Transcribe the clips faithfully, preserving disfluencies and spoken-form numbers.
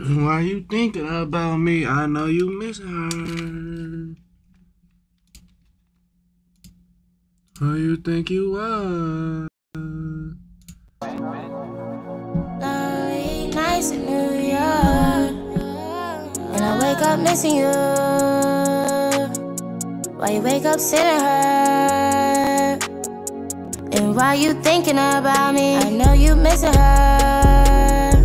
Why you thinking about me? I know you miss her. Who you think you are? Nights in New York, and I wake up missing you. Why you wake up sitting her? And why you thinking about me? I know you missing her.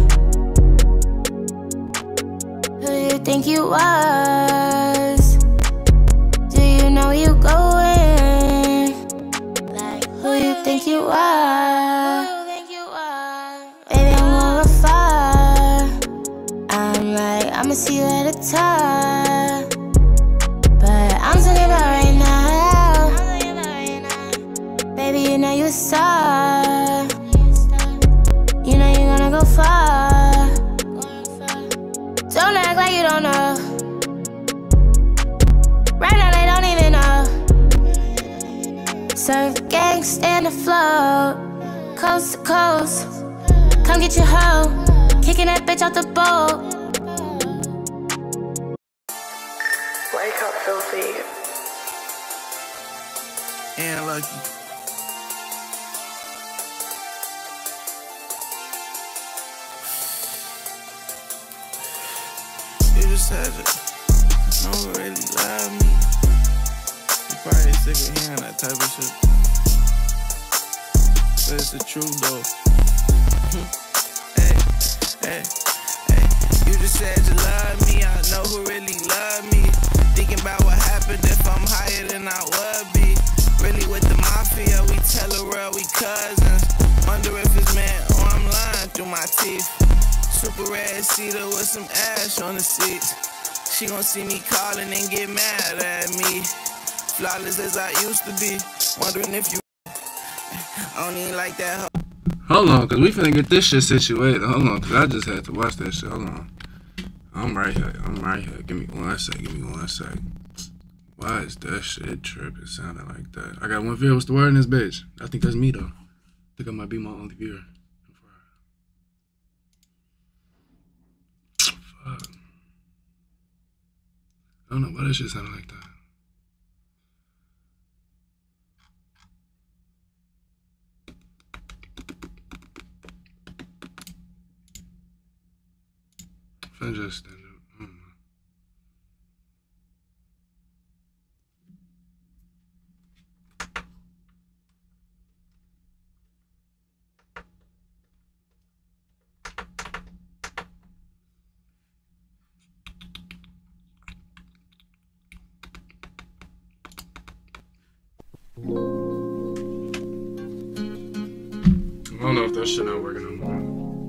Who you think you was? Do you know you going? Like who you think you are? Baby, I'm going far. I'm like, I'ma see you at the top, but I'm talking about right now. Baby, you know you a star. You know you're gonna go far. Don't act like you don't know. Right now they don't even know. Surf gang, stand afloat, coast to coast. Come get your hoe, kicking that bitch off the boat. Wake up, filthy. And lucky. You just had to no really love me. You probably sick of hearing that type of shit. But it's the truth though. Hey, hey, hey. You just said you love me. I know who really love me. Thinking about what happened if I'm higher than I would be. Really with the mafia, we tell the world we cousins. Wonder if it's meant or I'm lying through my teeth. Super red cedar with some ash on the seats. She gon' see me calling and get mad at me. Flawless as I used to be. Wondering if you I don't even like that hoe. Hold on, cause we finna get this shit situated. Hold on, cause I just had to watch that shit. Hold on. I'm right here. I'm right here. Give me one sec. Give me one sec. Why is that shit tripping sounding like that? I got one viewer. What's the word in this bitch? I think that's me though. I think I might be my only viewer. Fuck. I don't know why that shit sounded like that. If I just stand up. I don't know. I don't know if that shit not working no more.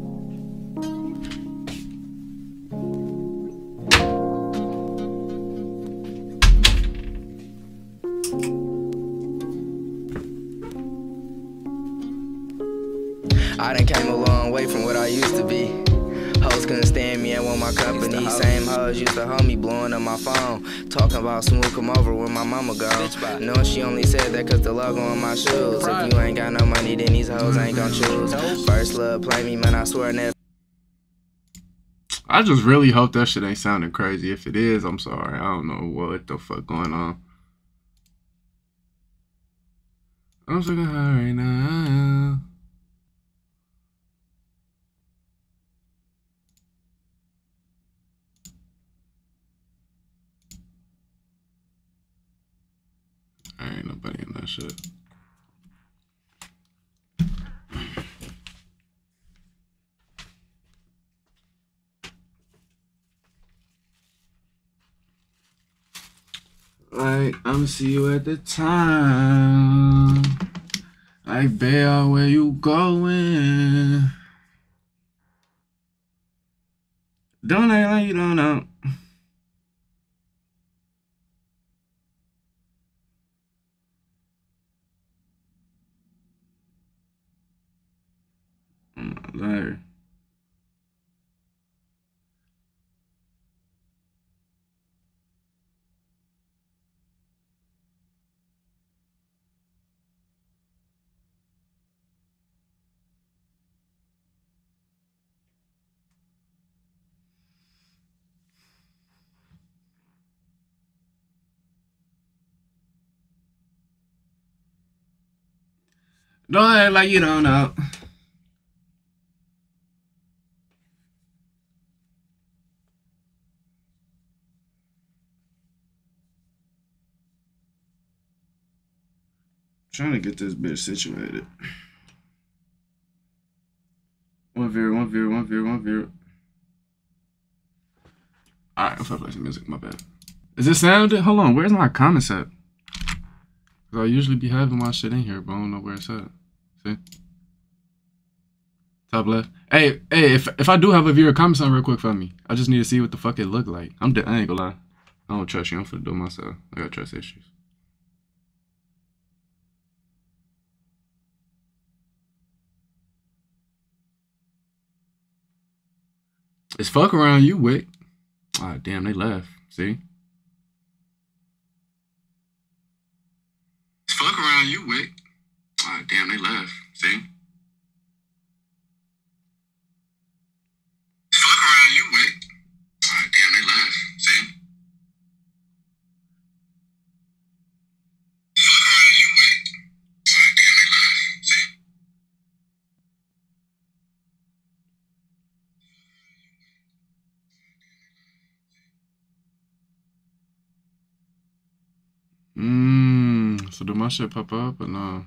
I done came a long way from what I used to be. Hoes couldn't stand me and want my company. Same hoes used to hold me, blowing up my phone. Talking about smooth, come over when my mama gone. Knowing she only said that cause the logo on my shoes. If you ain't got no money, then these hoes ain't gon' choose. First love, play me, man, I swear never. I just really hope that shit ain't sounding crazy. If it is, I'm sorry. I don't know what the fuck going on. I'm so high right now. There ain't nobody in that shit. Like, I'ma see you at the time. Like, babe, where you going? Don't act like you don't know. Like, Don't act like you don't know. Trying to get this bitch situated. One viewer, one viewer, one viewer, one viewer. Alright, I'm gonna play some music, my bad. Is it sounded? Hold on, where's my comments at? Cause I usually be having my shit in here, but I don't know where it's at. See? Top left. Hey, hey, if if I do have a viewer, comment something real quick for me. I just need to see what the fuck it look like. I'm I ain't gonna lie. I don't trust you. I'm finna do it myself. I got trust issues. It's fuck around you, Wick. Ah, damn, they left. See? It's fuck around you, Wick. Ah, damn, they left. See? It's fuck around you, Wick. Ah, damn, they left. See? It's fuck around you, Wick. Ah, damn, they left. See? Mmm, so do my shit pop up or no?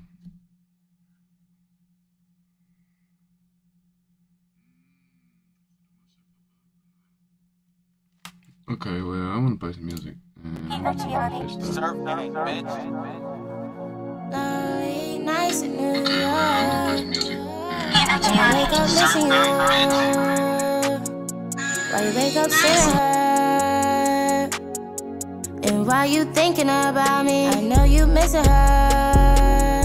Okay, well, I want to play some music. Nice in New Okay, well, I want to play some music. Why you wake up missing you? Why you wake up seeing her? And why you thinking about me? I know you missing her.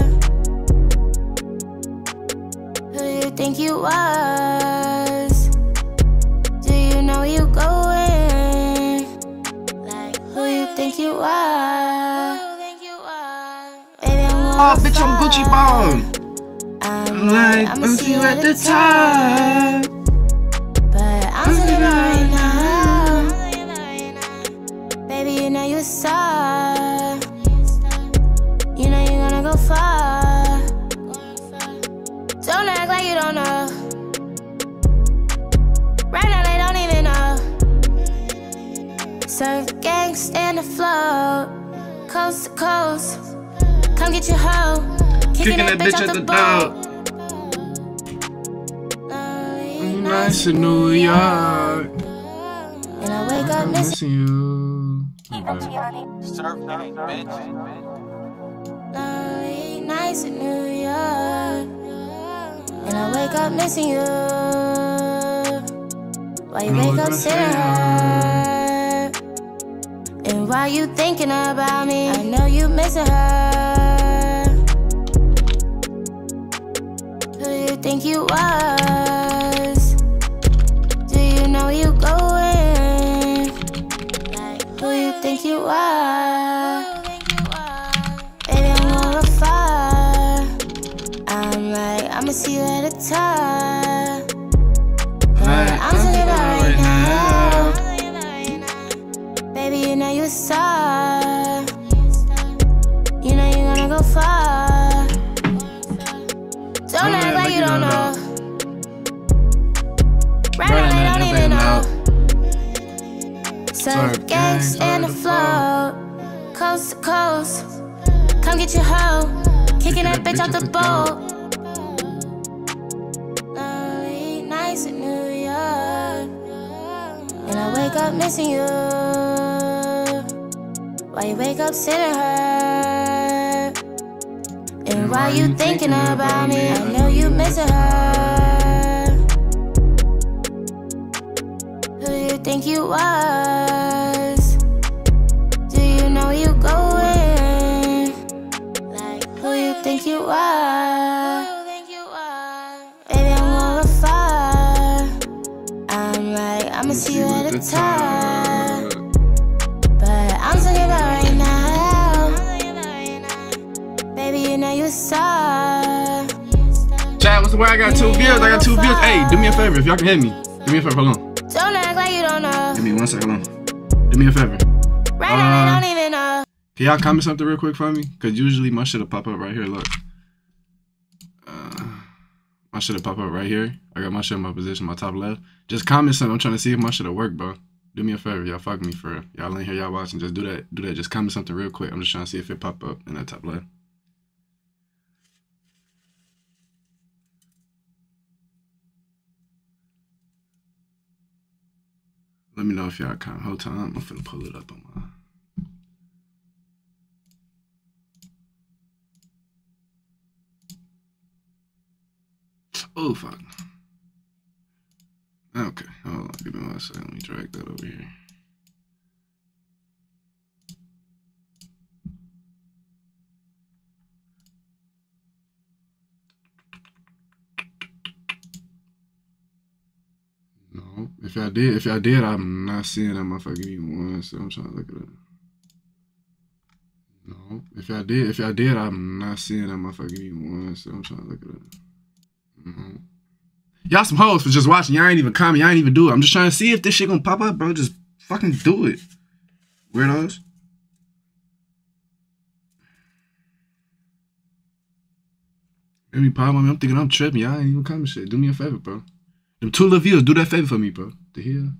Who you think you was? Do you know you going? Like, who you think you are? Baby, I'm Oh, bitch, I'm Gucci Bone. I'm like, I'ma see you at the top. But I'm sitting right now. Baby, you know you saw. You know you're gonna go far. Don't act like you don't know. Right now they don't even know. Surf gang, stand afloat. Coast to coast. Come get your hoe. Kicking that bitch at the boat. Nice in New York. And I wake up missing missing you. lonely nights in New York. And I wake up missing you. Why you wake up sitting her? And why you thinking about me? I know you missing her. Who you think you was? Do you know you going? Like, who you think you are? Baby, I'm gonna go far. I'm like, I'ma see you at the top. But I'm talking about right now. Baby, you know you saw. You know you're gonna go far. Don't act like you don't know. Right now they don't even know. Surf gang, stand afloat. Coast to coast. Come get your hoe. Kicking that bitch out the boat. Lonely nights in New York. And I wake up missing you. Why you wake up sitting her? And why you thinking about me? I know you missing her. Who you think you was? Do you know you going? Like, who you think you are? Baby, I'm gonna go far. I'm like, I'ma see you at the top. But I'm talking about right now. Baby, you know you saw. Chat, what's the word? I got two views. I got two views. Hey, do me a favor if y'all can hit me. Do me a favor. Hold on. Don't act like you don't know. Give me one second. Hold on. Do me a favor. Right now they don't even know. Can y'all comment something real quick for me? Cause usually my shit'll pop up right here. Look. Uh, my shit'll pop up right here. I got my shit in my position, my top left. Just comment something. I'm trying to see if my shit'll work, bro. Do me a favor, y'all. Fuck me for real. Y'all in here, y'all watching. Just do that. Do that. Just comment something real quick. I'm just trying to see if it pop up in that top left. Let me know if y'all comment. Hold time. I'm finna pull it up on my. Oh, fuck. Okay, hold on. Give me one second. Let me drag that over here. No. If y'all did, if y'all did, I'm not seeing that motherfucker even one. So I'm trying to look at it. No. If y'all did, if y'all did, I'm not seeing that motherfucker even one. So I'm trying to look at it. Mm-hmm. Y'all some hoes for just watching. Y'all ain't even comment. Y'all ain't even do it. I'm just trying to see if this shit gonna pop up, bro. Just fucking do it. Weirdos. Maybe pop on me. I'm thinking I'm tripping. Y'all ain't even comment shit. Do me a favor, bro. Them two little viewers, do that favor for me, bro. The hell?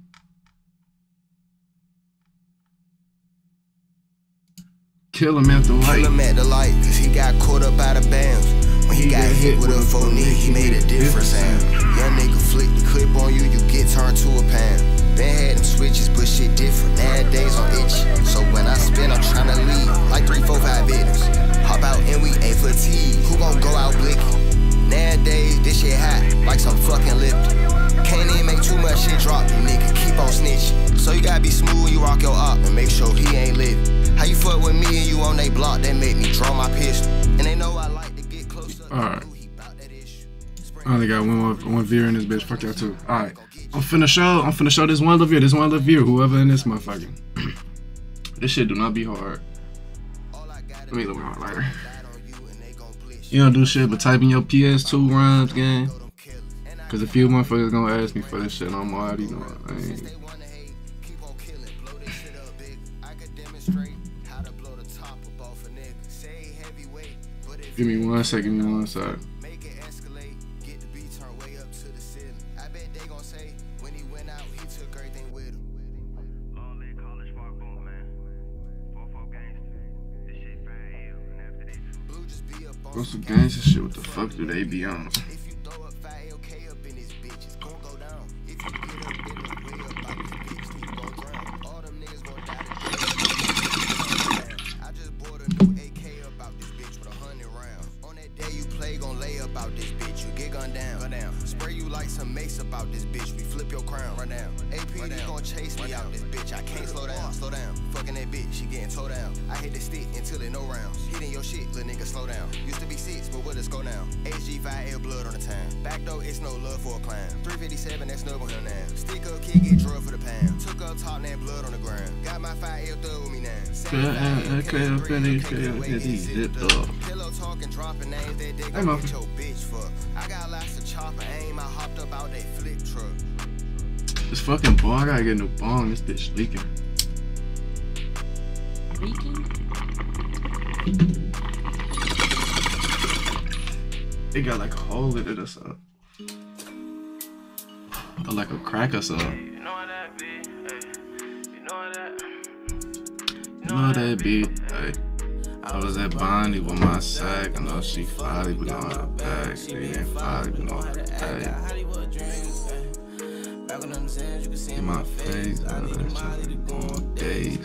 Kill him at the light. Kill him at the light, cause he got caught up out of bounds. When he, he got hit with a four knee, he made a different sound. Young nigga flick the clip on you, you get turned to a pound. Been had them switches, but shit different. Nowadays I'm itchy, so when I spin, I'm tryna leave. Like three, four, five business. Hop out and we ain't fatigued. Who gon' go out blicky? Nowadays, this shit hot, like some fucking lift. Can't even make too much shit drop, you nigga keep on snitching. So you gotta be smooth when you rock your op and make sure he ain't lit. How you fuck with me and you on they block, that make me draw my pistol. And they know I like to get closer. Alright. I only got one more, one viewer in this bitch. Fuck y'all too. Alright. I'm finna show, I'm finna show this one little viewer, this one little viewer, whoever in this motherfucker. This shit do not be hard. Let me look my highlighter. You don't do shit but type in your P S two rhymes, gang. Cause a few motherfuckers gonna ask me for this shit, and I'm already know I ain't. Give me one second, give me one second. What's some gangster shit? What the fuck do they be on? About this bitch, you get gunned down, gun down. Spray you like some mace about this bitch, we flip your crown, run down. A P D gon' chase me out this bitch, I can't slow down, slow down. Fucking that bitch, she getting towed down. I hit the stick until it no rounds. Hitting your shit, little nigga, slow down. Used to be six, but with us go now. H G five L blood on the time. Back though, it's no love for a clown. three fifty-seven, that's snuggle him now. Stick up, kid, get drugged for the pound. Took up top, that blood on the ground. Got my five L thug with me now. Pillow talking, dropping names that they gon' get your bitch for. I got lots of chopper aim, I hopped up out that flip truck. This fucking ball, I gotta get a new bong. This bitch leaking. Leaking? It got like a hole in it or something. Or like a crack or something. You know what that be? Hey. You know what that? You know that be? Hey. I was at Bonnie with my sack. I know she finally been on her back. She ain't finally been on her back. In my face, I need a Molly to go on days.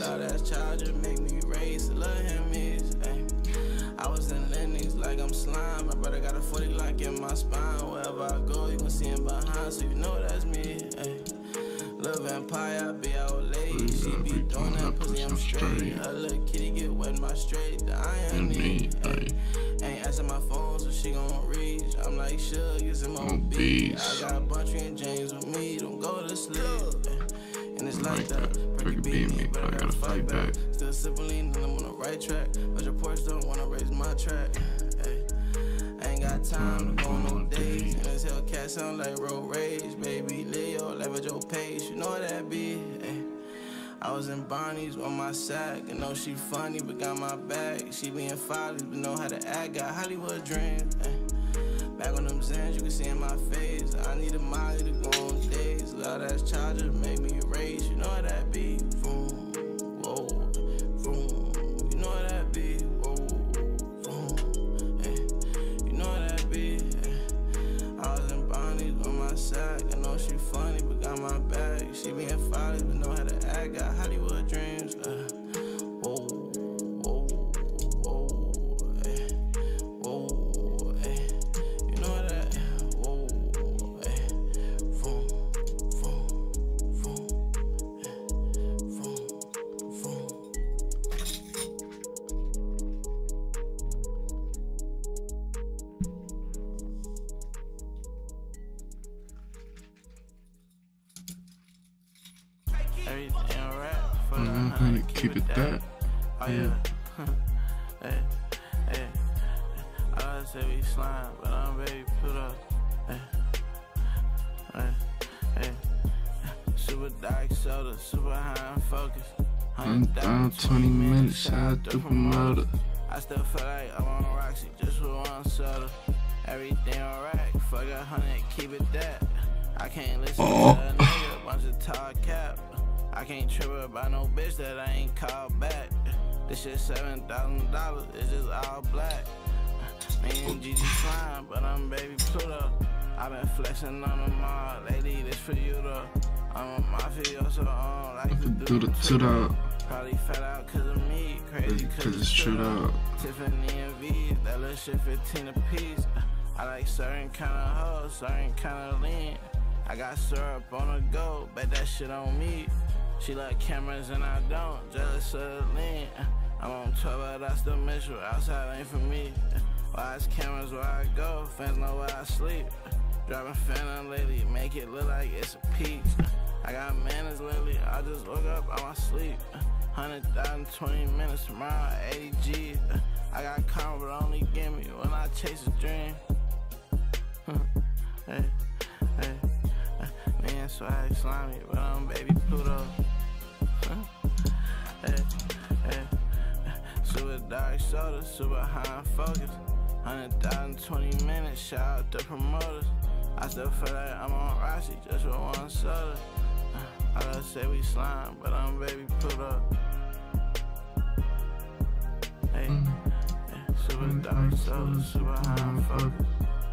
I was in Lennox like I'm slime. My brother got a forty lock in my spine. Wherever I go, you can see him behind, so you know that's me. Ay. Little vampire, I be out late. She be throwing that pussy, I'm straight. Her little kitty get wet in my straight. The iron me. Ain't answer my phone, so she gon' reach. I'm like, sure, get some more beats. I got a bunch of James with me, don't go to sleep. And it's like that. Break beat me, but I gotta fight back. Still sipping lean, and I'm on the right track. But your Porsche don't wanna raise my track. Ay. I ain't got time to go on no days. And this Hellcat sound like road rage. Baby Leo, leverage your pace. You know what that be? Ay. I was in Barney's on my sack. I know she funny, but got my back. She being folly, but know how to act. Got Hollywood dreams. Ay. Back on them Zans, you can see in my face. I need a Molly to go on days. Loud ass charger make me race. You know what that be? Vroom, whoa, vroom. You know what that be? Whoa, vroom. Hey, you know what that be? Hey. I was in Bonnie's on my side. I know she funny, but got my back. She being folly, but know how to act. Got Hollywood dreams. Uh, whoa, whoa, whoa, hey, whoa, hey. You know that? Whoa, hey, vroom, vroom, vroom, hey, vroom, vroom. Everything alright for the Mm-hmm. honey, Keep it that. Oh yeah. Hey, hey. I gotta say we slime, but I'm ready to put up. Hey, hey, hey. Super dark soda, super high and focus. I'm down twenty minutes, shout out to promoter. I still feel like I'm on Roxy just for one soda. Everything alright, fuck a hundred, keep it that. I can't listen Oh. to a nigga, bunch of tall cap. I can't trip about no bitch that I ain't called back. This shit seven thousand dollars, it's just all black. Me and Gigi slime, but I'm baby Pluto. I been flexing on them all, lady, this for you though. I'm a mafioso on, like to Do do the the two dog. Probably fat out cause of me, crazy Cause it's true dog. Tiffany and V, that little shit fifteen a piece. I like certain kind of hoes, certain kind of lean. I got syrup on the go, bet that shit on me. She like cameras and I don't, jealous of the lean. I'm on twelve, but that's the Mitchell, outside ain't for me. Watch cameras where I go, fans know where I sleep. Driving Phantom lately, make it look like it's a piece. I got manners lately, I just woke up out my sleep. one hundred thousand, twenty minutes tomorrow, eighty G's. I got karma, but only give me when I chase a dream. Hey, hey, man, swag slimy, but I'm baby Pluto. Hey, hey, super dark soda, super high and focus. one hundred thousand, twenty minutes, shout out the promoters. I still feel like I'm on Roxy just for one soda. I don't say we slime, but I'm baby Pluto. Hey, hey, super dark soda, super high and focus.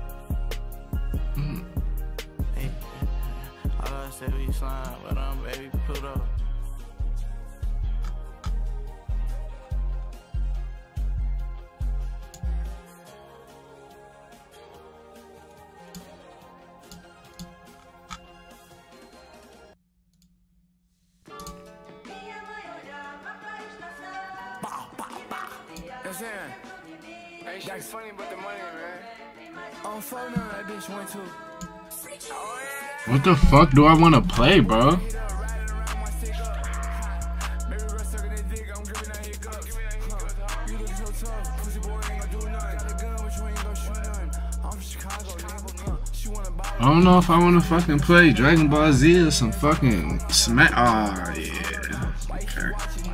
Hey, I don't say we slime, but I'm baby Pluto. That's funny about the money, man. On phone number, that bitch went to. What the fuck do I want to play, bro? I don't know if I want to fucking play Dragon Ball Z or some fucking Smack. Oh, yeah. Okay.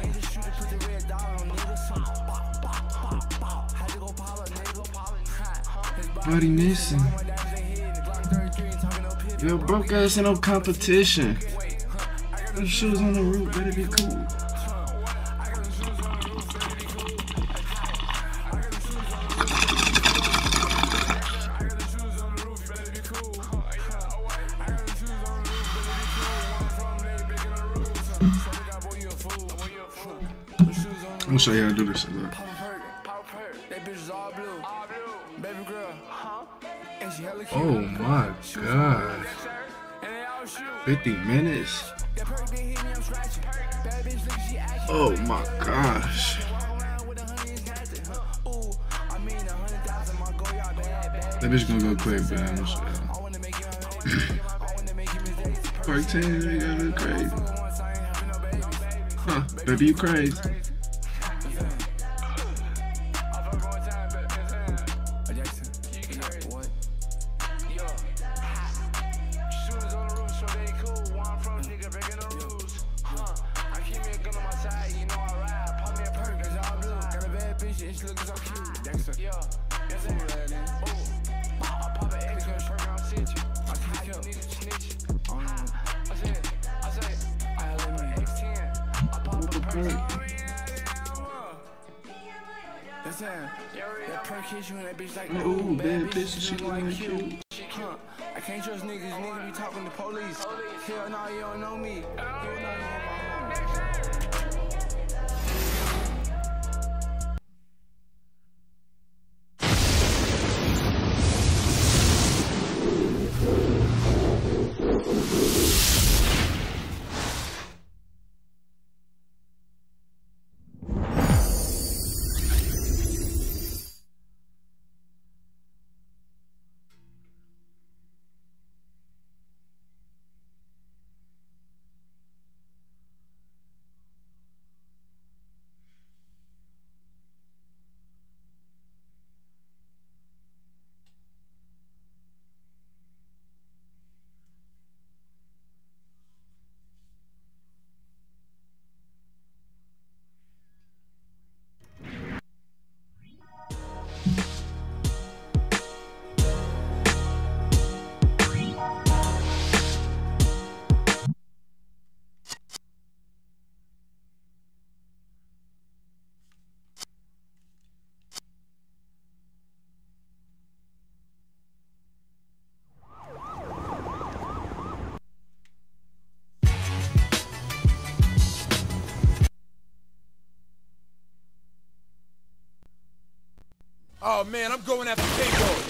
Body missing. Yo, broke ass in no competition. Those shoes on the roof better be cool. I'm gonna show you how to do this shit, look. Oh my god. fifty minutes? Oh my gosh. That bitch gonna go quick, man. Park ten, you gotta go crazy. Huh, baby, you crazy. saying? That perk hit you and that bitch like, ooh, bad bitch, she look like you. Huh. I can't trust niggas, niggas be talking to police. Hell no, you don't know me. Hell no, you don't know my home. Oh man, I'm going after K-Dog.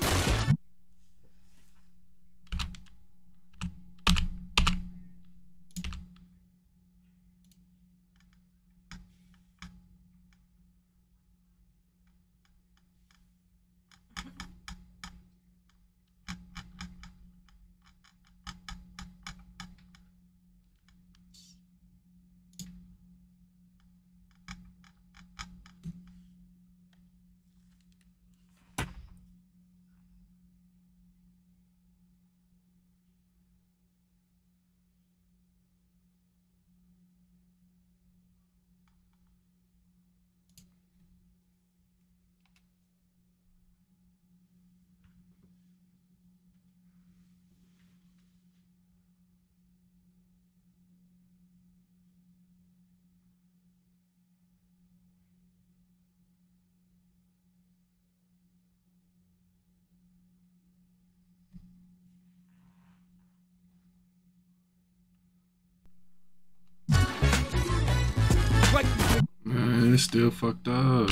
Man, it's still fucked up.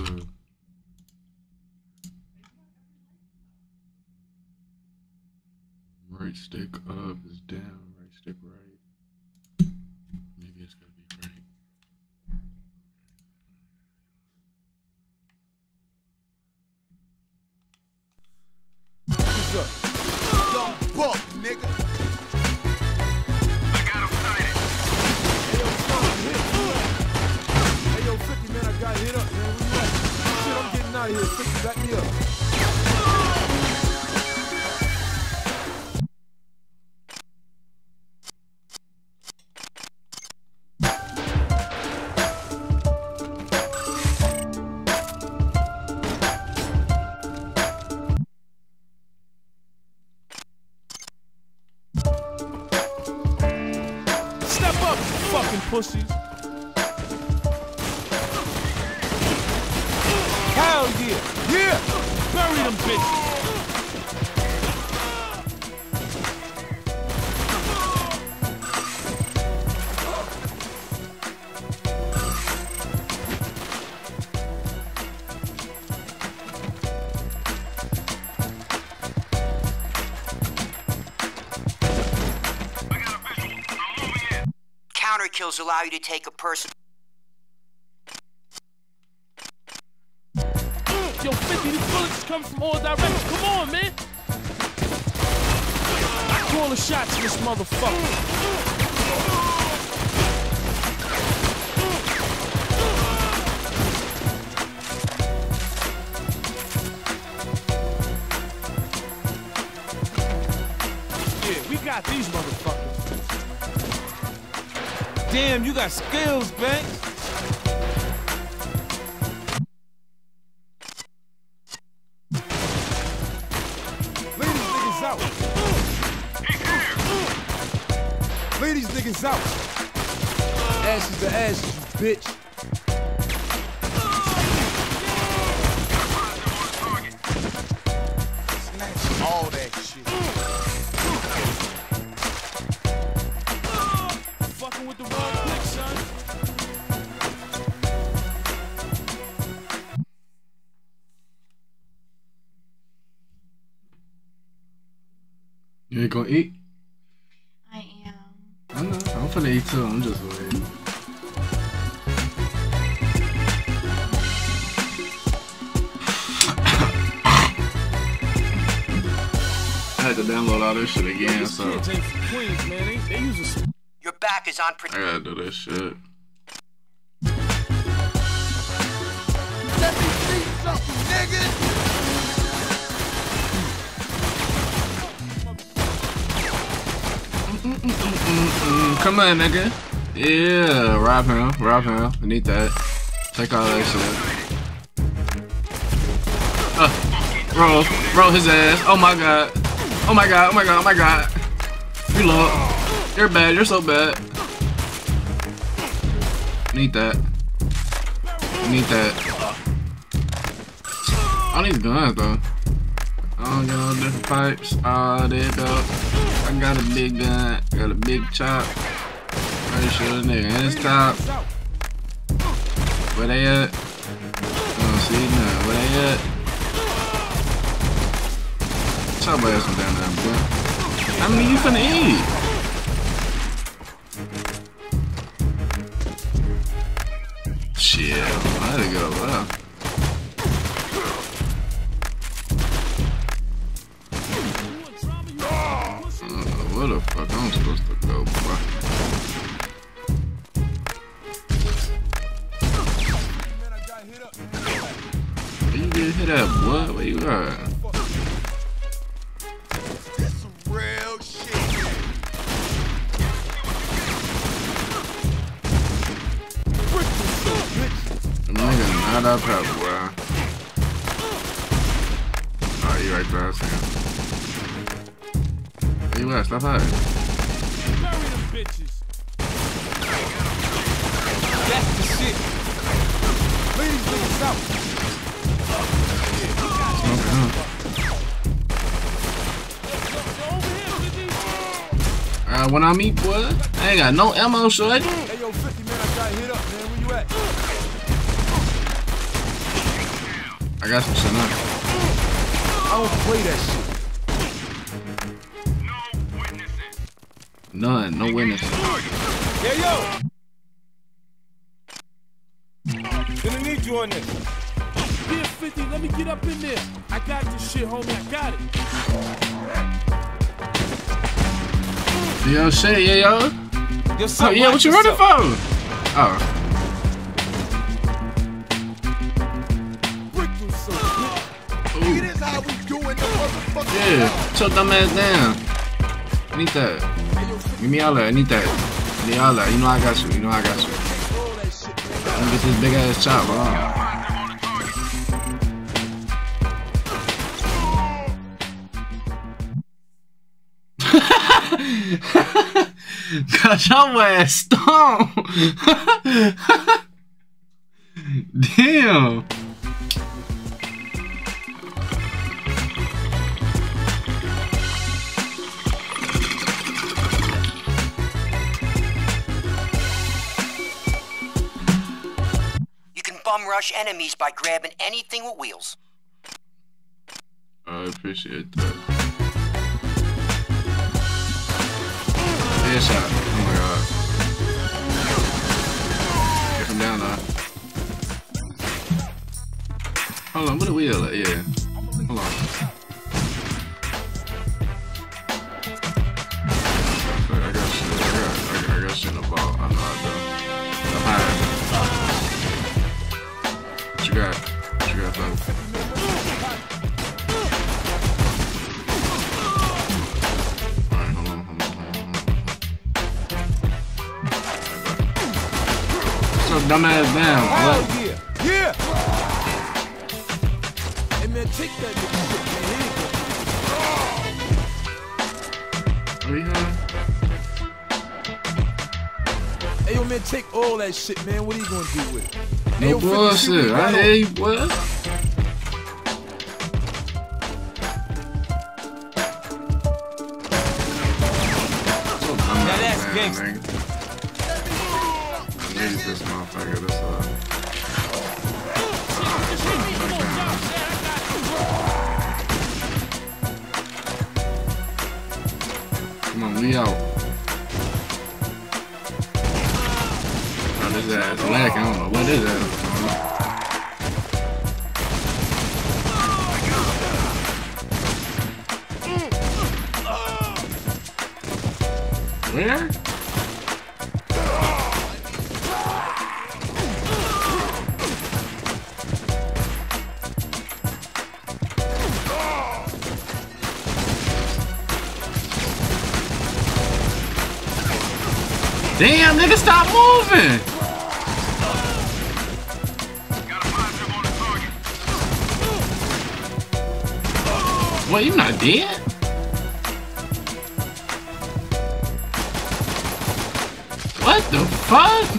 Right stick up is down, right stick right. Maybe it's gotta be right. What's up? Young buck, nigga. I got him sighted. Hey, yo, son, hit. Hey, yo, fifty, man, I got hit up, man. Where you at? Shit, I'm getting out of here. fifty, back me up. Pussies. Hell yeah. Yeah. Bury them bitches. Counter kills allow you to take a person. Yo, fifty, these bullets come from all directions. Come on, man. I call the shots to this motherfucker. Yeah, we got these motherfuckers. Damn, you got skills, Banks. Leave these niggas out. Leave these niggas out. Ashes to ashes, you bitch. You ain't gonna eat? I am. I know. I'm finna eat too. I'm just waiting. I had to download all this shit again, so Your back is on. I gotta do this shit. Let me see something, nigga. Mm-mm, come on, nigga. Yeah, rob him, rob him. I need that. Take all that shit. Uh, roll, roll his ass. Oh my god. Oh my god, oh my god, oh my god. Reload. You're bad, you're so bad. Need that. Need that. I need guns though. I don't get no different pipes. Oh, there you go. I got a big gun. Got a big chop. Pretty sure the nigga in his top. Where they at? I don't see none. Where they at? Chop my ass from down there, boy. How many you finna eat? Shit, I had to get over there. Where the fuck I'm supposed to go, bro? Where you get hit at, boy? Where you at? This some real shit. Nigga, not up here, boy. Oh, you right there, I see him. Where you at? Stop hiding. Bury them bitches. That's the shit. Ladies, niggas out. Okay, huh? Alright, when I meet, boy, I ain't got no ammo, shorty. Hey, yo, fifty, man, I got hit up, man. Where you at? I got some shit now. I don't play that shit. None, no witnesses. Yeah, yo. Gonna need you on this. Here, fifty, let me get up in there. I got this shit, homie, I got it. Yo, shit, yeah, yo. Yo, Oh, yeah, what you running for? Oh. It is how we doing the motherfucker. Yeah, shut dumb ass down. I need that. Give me all that. I need that. I need all that. You know I got you. You know I got you. Let me get this big ass chop, bro. Got your ass stoned. Damn. Bum rush enemies by grabbing anything with wheels. I appreciate that. Headshot. Oh my god. Get him down now. Hold on, where the wheel at? Yeah. Hold on. I got shit. I got, I got shit in the ball. I know I do. I'm hiding. What you got? What you got, son? Alright, hold on, hold on, hold on, hold on. So dumbass down. Hell What? yeah. Yeah. Hey, man, take that nigga shit, man. Here you go. What you have? Hey, yo, man, take all that shit, man. What are you gonna do with it? Hey, No yo, fifty, bullshit. shoot me, I right hear you, boy. Now that's gangsta. I need this motherfucker. This uh. We out. Oh, this ass black. I don't know what is that. Where? Damn, nigga, stop moving! What, you not dead? What the fuck?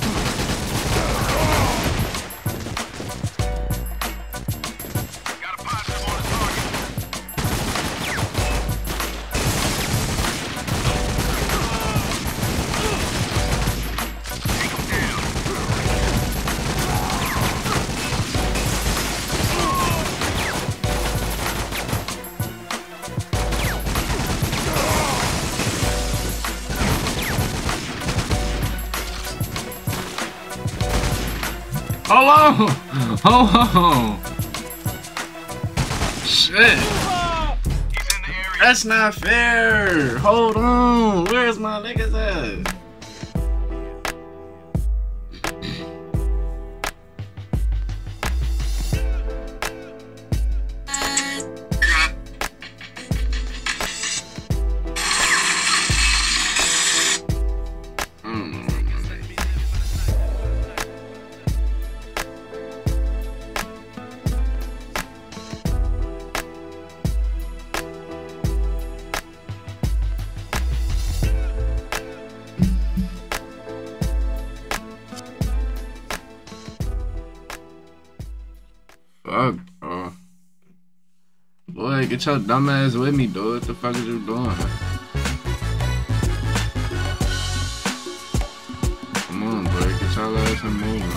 Hold on! Hold on! Shit! That's not fair! Hold on! Where's my niggas at? Fuck, bro. Boy, get your dumb ass with me, dude. What the fuck is you doing? Come on, bro. Get your ass and moving.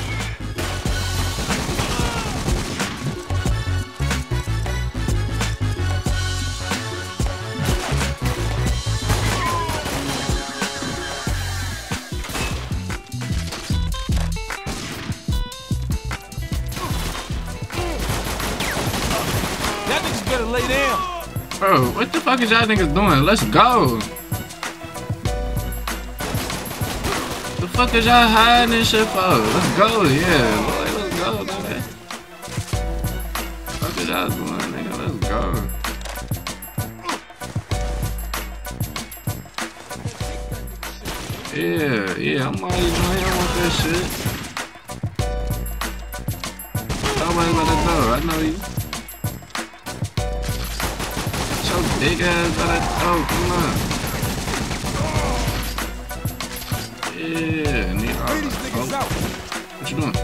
Better lay down. Bro, what the fuck is y'all niggas doing? Let's go. The fuck is y'all hiding and shit for? Let's go, yeah. Boy, let's go, nigga. The fuck is y'all doing, nigga? Let's go. Yeah, yeah, I'm already doing here with that shit. Nobody about to go. I know you. Big ass out of oh, come on. Yeah, need all that. Oh. What you doing?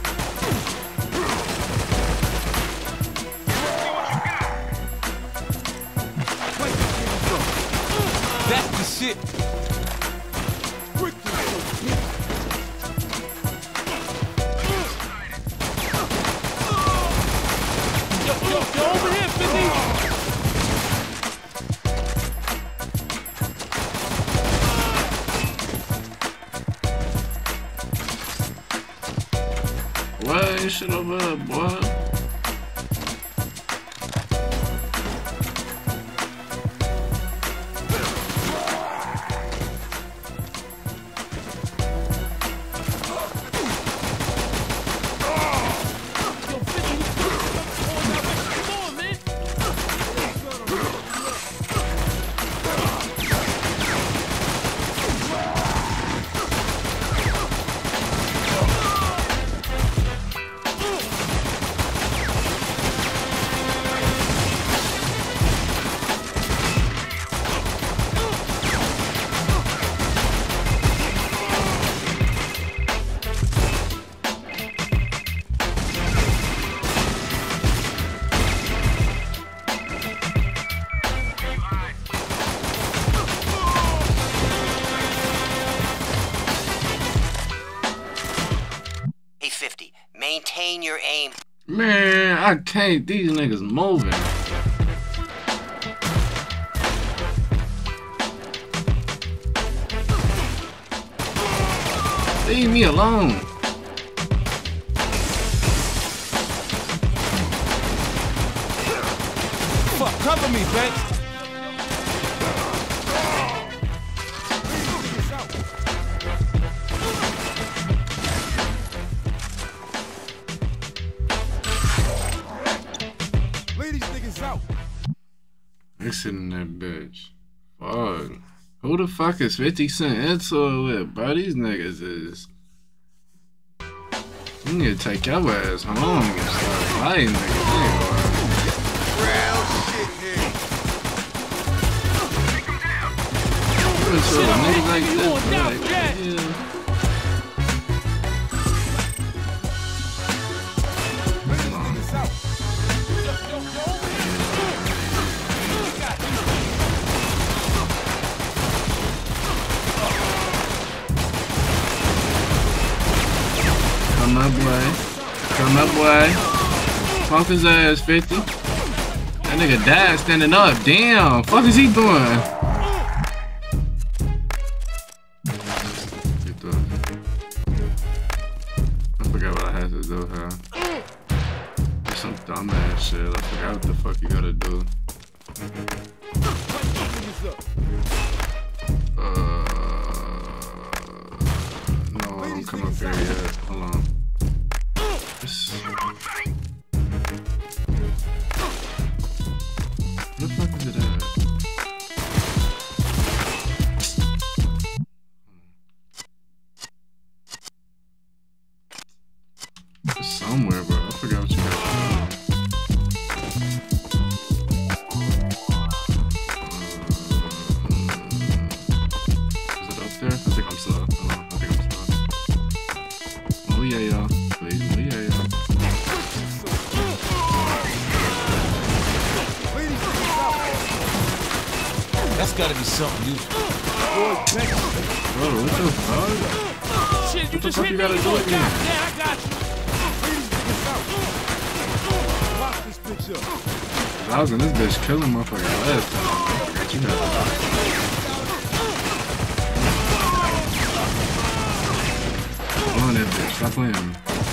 That's the shit. Yo, yo, yo, over here, fifty. What shit over there, boy? Maintain your aim. Man, I can't. These niggas moving. Leave me alone. Fuck, cover me, Banks. Leave these niggas out. They sitting that bitch. Fuck. Who the fuck is fifty Cent into it with, bro? These niggas is. You need to take your ass home and start fighting niggas. Real shit here. You into a nigga like You this, on bro? down, Like, Jack. yeah. Leave these niggas out. Come up, boy. Come up, boy. Punk his ass, fifty. That nigga died standing up. Damn. Fuck is he doing? Get the- I forgot what I had to do, huh? It's some dumbass shit. I forgot what the fuck you gotta do. Uh, no, I don't come up here yet. Hold on. This... Where the fuck is it at? It's somewhere, bro. I forgot what you got to do. Is it up there? I think I'm slow. Hold on. I think I'm slow. Oh, yeah, y'all. Please. Oh, yeah, y'all. That's gotta be something useful. Bro, what the fuck? Shit, you What the just fuck hit you me. gotta You do on again? down. Yeah, I got you. Lock this bitch up. I was in this bitch killing motherfucker last time. I forgot you had Go on that bitch. Stop playing me.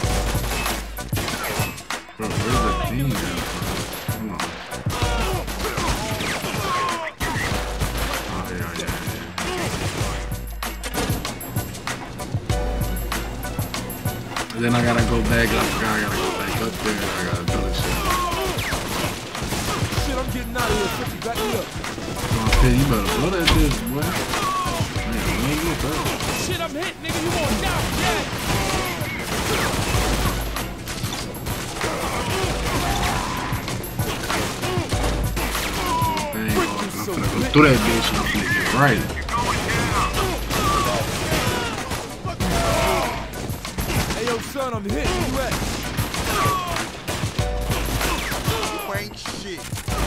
Bro, where's the thing at, bro? Come on. Oh, yeah, yeah, yeah. And then I gotta go back. I forgot I gotta go back up there. I gotta do this shit. Shit, I'm getting out of here. fifty, back me up. Come on, kid, you better blow that bitch, boy. Man, we ain't get that. Shit, I'm hit, nigga. You on down. Yeah. Dang, boy, I'm finna go through that bitch and I'm finna get right. Hey, yo, son, I'm hit. Where you at? You ain't shit.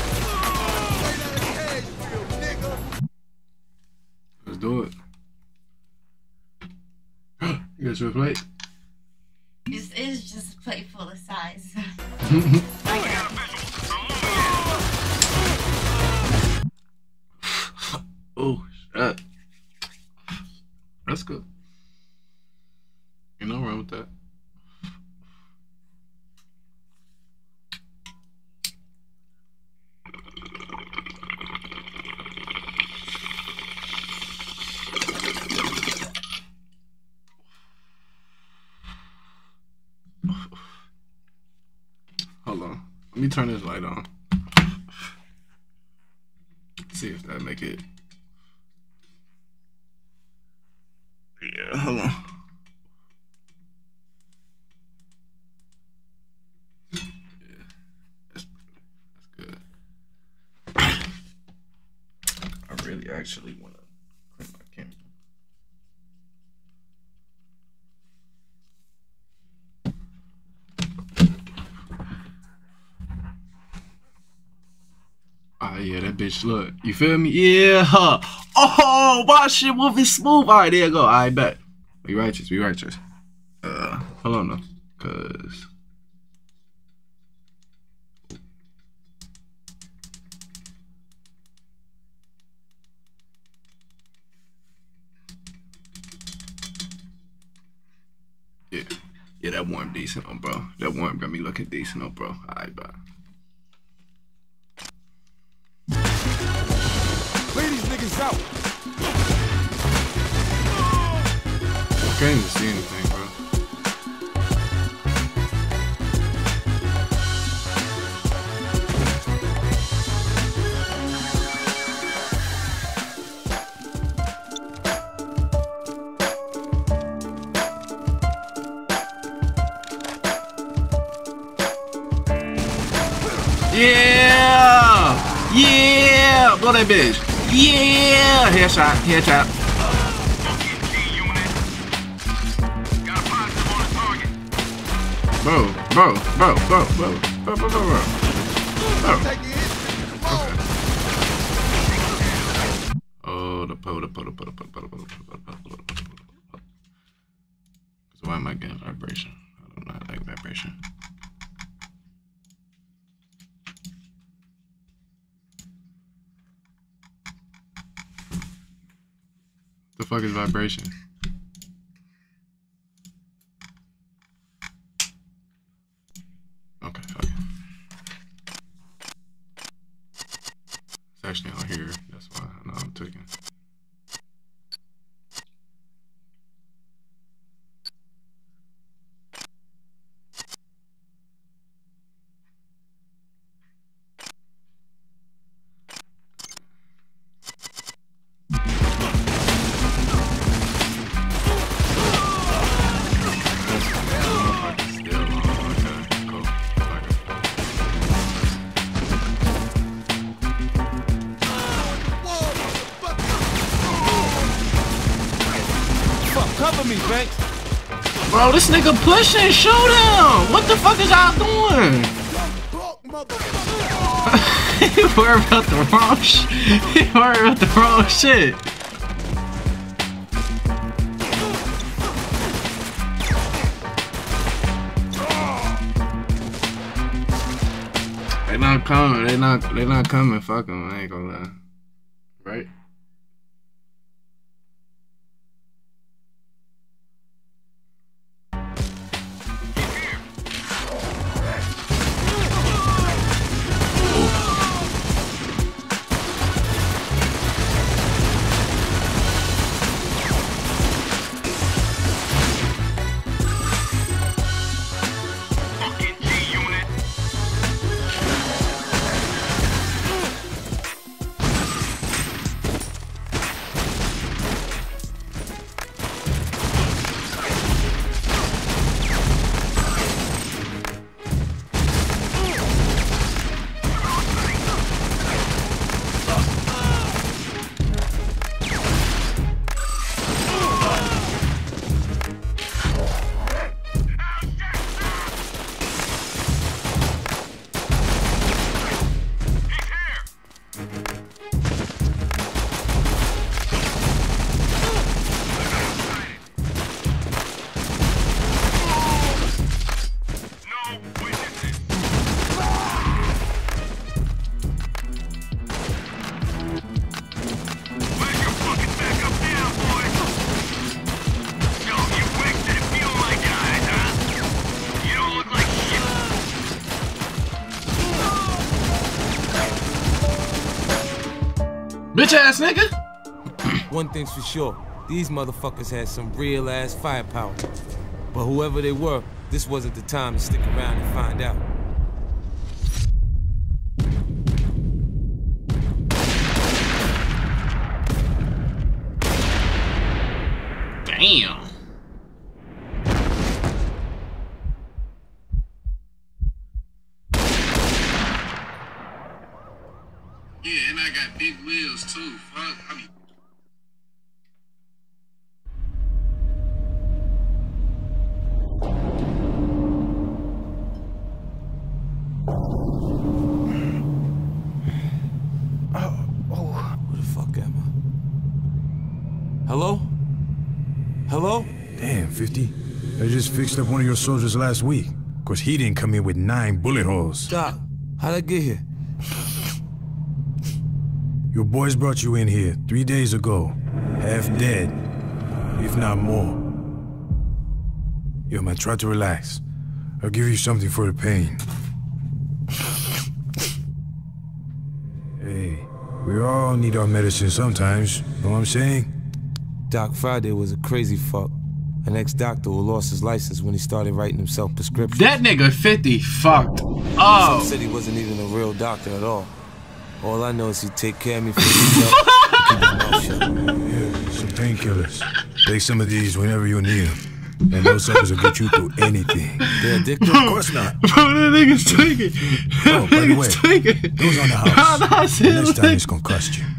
Let's do it. You got your plate? This is just a plate full of size. Oh, shit. That's good. Ain't no wrong with that. Hold on. Let me turn this light on. See if that make it. Yeah, hold on. Yeah, that's, that's good. I really actually want to clean my camera. Ah, yeah, that bitch look. You feel me? Yeah. Oh, my shit moving smooth. All right, there you go. I bet. We righteous. We righteous. Uh, hold on though, cause. Yeah, that warm decent on, bro. That warm got me looking decent on, bro. All right, bro. Lay these niggas out. I can't even see anything, bro. Yeah! Yeah! Blow that bitch. Yeah! Headshot. Headshot. Bro, bro, bro, bro, bro, bro, bro, bro, bro. Bro. Oh, the po, the po, the po, the po, the po, the po, the po, the po, the po, the po. Why am I getting vibration? I don't know how to like vibration. The fuck is vibration? Okay, okay. It's actually on here. That's why I know I'm tweaking. Cover me, Banks. Bro, this nigga pushing, shoot him! What the fuck is y'all doing? He worried about the wrong shit. He worried about the wrong shit. They not coming. They not. They not coming. Fuck them. I ain't gonna lie. Right? Bitch ass nigga. One thing's for sure, these motherfuckers had some real ass firepower. But whoever they were, this wasn't the time to stick around and find out. Damn. Yeah, and I got big wheels too. Fuck. I mean. Oh, oh. Where the fuck am I? Hello? Hello? Damn, fifty. I just fixed up one of your soldiers last week. Of course, he didn't come in with nine bullet holes. Doc, how'd I get here? Your boys brought you in here three days ago, half dead, if not more. Yo, man, try to relax. I'll give you something for the pain. Hey, we all need our medicine sometimes. Know what I'm saying? Doc Friday was a crazy fuck. An ex-doctor who lost his license when he started writing himself prescriptions. That nigga fifty fucked. Oh. Some said he wasn't even a real doctor at all. All I know is he'd take care of me for himself. Keep his mouth shut. Yeah, some painkillers. Take some of these whenever you need them. And those suckers will get you through anything. They're addicted? Of course not. Bro, that nigga's taking. Oh, by the way, taking. those on the house. No, no, The next time it's gonna cost you.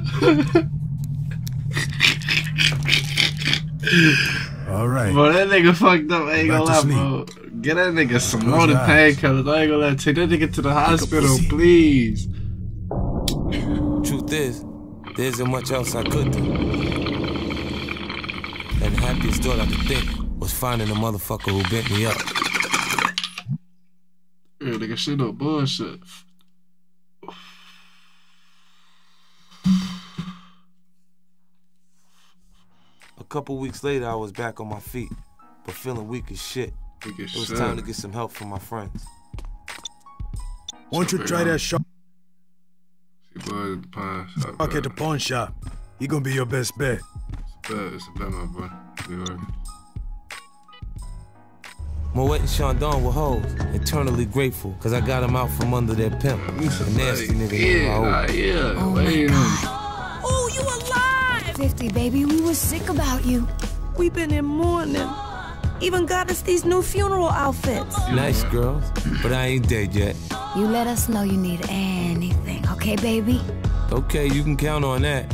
All right. Bro, that nigga fucked up. I ain't gonna Back to lie, bro. Get that nigga some more than painkillers. I ain't gonna lie. Take that nigga to the hospital, please. Truth is, there isn't much else I could do. And the happiest thought I could think was finding the motherfucker who bent me up. Yeah, nigga, shit no bullshit. A couple weeks later, I was back on my feet, but feeling weak as shit. Weak as it was shit. time to get some help from my friends. Why don't you try that shop? Fuck Fuck at the pawn shop. He gonna be your best bet. It's a bet, it's a bet, my boy. You heard me. Moet and Chandon were hoes, eternally grateful, cause I got them out from under their pimp. A nasty nigga named Raul. Yeah, Oh wait. Oh, you alive! fifty, baby, we were sick about you. We've been in mourning. Even got us these new funeral outfits. Nice girls, but I ain't dead yet. You let us know you need anything, okay, baby? Okay, you can count on that.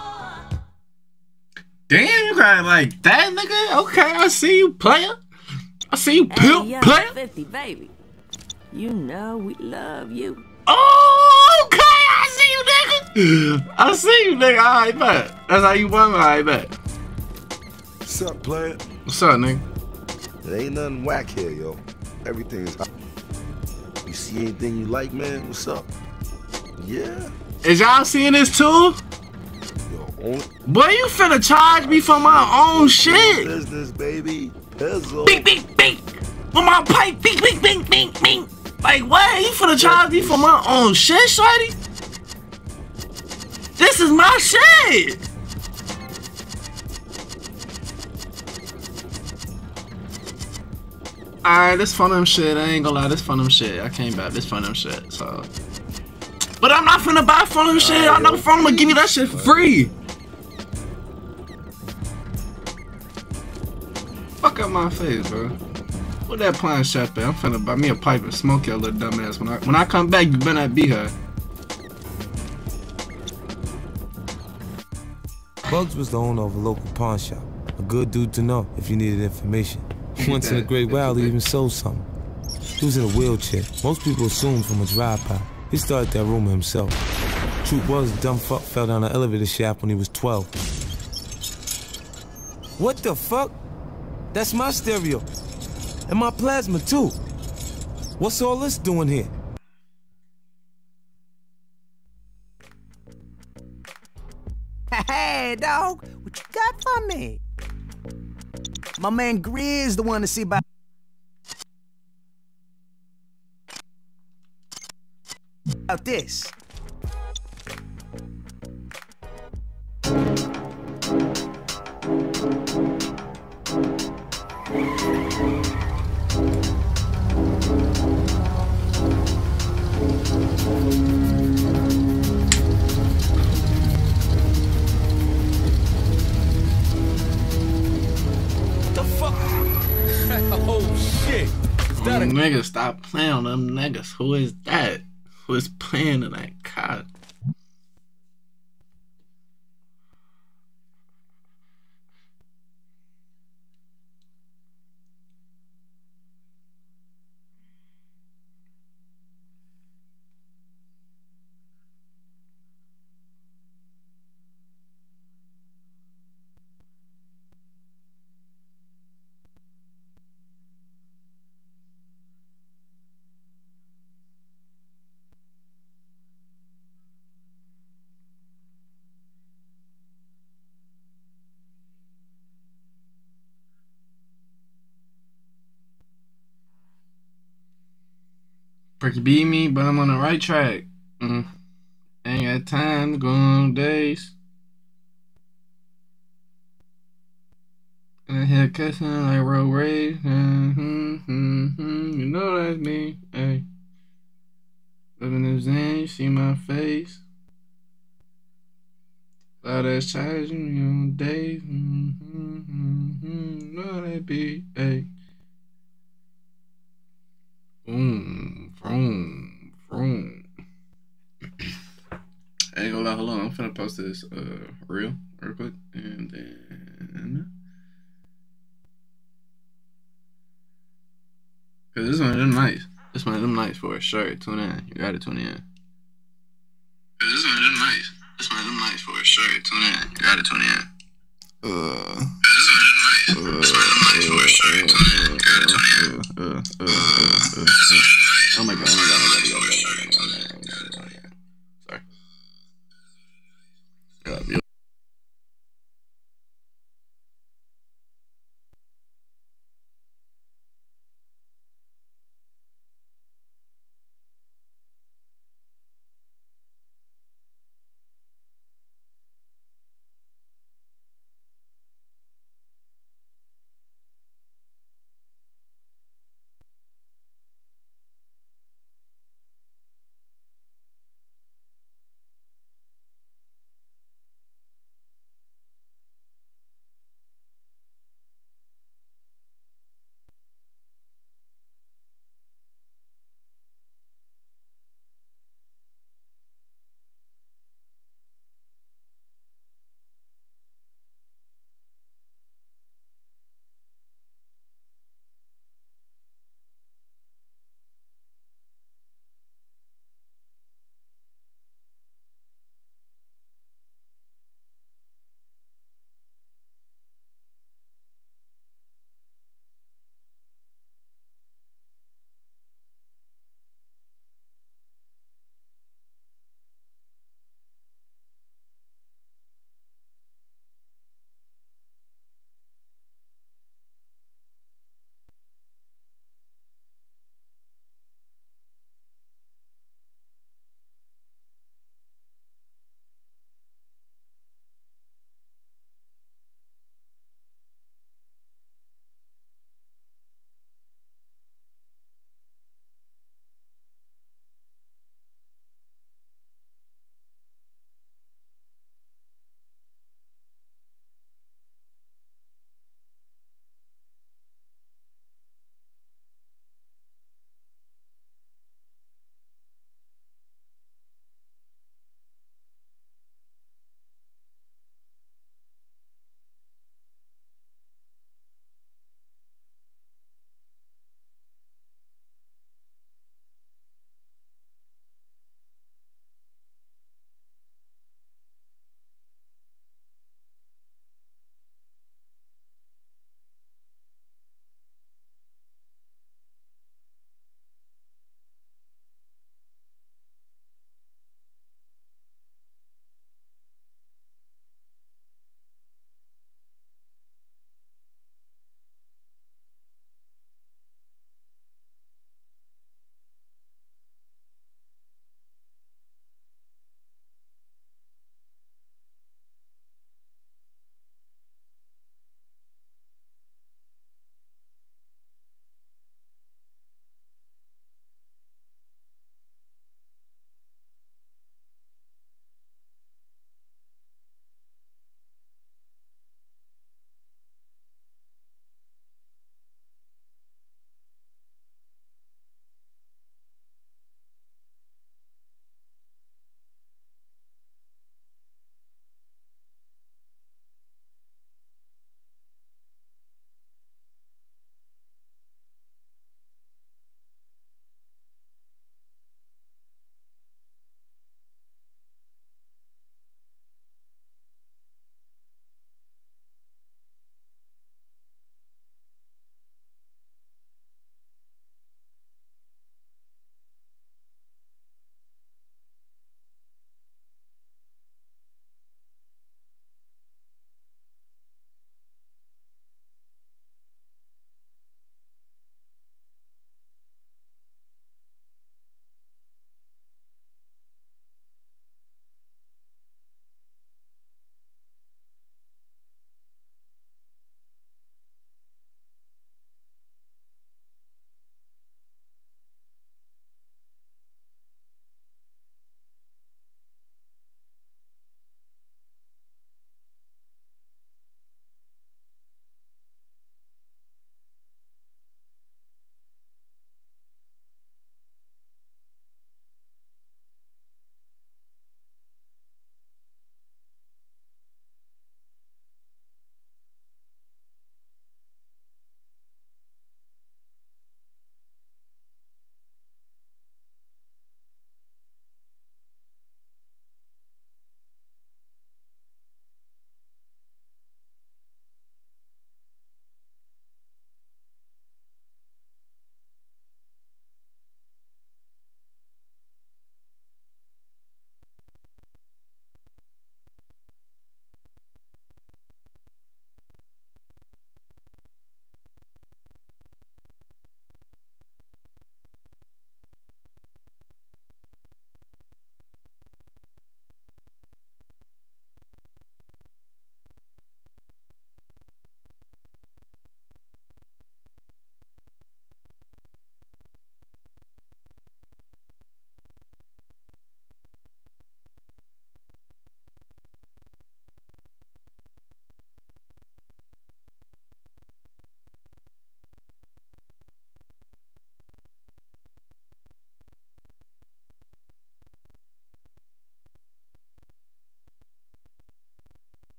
Damn, you got like that, nigga? Okay, I see you, player. I see you, pimp, hey, yo, player. fifty, baby. You know we love you. Oh, okay, I see you, nigga. I see you, nigga. All right, bet. That's how you want me. All right, bet. What's up, player? What's up, nigga? There ain't nothing whack here, yo. Everything is hot. You see anything you like, man? What's up? Yeah. Is y'all seeing this too? Yo, only Boy, you finna charge me for my own shit. business, baby. Pezzo. Bing, bing, bing. With my pipe, bing, bing, bing, bing, bing. Like, what? You finna charge me for my own shit, shorty? This is my shit. Alright, this fun them shit. I ain't gonna lie, this fun them shit. I came back, this fun them shit, so. But I'm not finna buy fun them shit. I know fun gonna give me that shit for free. Fuck up my face, bro. What that pine shop at? I'm finna buy me a pipe and smoke your little dumbass. When I when I come back, you better not be here. Bugs was the owner of a local pawn shop. A good dude to know if you needed information. Once in a great while, he even sold something. He was in a wheelchair. Most people assumed from a drive-by. He started that rumor himself. Truth was, the dumb fuck fell down an elevator shaft when he was twelve. What the fuck? That's my stereo. And my plasma, too. What's all this doing here? Hey, dog, what you got for me? My man Grizz the one to see about about this. Oh shit! Is that a Niggas, stop playing on them niggas. Who is that? Who is playing in that car? Freaky beat me, but I'm on the right track. Mm. Ain't got time to go on days. And I hear cussing like road rage. Mm-hmm, mm-hmm. You know that's me. Hey. Living in Zen, you see my face. Loud ass charging me on days. Mm-hmm, mm-hmm. You know that be. Hey. Boom, vroom, vroom. I ain't gonna lie, hold on. I'm finna post this uh reel real quick, and then cause this one of them nice. This one of them nice for a shirt. Tune in. You gotta tune in. Cause this one of them nice. This one of them nice for a shirt. Tune in. You gotta tune in. Uh. This one of them nice. This one of them nice for a shirt. Tune in. You gotta tune in. Uh. Uh. Uh. Uh. uh. Oh my god. Oh my god. Oh my god. Oh my god. Oh my god. Oh my god. Sorry. God,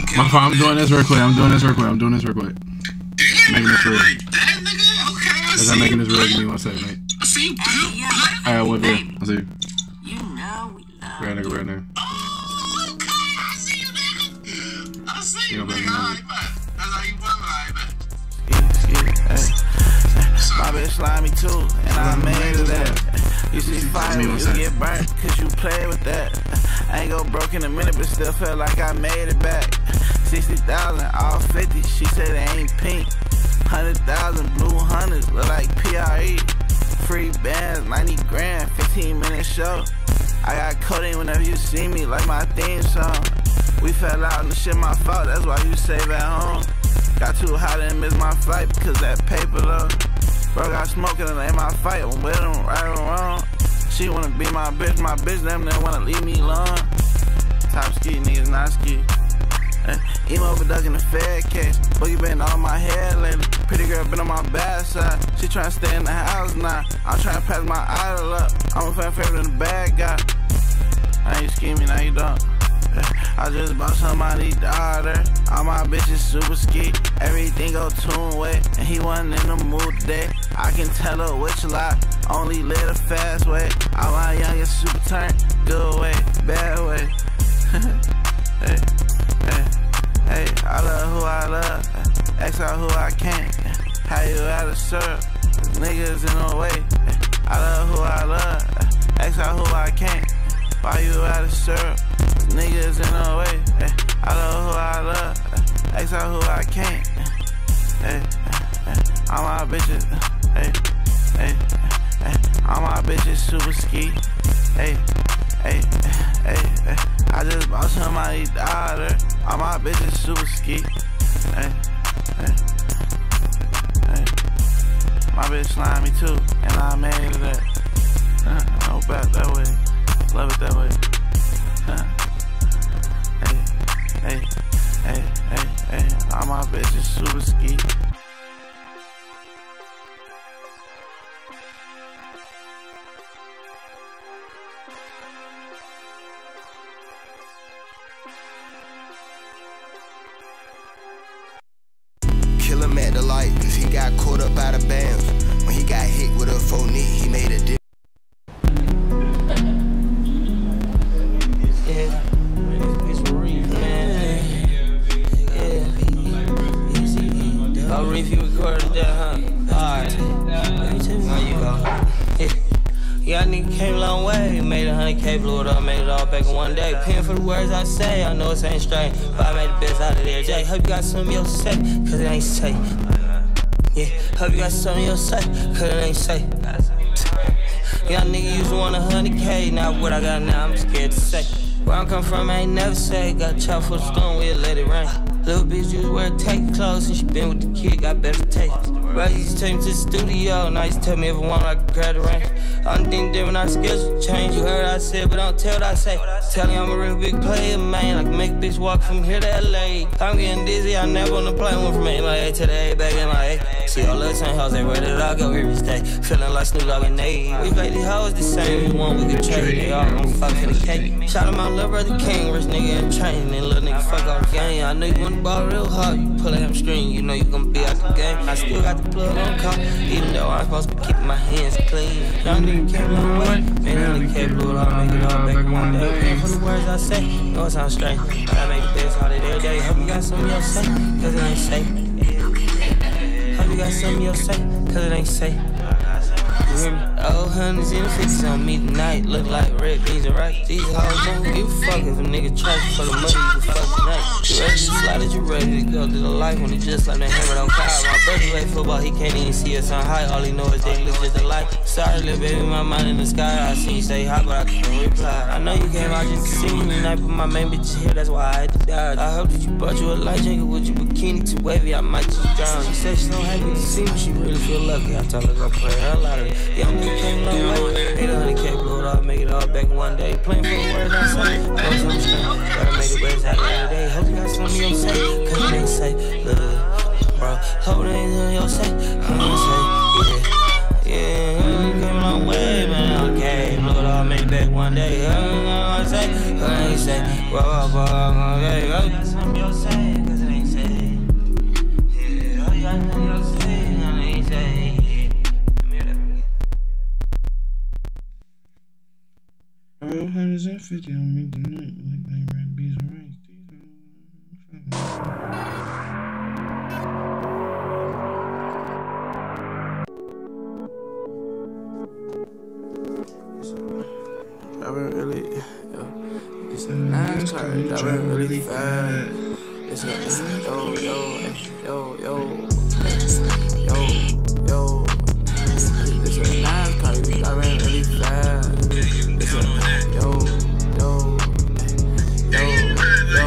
My fault, I'm doing this real quick. I'm doing this real quick. I'm doing this real quick. Making this real. As I'm making this real, give me one second, mate. I see you. Alright, what there? I see you. You know we love Right nigga, right nigga. I see you, nigga. I see you, nigga. Alright, man. That's how you run, alright, man. My bitch slimy too, and I made it that. You see fire, you get burnt, cause you play with that. I ain't go broke in a minute, but still feel like I made it back. sixty thousand, all fifty, she said it ain't pink. one hundred thousand, blue hundreds, look like P R E. Free bands, ninety grand, fifteen minute show. I got codeine whenever you see me, like my theme song. We fell out and the shit my fault, that's why you save at home. Got too hot and missed my flight because that paper low. Bro got smoking and ain't my fight, with them right or wrong. She wanna be my bitch, my bitch, them they wanna leave me alone. Top ski, niggas not ski. Uh, emo but ducking the Fed case. Boogie been on my head lately. Pretty girl been on my bad side. She tryna stay in the house now. I'm tryna pass my idol up. I'm a fan favorite and a bad guy. Now you scheming, now you don't. I just bought somebody's daughter. All my bitches super ski. Everything go tune way. And he wasn't in the mood today. I can tell her which lie. Only live a fast way. All my youngest super turn. Good way, bad way. Hey, hey, hey. I love who I love. X out who I can't. How you out of syrup? Niggas in the way. I love who I love. X out who I can't. Why you out of syrup? Niggas in the way. Hey, I love who I love. X out who I can't. Hey, hey, all my bitches. Hey, hey, hey, all my bitches super ski. Hey, hey, hey, hey. I just bought somebody's daughter. All my bitches super ski. Hey, hey, hey. My bitch slimy too, and I made it that. Uh, no bad that way. Love it that way. Uh, hey, hey, hey, hey, hey. All my bitches super ski. Kill him at the light, cause he got caught up out of bounds. When he got hit with a faux knee, he made a dip. Oh, Reef, you recorded that, huh? Alright. There you go. Yeah. Y'all nigga came a long way. Made a hundred K, blew it up, made it all back in one day. Paying for the words I say, I know it ain't straight, but I made the best out of there. Jay, hope you got something you'll say, cause it ain't safe. Yeah, hope you got something you'll say, cause it ain't safe. Y'all nigga used to want a hundred K, now what I got now, I'm scared to say. Where I'm come from, I ain't never say. Got chopped for the storm, we'll let it rain. Little bitch used to wear tight clothes, and she been with the kid, got better taste. Right, used to take me to the studio, now used to tell me if I want, I could grab the ring. Only thing different, our schedule change. You heard I said, but don't tell what I say. Tell you I'm a real big player, man. I can make a bitch walk from here to L A. I'm getting dizzy, I never on the plane. Went from M I A to the A, back in M I A. See all the same hoes, they where did I go every day? Feeling like Snoop Dogg and Nate. We play these hoes the same, we want, we can trade. They all gon' fuck for the cake. Shout out my little brother King, rich nigga in train. And little nigga fuck all the game. I know you want the ball real hard, you pull a hamstring, you know you gon' be out the game. I still got the plug on call, even though I'm supposed to be keeping my hands clean. Young nigga came a long way, man, only K blew it all, make it all back in one day. Paying for the words I say, know it sounds strange, but I make the best out of it every day. Hope you got something you'll say, cause it ain't safe. Hope you got something you'll say, cause it ain't safe. You hear me? Oh, hundreds in the fifties on me tonight. Look like red beans and rice. These hoes don't give a fuck if a nigga tries for the money, you can fuck tonight. You ready to slide it, you ready to go to the life when he just like that hammer don't cry. My brother play football, he can't even see us on high. All he know is they look just alike. Sorry, little baby, my mind in the sky. I see you say hi, but I can't reply. I know you came out just to see me tonight, but my main bitch is here, that's why I had to die. I hope that you bought you a light jacket with your bikini too wavy, I might just drown. She said she's so happy to see me, she really feel lucky. I told her go play her lottery. Young nigga came a long way. eight hundred K, blew it all, make it all back in one day. Playing for the words I say, know some strength. Gotta make the best out of every day. Hope you got something you'll say, cause it ain't safe. Look, bro, hope it ain't something you'll say, cause it ain't safe. Yeah, yeah, you came a long way, man. Okay, blew it all, make it back one day. I don't know what I say, cause it ain't safe. Bro, bro, okay, hope you got something you'll say. four hundred fifty on me tonight. Like my red bees and rice. Driving really, yo, it's a nice car, driving really fast. It's a, yo, yo, yo, yo, yo, yo. It's a nice car, you driving really fast. It's a, yo, yo, yo, yo.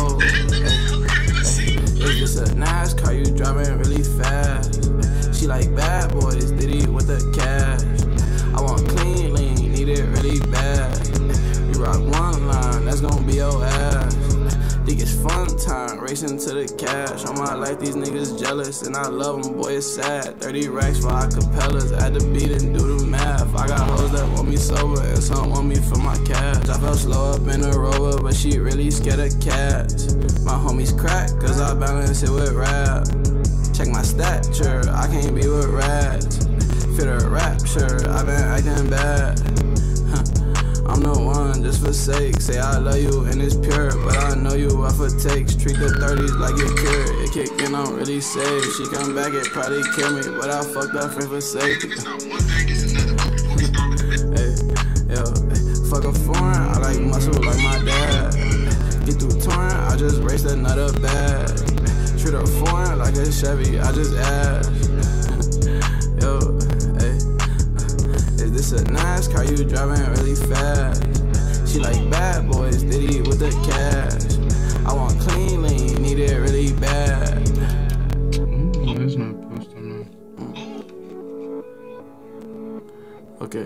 It's just a nice car, you driving really fast. She like bad boys, did it with the cash. I want clean, lean, need it really bad. You rock one line, that's gonna be your ass. Think it's fun time, racing to the cash. On my life, these niggas jealous, and I love them, boy, it's sad. thirty racks for acapellas, add the beat and do the math. I got hoes that want me sober, and some want me for my cash. I fell slow up in a rover, but she really scared of cats. My homies crack, cause I balance it with rap. Check my stature, I can't be with rats. Fit a rapture, I've been acting bad. Huh. I'm the one just for sake. Say I love you and it's pure, but I know you what for takes. Treat the thirties like it's pure. It kick in, I'm really safe. She come back, it probably kill me, but I fucked up for safety. Hey, yo, fuck a foreign, I like muscle like my dad. Get through touring, I just raced another bag. Treat a foreign like a Chevy, I just ask. Yo. Is this a nice car, you driving really fast? She like bad boys, did it with the cash. I want clean, lean, need it really bad. Mm, that's not post on that. Okay.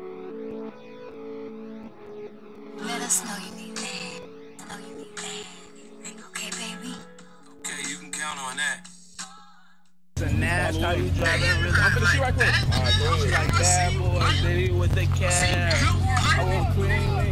Let us know you need that. Know you need that. Okay, baby? Okay, you can count on that. It's a nice car, you driving really fast. I'm finna see right quick. Alright, go ahead. Like bad boys, did it with the cash. I want clean, lean.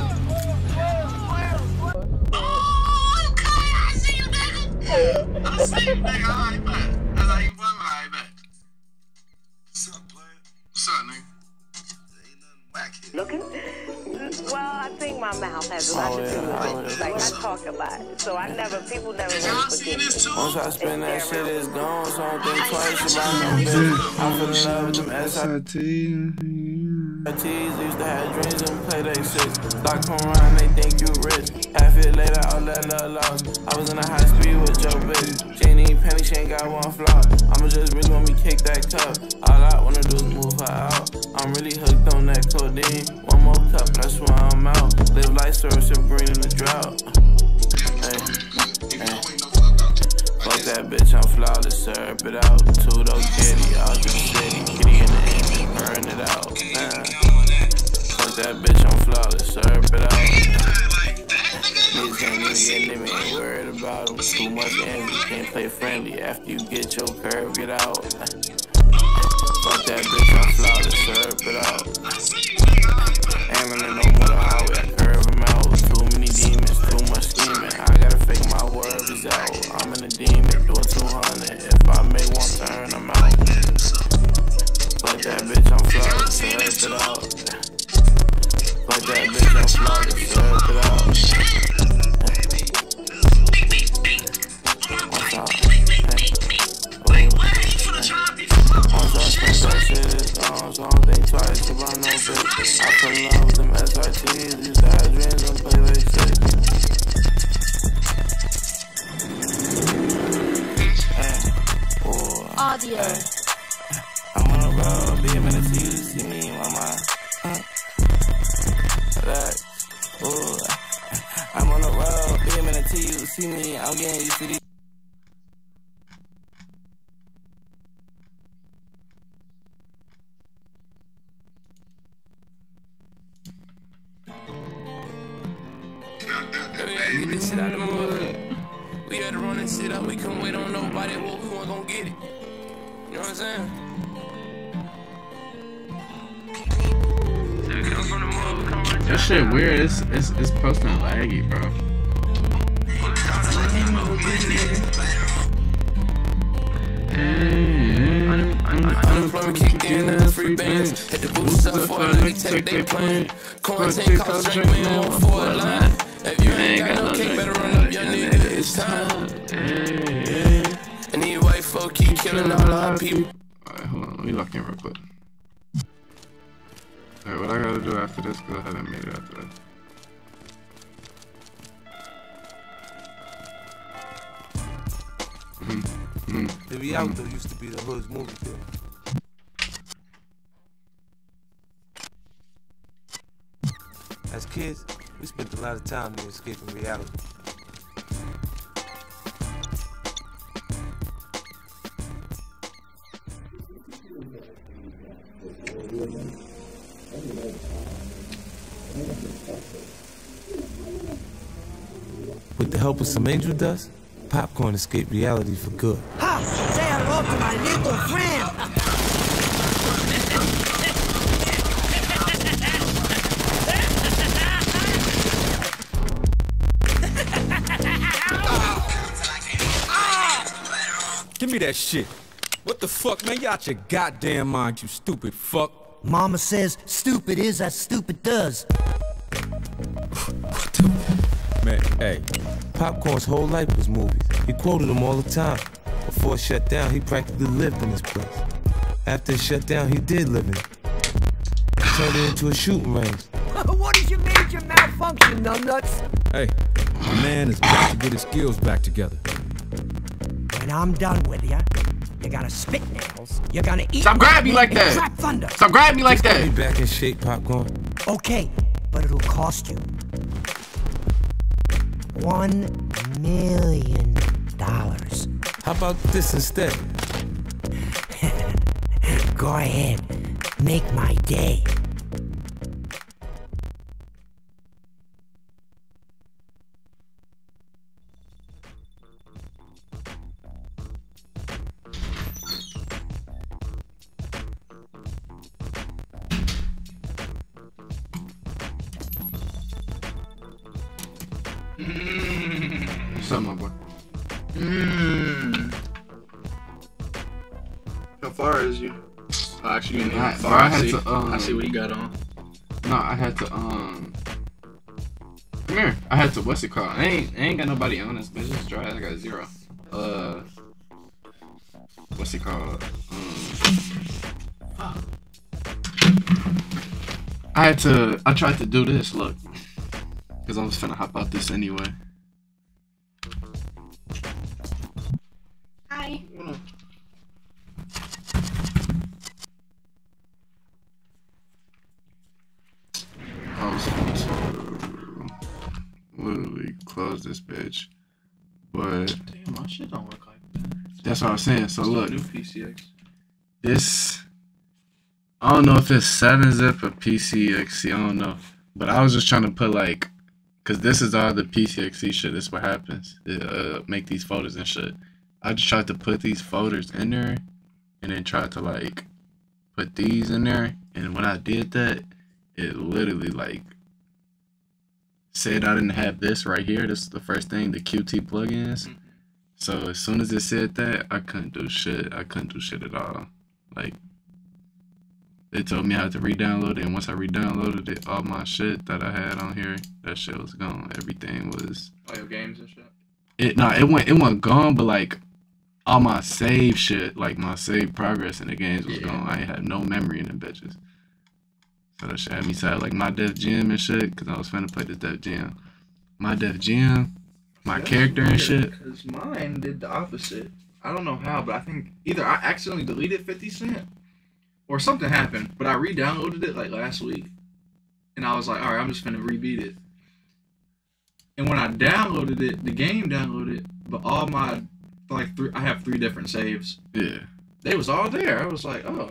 I see you, nigga. Alright, man. That's how you run, alright, man. What's up, player? What's up, nigga? There ain't nothing whack here. Looking? Well, I think my mouth has a lot Oh, to do yeah, with oh, it. yeah. Like, I talk a lot. So I never, people never really forget me. Once I spend that shit, it's gone. So I don't think twice about no bitch. I'm feeling in love with them S I Ts. Used to have dreams and play they shit. Stock come around, they think you rich. Half it later, all that love lost. I was in a high speed with Joe bitch. She ain't even penny, she ain't got one flaw. I'ma just really want me kick that cup. All I wanna do is move her out. I'm really hooked on that codeine. One more cup, that's why I'm out. Live life, serve some green in the drought. Hey, hey. Fuck that bitch, I'm flawless, serve it out. Tudo kitty, out the city. Kitty in the engine, burn it out. Nah. Fuck that bitch, I'm flawless, serve it out. Niggas ain't even getting me, ain't worried about them. Too much envy, can't play friendly. After you get your curve, get out. Fuck that bitch, I'm flawless, serve it out. Ain't really no more than highway, I curve him out. Too many demons, too much scheming. I gotta fake my words out. I'm in a demon, doing two hundred. If I make one turn, I'm out. Fuck that bitch, I'm flawless, serve it out. Fuck that bitch, I'm flawless, serve it out. What's up? Once I spend that shit, it's gone, so I don't think twice about no bitch. I fell in love with them S I Ts, used to have dreams and play like shit. Hey, boy, Audio. Hey. I'm on a road, be a minute till you see me, mama. Huh? Relax, boy. I'm on the road, be a minute till you see me, I'm getting used to these. Get this shit out of the mud. We had to run this shit up. We couldn't wait on nobody. Well, we weren't gonna get it. You know what I'm saying? That shit weird. It's it's it's posting laggy, bro. Hey, Unemployment kick in and free bands. Hit the boost up for a nigga take they plan. Quarantine cost drink me on for a line. If you ain't got no cake, better run up your nigga, it's time. And these white folk keep killing all our people. Alright, hold on, let me lock in real quick. Alright, what I gotta do after this, go ahead and make it after that. Mm-hmm. Mm-hmm. The Rialto used to be the hood's movie theater. As kids, we spent a lot of time there escaping reality. With the help of some angel dust, Popcorn escaped reality for good. Ha! Say hello to my little friend! Give me that shit. What the fuck, man? You out your goddamn mind, you stupid fuck. Mama says stupid is as stupid does. Man, hey. Popcorn's whole life was movies. He quoted them all the time. Before it shut down, he practically lived in this place. After it shut down, he did live in it. He turned it into a shooting range. What is your major malfunction, numbnuts? Hey, the man has got to get his skills back together. When I'm done with you, you're gonna spit nails, you're gonna eat. Stop grabbing me like that! Trap thunder. Stop grabbing me like Just that! Get me back in shape, Popcorn. Okay, but it'll cost you one million dollars. How about this instead? Go ahead, make my day. What's up, my boy? Mm. How far is you? Oh, actually, you I, need bro, far. I I, had see. to, um, I see what you got on. No, I had to, um... Come here. I had to, what's it called? I ain't, I ain't got nobody on this bitch. It's dry. I got zero. Uh... What's it called? Um... I had to, I tried to do this, look. Because I was finna hop out this anyway. Hi. I was finna to literally close this bitch. But Damn, my shit don't work like that. That's what I was saying. So look, New P C X. this, I don't know if it's seven zip or P C X C, I don't know. But I was just trying to put like, cause this is all the P C X C shit. This is what happens. It, uh, make these folders and shit. I just tried to put these folders in there, and then tried to like put these in there. And when I did that, it literally like said I didn't have this right here. This is the first thing, the Q T plugins. So as soon as it said that, I couldn't do shit. I couldn't do shit at all. Like, it told me I had to re-download it, and once I re-downloaded it, all my shit that I had on here, that shit was gone. Everything was. All your games and shit. It nah, it went it went gone, but like all my save shit, like my save progress in the games was Yeah. gone. I ain't had no memory in them bitches. So that shit had me sad, like my Def Jam and shit, cause I was finna play this Def Jam. My Def Jam, my That's character and weird, shit. Cause mine did the opposite. I don't know how, but I think either I accidentally deleted fifty Cent or something happened. But I re-downloaded it like last week, and I was like, all right, I'm just finna rebeat it. And when I downloaded it, the game downloaded, but all my like three, I have three different saves. Yeah. They was all there. I was like, oh.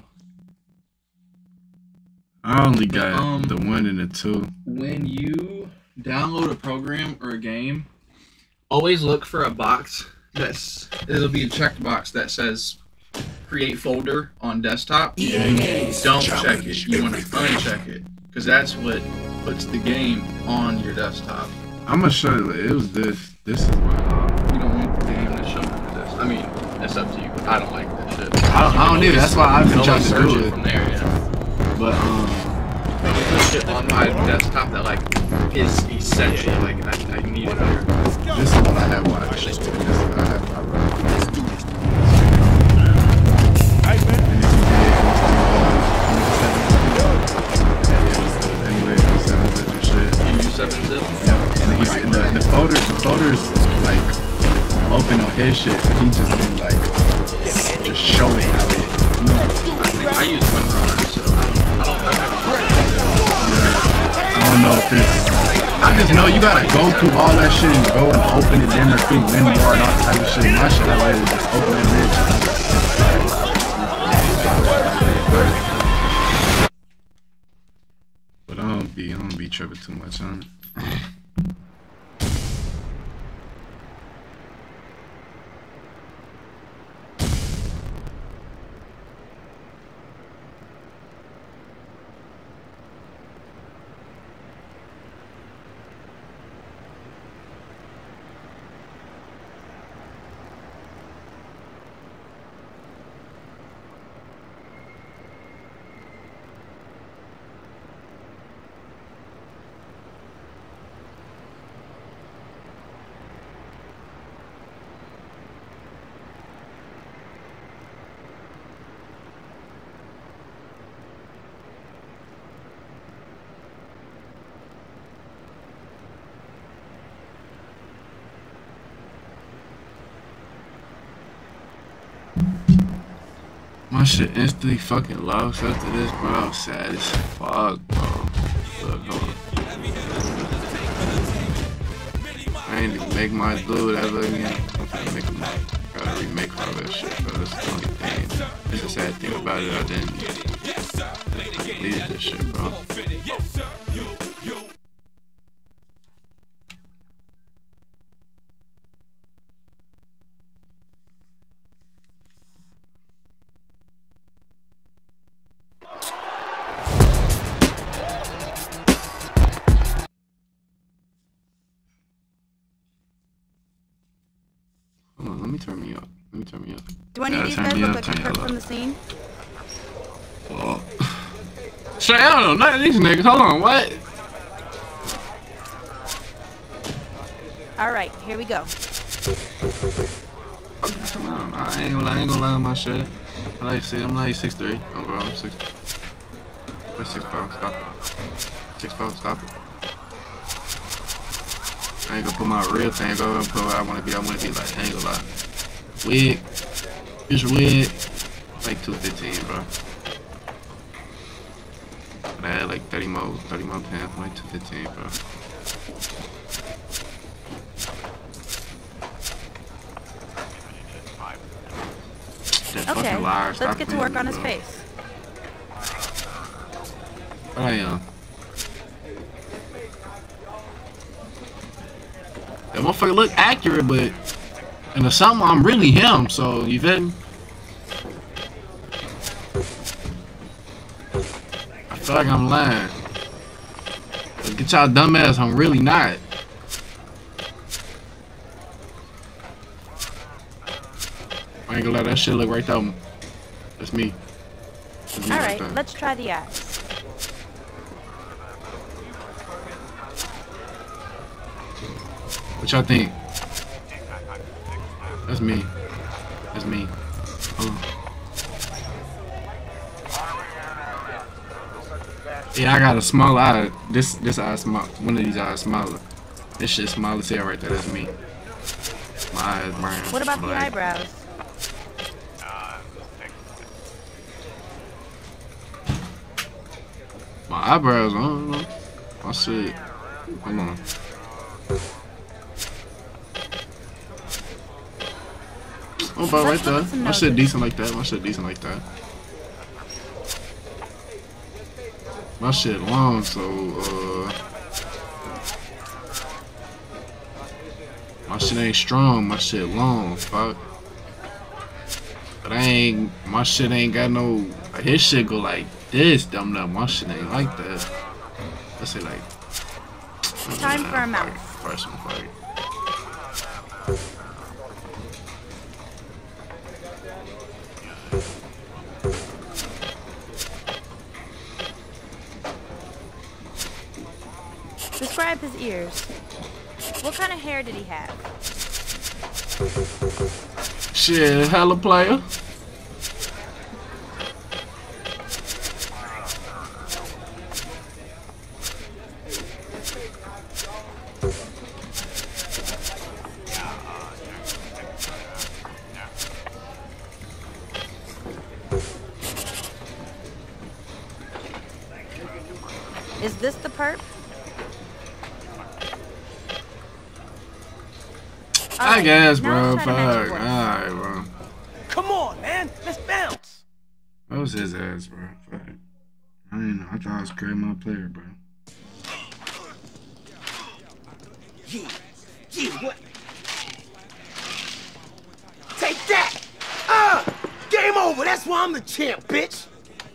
I only got Um, the one and the two. When you download a program or a game, always look for a box that's, it'll be a checked box that says create folder on desktop. Don't check it. You want to uncheck it, because that's what puts the game on your desktop. I'm gonna show you. It was this. This is what. You don't want the game to show you this. I mean, it's up to you, but I don't like this shit. I don't, I don't either. That's why I've been I'll trying to search do it it. from there, yeah. But um, there's shit on my desktop that like is essential. Like I, I need it there. This is what I have watched. This is what I have watched. And he's in the, the folders, the folders like open on his shit, but he just been like just showing how it. You know, I, think I use WinRAR, so I don't. I don't know if it's. I just know you gotta go through all that shit and go and open it, then there's free WinRAR and all that type of shit. My shit, I like to just open it, bitch. But I don't be, I don't be tripping too much on it. My shit instantly fucking lost after this, bro. I was sad as fuck, bro. Look, hold on. I ain't even make my dude ever again. I'm gonna make him. Gotta remake all that shit, bro. That's the only thing. That's the sad thing about it. I didn't delete this shit, bro. Let me turn me up. Let me turn me up. Do any of these guys look like a trip from the scene? Oh. Shit, I don't know none of these niggas. Hold on, what? Alright, here we go. Come on, I ain't gonna lie, I ain't gonna lie on my shit. I like six, I'm like six three. Oh, bro, I'm six. What's six five? Stop it. Six five, stop it. I ain't gonna put my real thing over and put what I wanna be. I wanna be like, I ain't gonna lie. Wig. Here's your wig. Like two fifteen, bro. But I had like thirty more, thirty more pants, like two fifteen, bro. That Okay, liar, let's stop get to work playing, on his bro. face. I am. That motherfucker look accurate, but in the summer I'm really him, so you feel me? I feel like I'm lying. Let's get y'all dumbass, I'm really not. I ain't gonna let that shit look right there. That's me. That's me right Alright, there. let's try the eyes. What y'all think? That's me. That's me. Hold on. Yeah, I got a small eye. This this eye small. One of these eyes smaller. This shit small as hell right there. That's me. My eyes brown. What about black. the eyebrows? My eyebrows, I don't know. My shit. Hold on. Oh, about right there. My shit decent like that. My shit decent like that. My shit long, so uh, my shit ain't strong. My shit long, fuck. But I ain't. My shit ain't got no. His shit go like this, dumb dumb. My shit ain't like that. Let's say like. Time for a mouth. First one, fight. Describe his ears. What kind of hair did he have? Shit, hella player. Is this the perp? I right, guess, now bro. let's Fuck. try to match your voice. Alright, bro. Come on, man. Let's bounce. That was his ass, bro. Fuck. I didn't know. I thought I was creating my player, bro. Yeah. Yeah, what? Take that! Uh! Game over. That's why I'm the champ, bitch.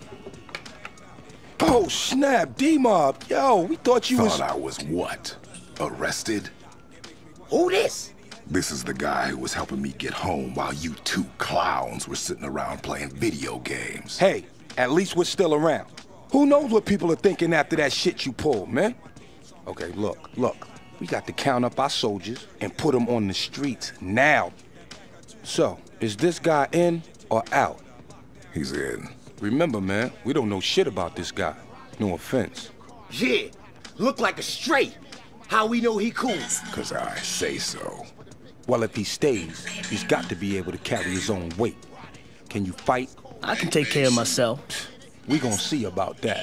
Oh, snap. D-Mob. Yo, we thought you Thought was... I was what? Arrested? Who this? This is the guy who was helping me get home while you two clowns were sitting around playing video games. Hey, at least we're still around. Who knows what people are thinking after that shit you pulled, man? Okay, look, look. We got to count up our soldiers and put them on the streets now. So, is this guy in or out? He's in. Remember, man, we don't know shit about this guy. No offense. Yeah. Look like a straight. How we know he cool? Cause I say so. Well, if he stays, he's got to be able to carry his own weight. Can you fight? I can take care of myself. We gonna see about that.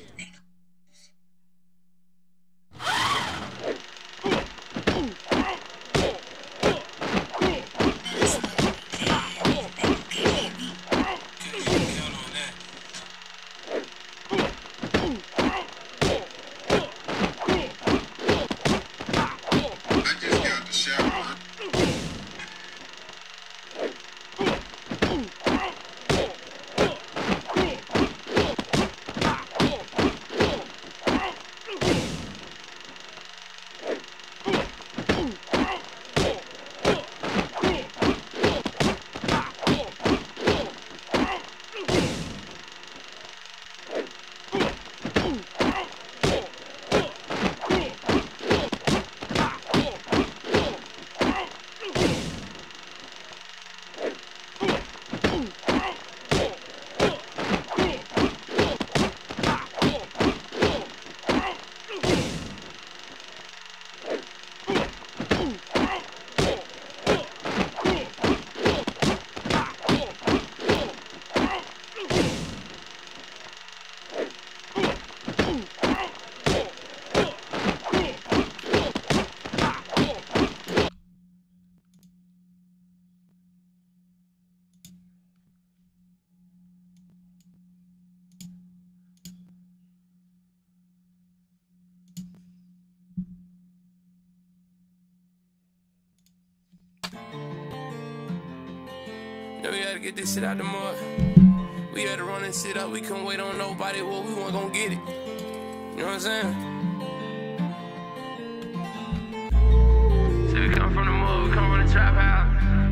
Now we gotta get this shit out the mud. We had to run this shit up. We couldn't wait on nobody. Well, we weren't gonna get it. You know what I'm saying? So we come from the mud. We come from the trap house.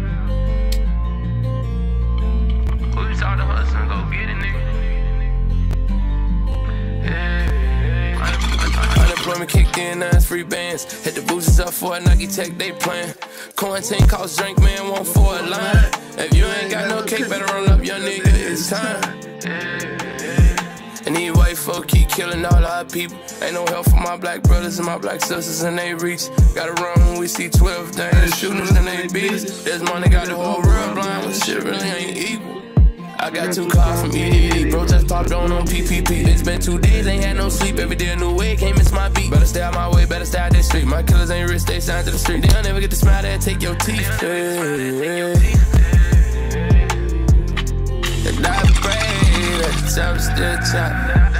We start to hustle and go get it, nigga. Unemployment kicked in, now it's free bands. Hit the boosters up for a Nike Tech, they plan. Quarantine cost drink, man, one for a line. If you ain't got no cake, better run up your nigga, it's time. And these white folk keep killing all our people. Ain't no help for my black brothers and my black sisters, and they reach. Gotta run when we see twelve dangerous shooters and they beat us. This money got the whole world blind, but shit really ain't equal. I got two cars from E D D, bro just popped on on P P P. It's been two days, ain't had no sleep, every day a new way, can't miss my beat. Better stay out my way, better stay out this street. My killers ain't rich, they sign to the street. They'll never get to smile, they'll take your teeth. Yeah, yeah. And I pray that the top still chop.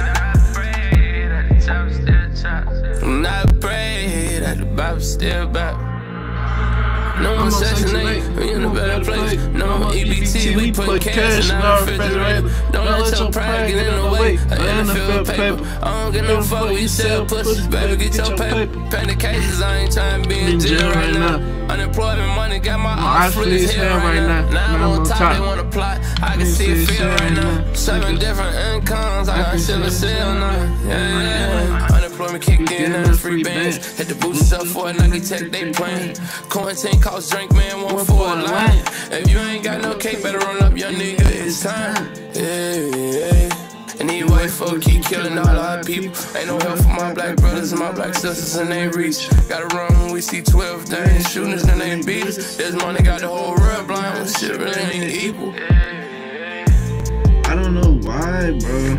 And I pray that the Bible still back. No more Section eight, we in a better place. No more E B T, we put cash in our refrigerator. Don't let your pride get in the way of N F L paper. I don't get no fuck when you sell pussies, better get your paper. Pay the cases, I ain't trying to be in jail right now. Unemployment money got my eyes free as hell right now. Now I'm on top, they wanna plot, I can see it feel right now. Seven different incomes, I got shit to sell now. Yeah, yeah. Unemployment when we kick in and the free bands. Hit the boost up for a nugget tech, they playing. Quarantine cost drink, man, one for a line. If you ain't got no cake, better run up, young nigga, it's time. Yeah, yeah. And these white folk keep killing all our people. Ain't no help for my black brothers and my black sisters, and they reach. Gotta run when we see twelve things. Shooting us, then they beat us. This money got the whole world blind when shit really ain't equal. I don't know why, bro.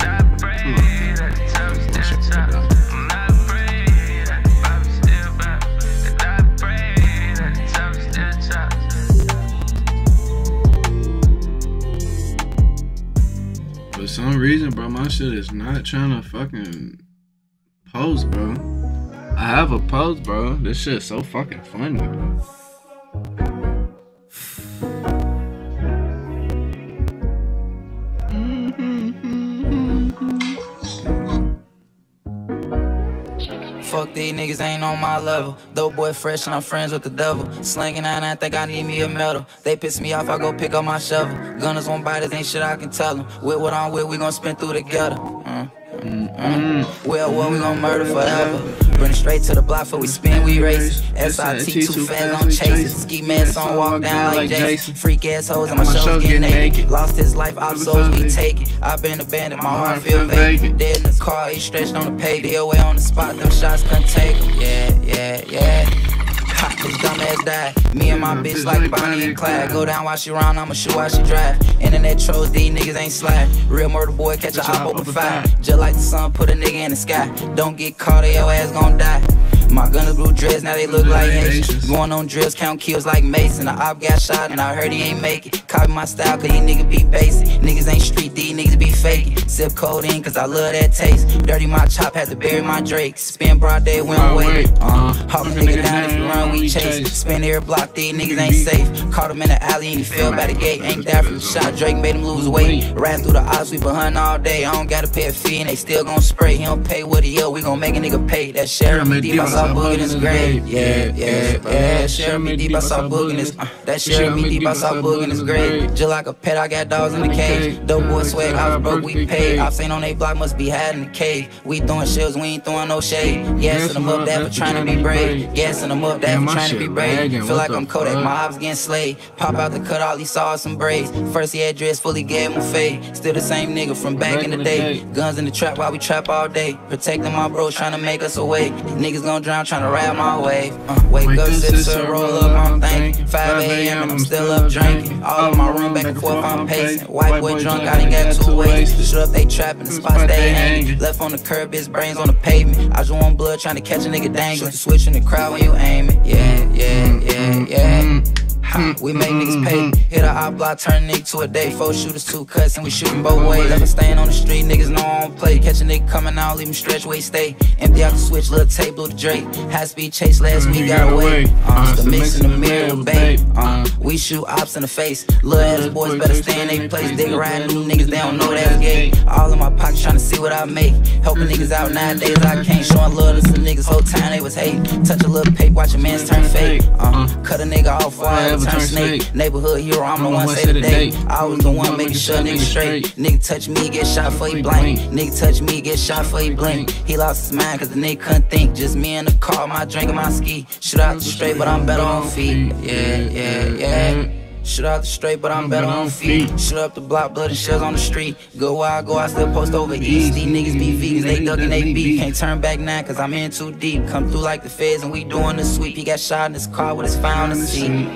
For some reason, bro, my shit is not trying to fucking post, bro. I have a post, bro. This shit's so fucking funny, bro. Fuck these niggas ain't on my level. Dope boy fresh and I'm friends with the devil. Slanging out and I think I need me a medal. They piss me off, I go pick up my shovel. Gunners on biters, ain't shit I can tell them. With what I'm with, we gon' spin through together. Mm. Mm -mm. Well, well, we gon' murder forever. Bring it straight to the block for we spin, we race. S I T too fast, gon' chase it. Ski mask on, walk down like Jason. Freak ass hoes and my shows get naked. Lost his life, our souls we take it. I been abandoned, my heart feel vacant. Dead in the car, he stretched on the pavement. He away on the spot, them shots couldn't take him. Yeah, yeah, yeah. His dumb ass died. Me and my bitch like Bonnie and Clyde. Go down while she run, I'ma shoot while she drive. Internet trolls, these niggas ain't slide. Real murder boy, catch a op open fire. Just like the sun, put a nigga in the sky. Don't get caught or your ass gon' die. My gunners grew dreads, now they look like Haitians. Going on drills, count kills like Mason. The op got shot and I heard he ain't make it. Copy my style, cause these niggas be basic. Niggas ain't street, these niggas be faking. Sip codeine, cause I love that taste. Dirty my chop, had to bury my Drake. Spin broad day, we don't wait. Uh, hawk a nigga down, if you run, we chase. Spin every block, these niggas ain't safe. Caught him in the alley and he fell by the gate. Ain't there from the shot, Drake made him lose weight. Ran through the odds, we been hunting all day. I don't gotta pay a fee and they still gon' spray. He don't pay what he owe, we gon' make a nigga pay. That sheriff me deep, I saw boogie in his grave. Yeah, yeah, yeah. Sheriff me deep, I saw boogie in his uh, That sheriff me deep, I saw boogie in his grave. Just like a pet, I got dogs in the cage. Dope boy swag, I was broke, we paid. Ops ain't on they block, must be hiding in the cave. We throwing shells, we ain't throwing no shade. Gassing them up, that for trying to be brave. Gassing them up, that for trying to be brave. Feel like I'm Kodak, my ops getting slayed. Pop out the cut, all he saw was some braids. First he had dress, fully gave him a fade. Still the same nigga from back in the day. Guns in the trap while we trap all day. Protecting my bros, trying to make us away. Niggas gon' drown, trying to ride my wave. Uh, wake, wake up, sip, sip, roll up, I'm thinking. five A M and I'm still up drinking. All in my room, back and forth, I'm pacing. White boy drunk, I done got two ways. Shut up, they trapping, the spots they hanging. Left on the curb, his brains on the pavement. I just want blood, trying to catch a nigga dangling. Switch in the crowd when you aim it. Yeah, yeah, yeah, yeah. Ha, we make niggas pay. Hit a hot block, turn a nigga to a day. Four shooters, two cuts, and we shooting both ways. Never staying on the street, niggas know I don't play. Catch a nigga coming out, leave him stretch, wait, stay. Empty out the switch, little tape, blew the Drake. High speed chase last week, got away. Uh, the mix in the middle, babe. Uh, we shoot ops in the face. Little ass boys better stay in they place. Dig around new niggas, they don't know that's gay. All in my pocket, trying to see what I make. Helping niggas out nowadays, I can't. Showing love to some niggas, whole time they was hate. Touch a little paper, watch a man's turn fake. Uh, cut a nigga off while I ever turn snake. Neighborhood hero, I'm the one say the day. I was the one making sure niggas straight. Nigga touch me, get shot for he blank. Nigga touch me, get shot for he blink. He lost his mind cause the nigga couldn't think. Just me in the car, my drink and my ski. Shoot out the straight, but I'm better on feet. Yeah, yeah, yeah. Shoot out the straight, but I'm better on feet. Shoot up the block, blood and shells on the street. Go where I go, I still post over east. These niggas be vegans, they ducking they beat. Can't turn back now, cause I'm in too deep. Come through like the feds and we doing the sweep. He got shot in his car with his found in the seat.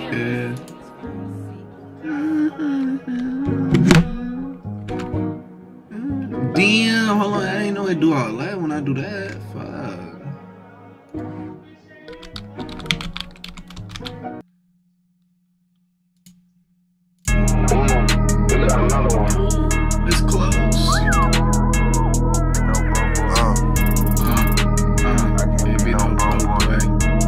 Damn, hold on, I ain't know it do all that when I do that. Fuck. It's close. Uh, uh, uh, baby, no broke boy.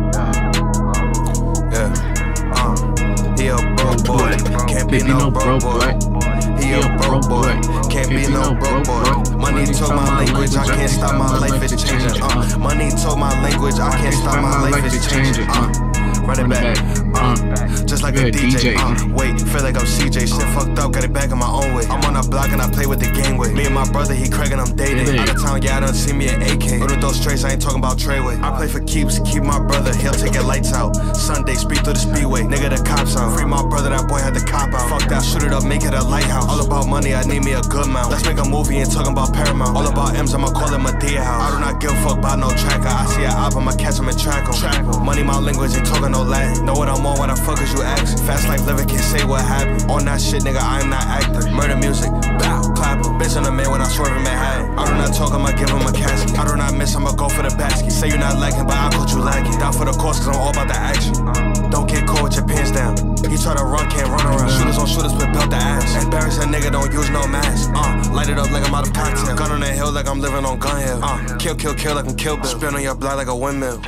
Uh, yeah, uh, he a broke boy, can't be no broke boy. He a broke boy, can't be no broke boy. Money told my language, I can't stop my life, it's changing. Uh, money told my language, I can't stop my life, it's changing. Uh, run it back. Uh, just like a D J. Uh, wait, feel like I'm C J. Shit fucked up, got it back in my own way. I'm on a block and I play with the game with. Me and my brother, he cracking, I'm dating. Out of town, yeah, I done see me at A K. But with those straights, I ain't talking about Treyway. I play for keeps, keep my brother, he'll take your lights out. Sunday, speed through the speedway, nigga, the cops out. Free my brother, that boy had the cop out. Fuck that, shoot it up, make it a lighthouse. All about money, I need me a good mount. Let's make a movie and talking about Paramount. All about M's, I'ma call it Medea House. I do not give a fuck about no tracker. I see an op, I'ma catch him and track him. Money, my language, ain't talking no Latin. Know what I'm on, what the fuck is you ask? Fast life living, can't say what happened. On that shit, nigga, I am not acting. Murder music, bow, clap him. Bitch on the man when I swerve in Manhattan. I do not talk, I'ma give him a casket. I do not miss, I'ma go for the basket. Say you not liking, but I caught you lacking. Down for the course, cause I'm all about the action. Don't get caught with your pants down. He try to run, can't run around. Shooters on shooters with belt the ass. Embarrass a nigga, don't use no mask. Uh, light it up like I'm out of cocktail. Gun on the hill like I'm living on Gun Hill. Uh, kill, kill, kill like I'm Kill Bill. Spin on your block like a windmill.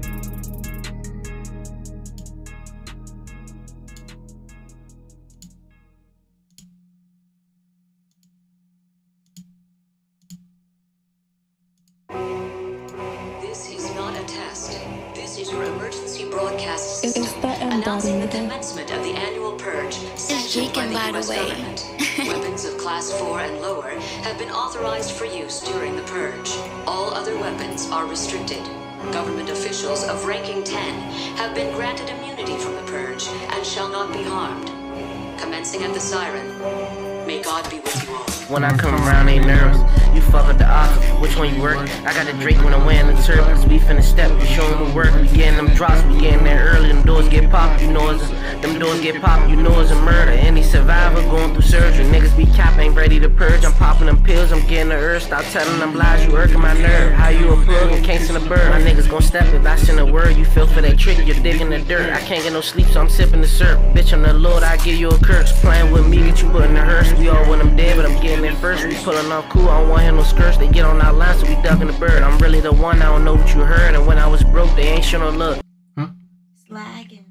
This is not a test. This is your emergency broadcast system announcing the commencement of the annual purge sanctioned by the U S government. Weapons of class four and lower have been authorized for use during the purge. All other weapons are restricted. Government officials of ranking ten have been granted immunity from the purge and shall not be harmed. Commencing at the siren. May God be with you all. When I come around, ain't nervous. You fuck up the office, which one you work? I got the Drake when I'm wearing the turbans. We finna step, we show them the work. We getting them drops, we getting there early. Them doors get popped, you know it's a, them doors get popped, you know it's a murder. Any survivor going through surgery. Niggas be cap, ain't ready to purge. I'm popping them pills, I'm getting the earth. Stop telling them lies, you irking my nerve. How you a plug and can't send a bird? My niggas gon' step if I send a word. You feel for that trick, you're digging the dirt. I can't get no sleep, so I'm sipping the syrup. Bitch, I'm the Lord, I give you a curse. Playing with me, get you put in the hearse. We all when I'm dead, but I'm getting it first. We pulling off cool, I don't want him no skirts. They get on our line, so we ducking the bird. I'm really the one, I don't know what you heard. And when I was broke, they ain't show no look. Huh? Slagging.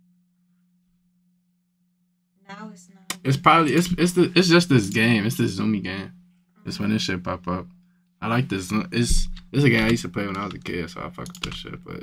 Now it's not. It's probably it's it's the it's just this game. It's this Zoomy game. It's when this shit pop up. I like this. It's it's a game I used to play when I was a kid, so I fuck with this shit. But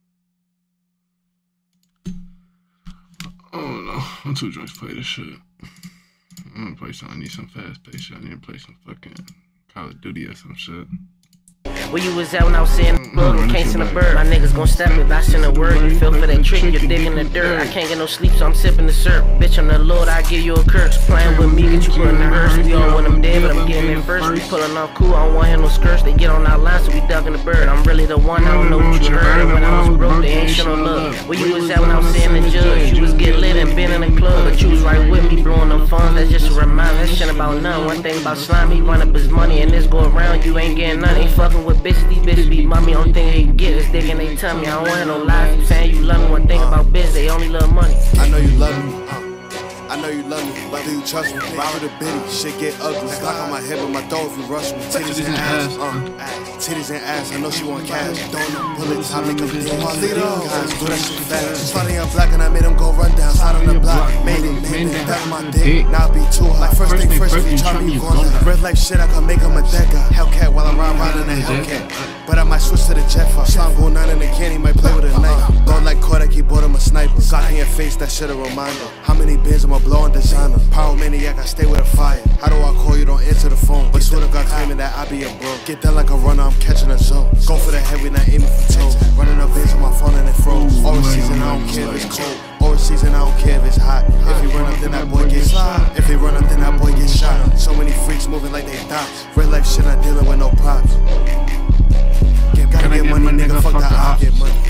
oh no, I'm too drunk to play this shit. I'm gonna play something. I need some fast paced shit. I need to play some fucking Call of Duty or some shit. Where you was at when I was saying the plug and can't send a bird? My niggas gon' step if I send a word. You feel for that trick, you're digging the dirt. I can't get no sleep, so I'm sipping the syrup. Bitch, I'm the Lord, I give you a curse. Playing with me, get you put in the hearse. We all when I'm dead, but I'm getting it first. We pulling off cool, I don't want him no skirts. They get on our line, so we ducking the bird. I'm really the one, I don't know what you heard. And when I was broke, they ain't show no love. Where you was at when I was saying the judge? You was get lit and been in the club, but you was right with me, blowing them funds. That's just a reminder, that shit about none. One thing about slime, he run up his money, and this go around, you ain't getting none. Ain't fucking with bitches, these bitches be mommy. Only thing they can get is dick and they tell me. I don't want no lies. You saying you love me, one thing about bitch, they only love money. I know you love me. Uh, I know you love me, but do you trust me? Ride with a bitty, shit get ugly. Glock on my head, but my dog if you rush me. Titties and ass, uh, titties and ass. I know she want cash. Don't know bullets, I make them dance. Marlito, guys, do that shit fast. Starting on black and I made them go run down. Slide on the block, made it, made it. Back on my dick, now be too hot. Like first thing first, if you try me, you gon' die. Red life shit, I can make him a dead guy. Hellcat while I'm riding riding a Hellcat. But I might switch to the jet fuck. Slime go nine in the can, he might play with a knife. Don't like Kodak, he bought him a sniper. Glock in your face, that shit a reminder. How many bins I'ma blow on designer? Power maniac, I stay with a fire. How do I call you, don't answer the phone? But swear to God claiming that I be a bro. Get done like a runner, I'm catching a zone. Go for the heavy, not aiming for toes. Running up bins on my phone and it froze. All season, I don't care if it's cold. All season, I don't care if it's hot. If he run up, then that boy gets shot. If he run up, then that boy gets shot. So many freaks moving like they dots. Real life shit, not dealing with no props. Get, gotta get money, nigga, fuck the op. Get money.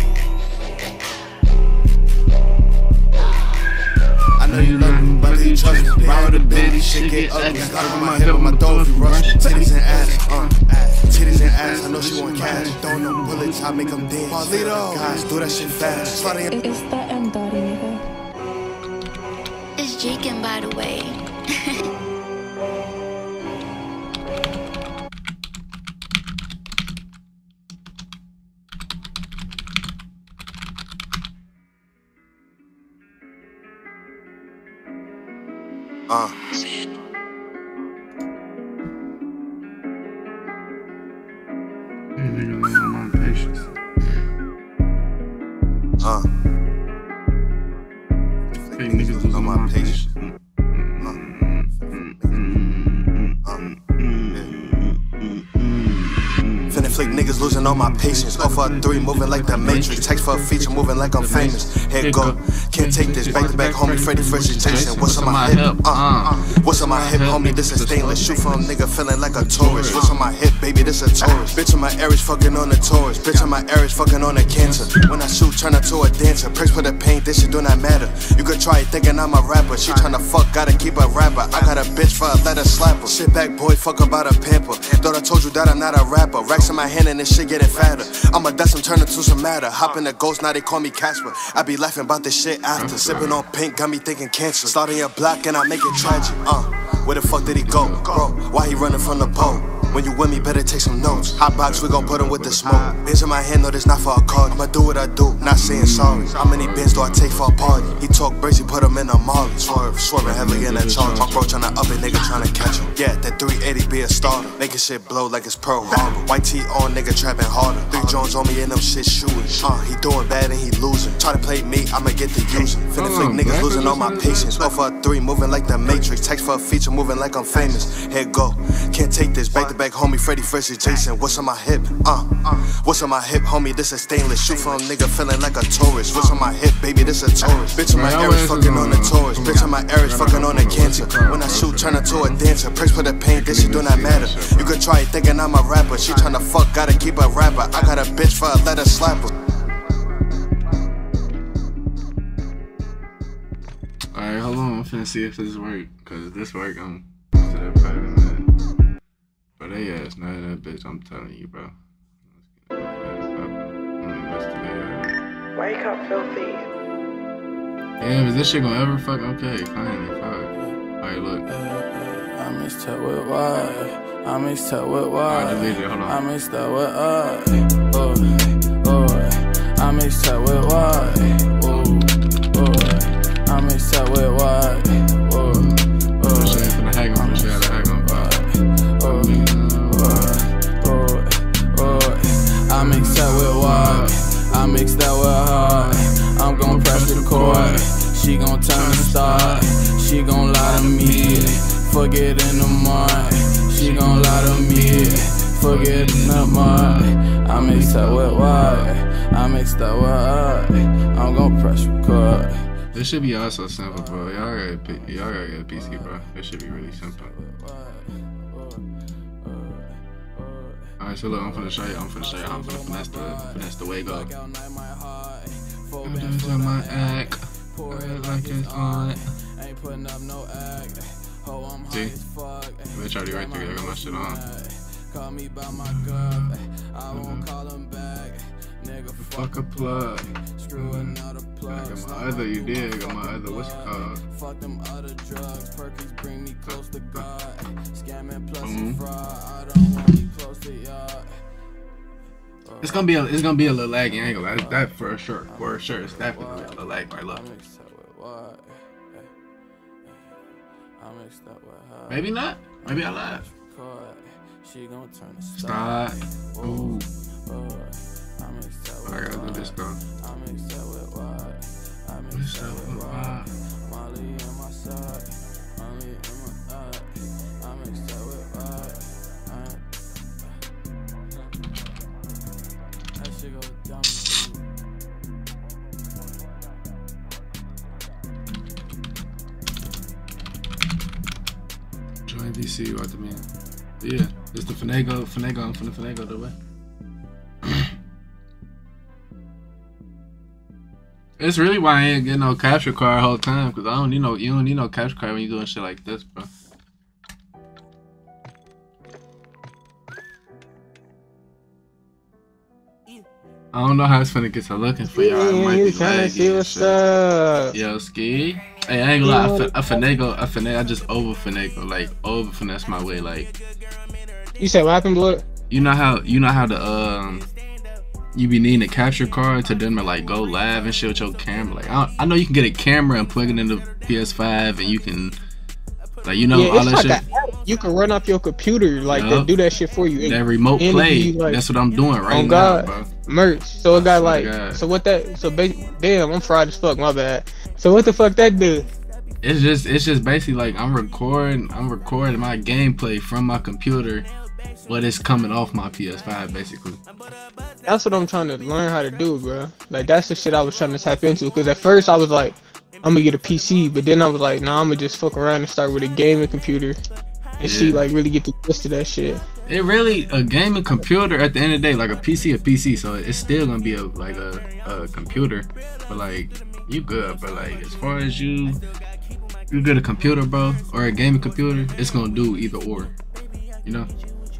I know you love me, but do you trust me? Ride with a bitty, shit get ugly. Glock on my head, but my dog if you rush me. Titties and ass, uh, titties and ass. I know she want cash. Don't know bullets, I make them dance. Marlito, guys, do that shit fast. It's the M Daddy, nigga. It's Jaken, by the way. Uh. Nigga, I'm on patience. Uh. niggas losing all my patience. Off for a three, moving like the Matrix. Text for a feature, moving like I'm famous. Here go, can't take this. Back to back, homie, Freddy Fresh is Jason. What's on my hip? Uh, uh. What's on my hip, homie? This is stainless. Shoot from a nigga feeling like a tourist. What's on my hip, baby? This a tourist. Bitch on my Aries, fucking on a tourist. Bitch on my Aries, fucking on a cancer. When I shoot, turn her to a dancer. Pricks for the paint, this shit do not matter. You could try it thinking I'm a rapper. She tryna fuck, gotta keep a rapper. I got a bitch for a letter slapper. Sit back, boy, fuck about a pamper. Thought I told you that I'm not a rapper. Racks in my hand and this shit getting fatter. I'ma dust them, turn into some matter. Hop in the ghost, now they call me Casper. I be laughing about this shit after. Sipping on pink, got me thinking cancer. Starting your block and I make it tragic. Uh, where the fuck did he go? Bro, why he running from the boat? When you with me, better take some notes. Hot box, we gon' put him with the smoke. Bitch in my hand, no, this not for a card. I'ma do what I do, not saying sorry. How many bins do I take for a party? He talk brazy, put him in a Molly. Swerve, swerving heavily in that charge. My bro tryna up it, nigga tryna catch him. Yeah, that three eighty be a starter. Making shit blow like it's Pearl Harbor. White tee on, nigga trapping harder. Three Jones on me and them shit shooting. Uh, he doing bad and he losing. Try to play me, I'ma get the using. Finna flick niggas losing all my patience. Off for a three, moving like the Matrix. Text for a feature, moving like I'm famous. Here go, can't take this. Back to back, homie, Freddy Fresh is Jason. What's on my hip? Uh, what's on my hip, homie? This is stainless. Shoot from a nigga feeling like a tourist. What's on my hip, baby? This a tourist. Bitch on my Aries, fucking on a tourist. Bitch on my Aries, fucking on a cancer. When I shoot, turn her to a dancer. Pricks for the paint, this shit do not matter. You could try it thinking I'm a rapper. She tryna fuck, gotta keep a rapper. I got a bitch for a letter slapper. Alright, hold on. I'm finna see if this work. Cause if this work, I'm to that private man. But they ass, not that bitch, I'm telling you, bro. Wake up, filthy. Damn, is this shit gonna ever fuck? Okay, finally, fuck. Alright, look. I mixed up with what? I mixed up with what? Alright, delete it, hold on. I mixed up with what? Oh, oh. I mixed up with what? Oh, oh. I mixed up with what? Oh, oh. Shit ain't finna hang on, shit had to hang on. I mixed that with what? I mixed that with her. I'm gon' press record. She gon' turn the start. She gon' lie to me. Forget in the mud. She gon' lie to me. Forget in the mud. I mixed that with what? I mixed that with her. I'm gon' press record. This should be also simple, bro. Y'all gotta, y'all gotta get a P C, bro. This should be really simple. Alright, so look, I'm finna show you, I'm finna show you, I'm finna finesse the, finesse the way go. There's on my act, like it's on. See? Bitch already right there, I got my shit on. Call me by my girl, I won't call him back. Nigga, fuck a plug. Screwing out a plug. I got my other, you did, I got my other, what's it called? Fuck them other drugs, Perkins bring me close to God. Scamming plus mm-hmm. fraud, I don't want me close to y'all. It's gonna be a, it's gonna be a little laggy, I ain't gonna lie. That for sure, for sure, it's definitely gonna be a little lag, right? Look. Maybe not. Maybe I lied. Stop. Ooh. I gotta do this though. Mix that with what? Molly in my side. Molly in my eye. I mix that with what? That shit go dumb. Join V C, what the man? Yeah, it's the Finago, Finago, I'm finna Finago the way. It's really why I ain't getting no capture card the whole time, cause I don't need no, you don't need no capture card when you doing shit like this, bro. I don't know how it's finna get to looking for y'all. It might be laggy and shit. Yo, Ski. Hey, I ain't gonna lie. I finagle, I finagle, I just over finagle, like over finesse my way, like. You said what happened, blood? You know how, you know how the um. You be needing a capture card to then like go live and shit with your camera. Like I, I know you can get a camera and plug it into P S five and you can, like you know yeah, all that like shit. A, you can run off your computer like yep. that, do that shit for you. That remote play. Like, that's what I'm doing right oh now, God. bro. Merch. So it got like, God. so what that? So damn, I'm fried as fuck. My bad. So what the fuck that do? It's just, it's just basically like I'm recording, I'm recording my gameplay from my computer. but it's coming off my P S five basically. That's what I'm trying to learn how to do, bro. Like that's the shit I was trying to tap into. Cause at first I was like, I'm gonna get a P C, but then I was like, nah, I'm gonna just fuck around and start with a gaming computer, and yeah. see like really get the gist of that shit. It really a gaming computer at the end of the day, like a P C, a P C. So it's still gonna be a like a, a computer, but like you good. But like as far as you, you get a computer, bro, or a gaming computer, it's gonna do either or. You know.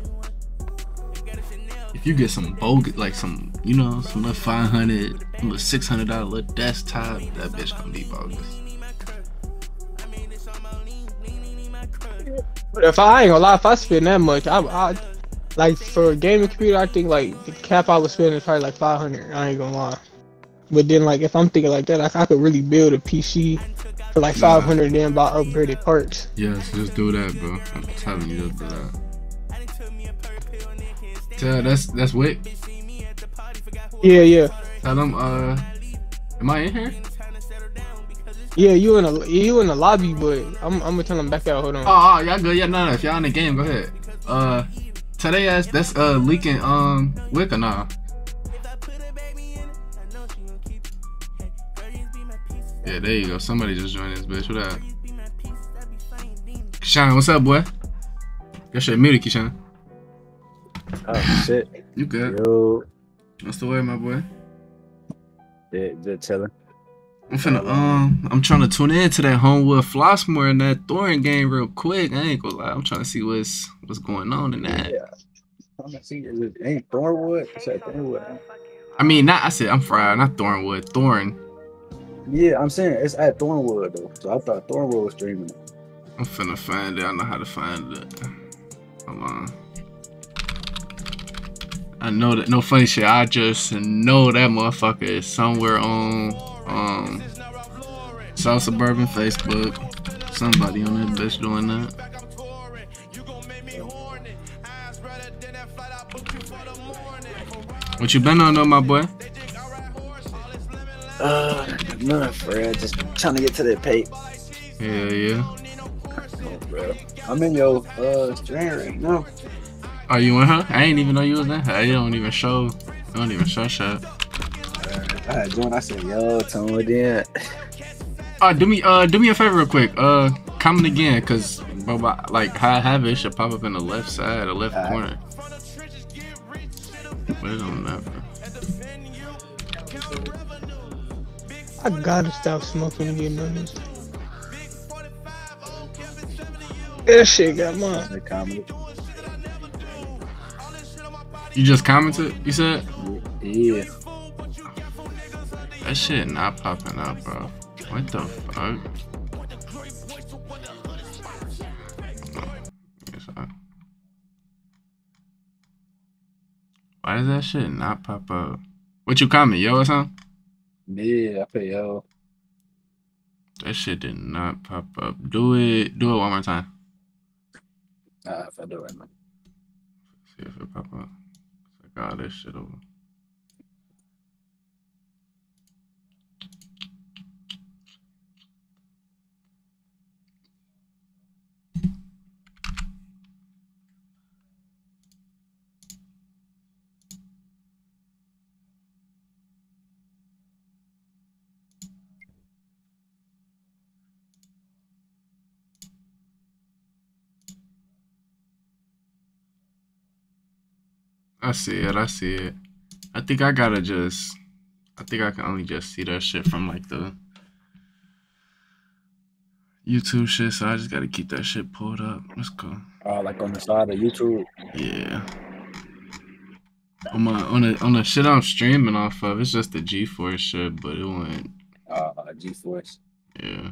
If you get some bogus, like some, you know, some little five hundred, little six hundred dollar little desktop, that bitch gonna be bogus. But if I ain't gonna lie, if I spend that much, I, I like for a gaming computer, I think like the cap I would spend is probably like five hundred. I ain't gonna lie. But then like if I'm thinking like that, like I could really build a P C for like five hundred and then buy upgraded parts. Yes, just do that, bro. I'm telling you, just do that. Tell that's that's Wick. Yeah, yeah. Tell them, uh, am I in here? Yeah, you in a you in the lobby, but I'm I'm gonna tell them back out. Hold on. Oh, oh y'all good? Yeah, no, no. If y'all in the game, go ahead. Uh, tell they ass that's uh leaking um Wick or nah? Yeah, there you go. Somebody just joined this bitch. What up? Kishan, what's up, boy? Your shit muted, Kishan. Oh shit. You good? Yo. What's the word, my boy? Yeah, just chilling. I'm finna um I'm trying to tune in to that Homewood Flossmore and that Thorin game real quick. I ain't gonna lie. I'm trying to see what's what's going on in that. Yeah. I'm gonna see is it ain't Thornwood? It's at Thornwood. I mean not I said I'm fried, not Thornwood, Thorin. Yeah, I'm saying it's at Thornwood though. So I thought Thornwood was streaming it. I'm finna find it. I know how to find it. Hold on. I know that, no funny shit, I just know that motherfucker is somewhere on um South Suburban Facebook. Somebody on that bitch doing that. What you been on though, my boy? Uh, nothing, Fred. Just trying to get to that pay. Yeah, yeah. Oh, bro. I'm in your uh stream right now. Are oh, you in her? I ain't even know you was in her. You don't even show. You don't even show shit. I had joined. I said, "Yo, tuned in." Uh, do me, uh, do me a favor, real quick. Uh, comment again, cause bro, like how I have it, it should pop up in the left side, the left All corner. Right. Put it on that, bro. I gotta stop smoking again, man. That shit got mine. You just commented, you said? Yeah. That shit not popping up, bro. What the fuck? Why does that shit not pop up? What you comment, yo or something? Yeah, I put yo. That shit did not pop up. Do it, do it one more time. Nah, if I do it, man. See if it pop up. All this shit over. I see it, I see it. I think I gotta just, I think I can only just see that shit from like the YouTube shit, so I just gotta keep that shit pulled up. Let's go. Oh, uh, like on the side of YouTube? Yeah. On my on the on the shit I'm streaming off of, it's just the GeForce shit, but it went. Uh, GeForce. Yeah.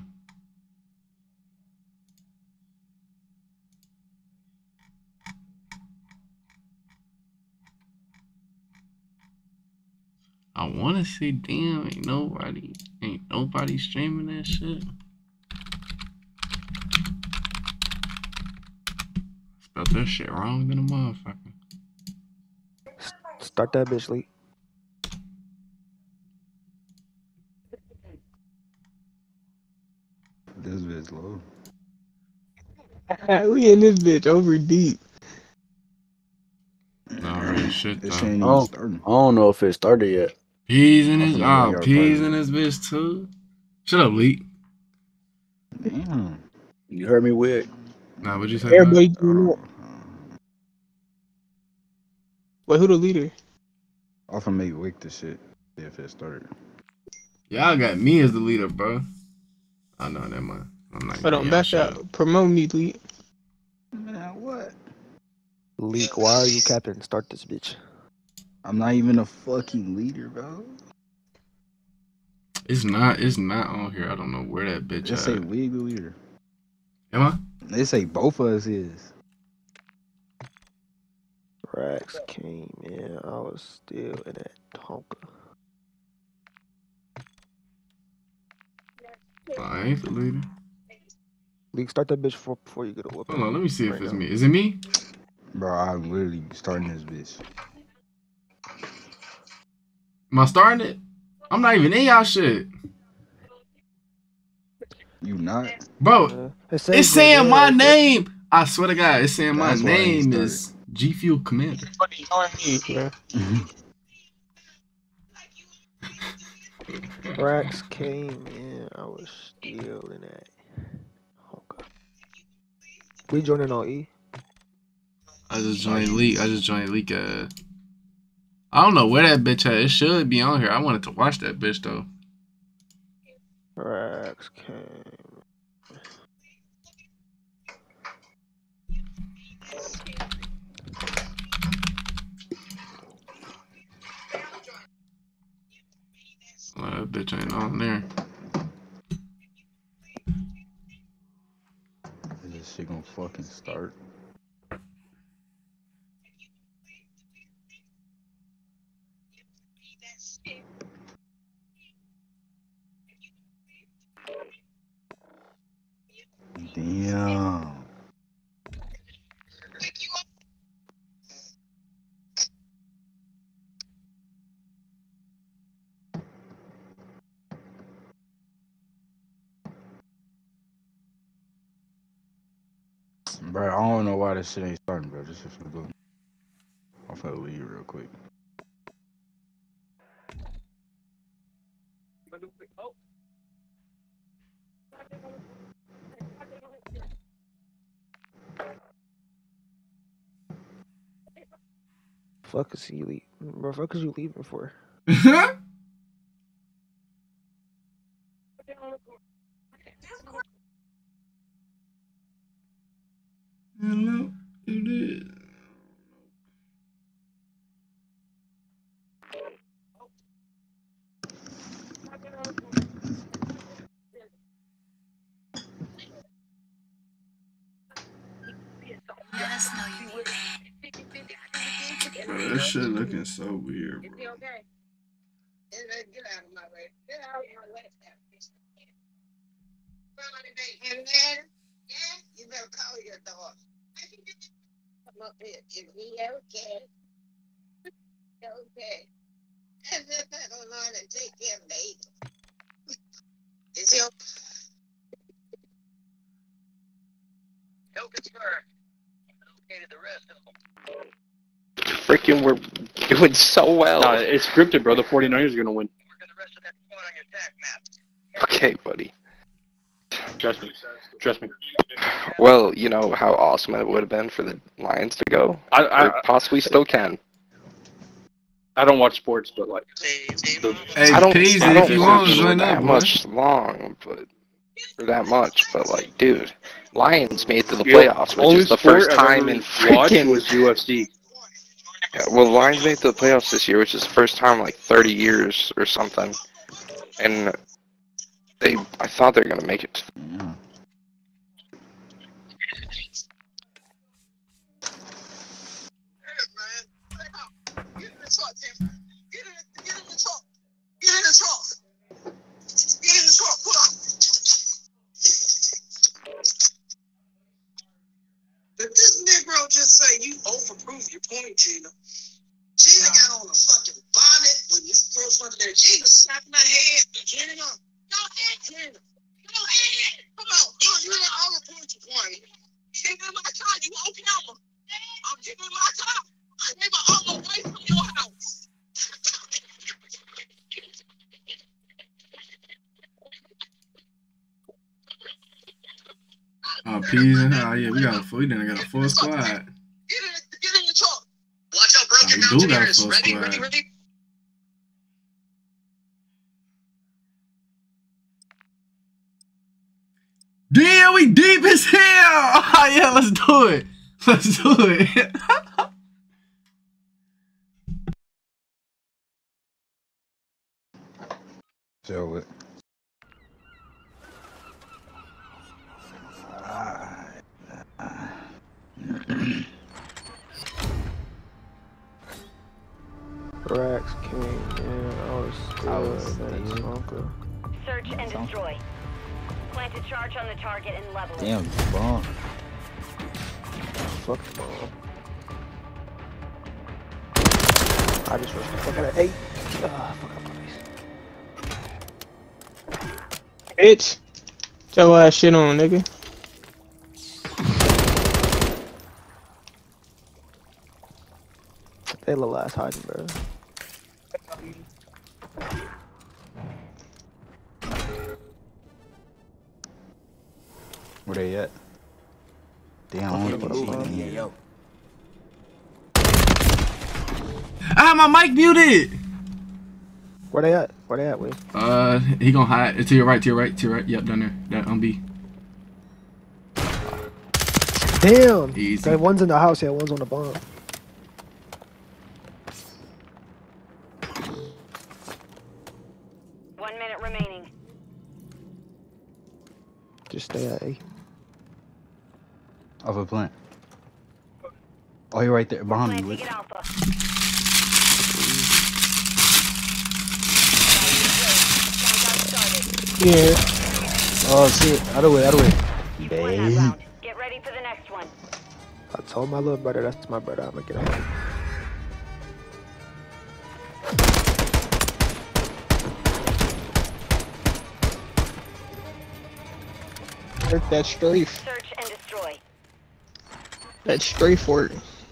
I wanna see, damn, ain't nobody, ain't nobody streaming that shit. Spelled that shit wrong than a motherfucker. Start that bitch, Lee. This bitch low. We in this bitch over deep. this shit though. This I shit ain't even don't, starting. I don't know if it started yet. Peas in his I'm oh, finna peas go in his bitch too. Shut up, Leak. Damn. You heard me, Wig? Nah, what'd you say? Everybody Matt? do it. Wait, who the leader? I'm finna make Wick the shit if it started. Y'all got me as the leader, bro. I know that man. I'm not Hold on, back up. Promote me, Leak. Man, what? Leak, why are you capping? Start this bitch. I'm not even a fucking leader, bro. It's not. It's not on here. I don't know where that bitch They at. say Wig the leader. Am I? They say both of us is. Rax came in. I was still in that Tonka. I ain't the leader. Leak, start that bitch before, before you get a whooping. Hold on. Let me see if right it's now. me. Is it me? Bro, I'm literally starting this bitch. Am I starting it? I'm not even in y'all shit. You not? Bro, Uh, it it's saying my name. I swear to God, it's saying my That's why I ain't name started. is G Fuel Commander. Rax came in. I was still in that. Okay. We joining on E. I just joined Leak. I just joined Leak. Uh, I don't know where that bitch at. It should be on here. I wanted to watch that bitch though. Rax came. Oh, that bitch ain't on there. Is this shit gonna fucking start? Damn. Bro, I don't know why this shit ain't starting, bro. This shit finna go. I'm finna leave real quick. Fuck is he leaving? Bro, fuck is you leaving for? Hello, it is. Bro, that shit looking so weird, bro. Get out of my way. Get out of my way. And then, yeah, you better call your dog. Come up here. Is he okay? Okay. And then I don't know how to take care of the Is he okay? Okay to the rest of them. Freaking, we're doing so well. Nah, it's scripted, bro. The forty-niners are gonna win. Okay, buddy. Trust me. Trust me. Well, you know how awesome it would have been for the Lions to go. I, I or possibly still can. I don't watch sports, but like. The, Hey, I don't. Peasy, I don't if you want, watch join that up, boy. much long, but or that much, but like, dude, Lions made it to the Yeah, playoffs, which only is the sport first I've time ever in watched freaking. was U F C. Yeah, well, Lions made it to the playoffs this year, which is the first time in like thirty years or something, and they. I thought they were gonna make it. Yeah. Get in the truck, Tim. Get in, get in the truck. Get in the truck. Get in the truck. Pull up. Did this Negro just say you overprove your point, Gina? Gina got on a fucking bonnet when you throw something there. Gina slapped my head. Gina, go ahead, Gina. Go ahead. Come on. You, you know, I'm a point to point. Give me my car. You on camera. I'm giving my car. I gave my all my wife P's in here. Oh, yeah, we got a full. We done got a full squad. Get in, get in your truck. Watch out, bro. Oh, Get we down do to got a nearest. full Ready, squad. ready, ready. Damn, we deep as hell. Oh, yeah, let's do it. Let's do it. Show it. Rex came in. I was still in that bunker. Search and destroy. Plant a charge on the target and level it. Damn, bomb. Fuck the bomb. I just rushed the fuck out of eight. Ah, fuck up my face. Bitch. Get your ass shit on, nigga. They little ass hiding, bro. Where they at? Damn, I don't even see them. Yo. Ah, my mic muted. Where they at? Where they at, wait? Uh, he gonna hide. To your right, to your right, to your right. Yep, down there. That on B. Damn. Easy. Okay, one's in the house, yeah, one's on the bomb. One minute remaining. Just stay at A. Off a plant. Oh, you're right there behind me. With Yeah. oh shit! Out of the way! Out of the way! Babe. Get ready for the next one. I told my little brother that's my brother. I'm gonna get out. Work that strafe. Search and destroy. That strafe work.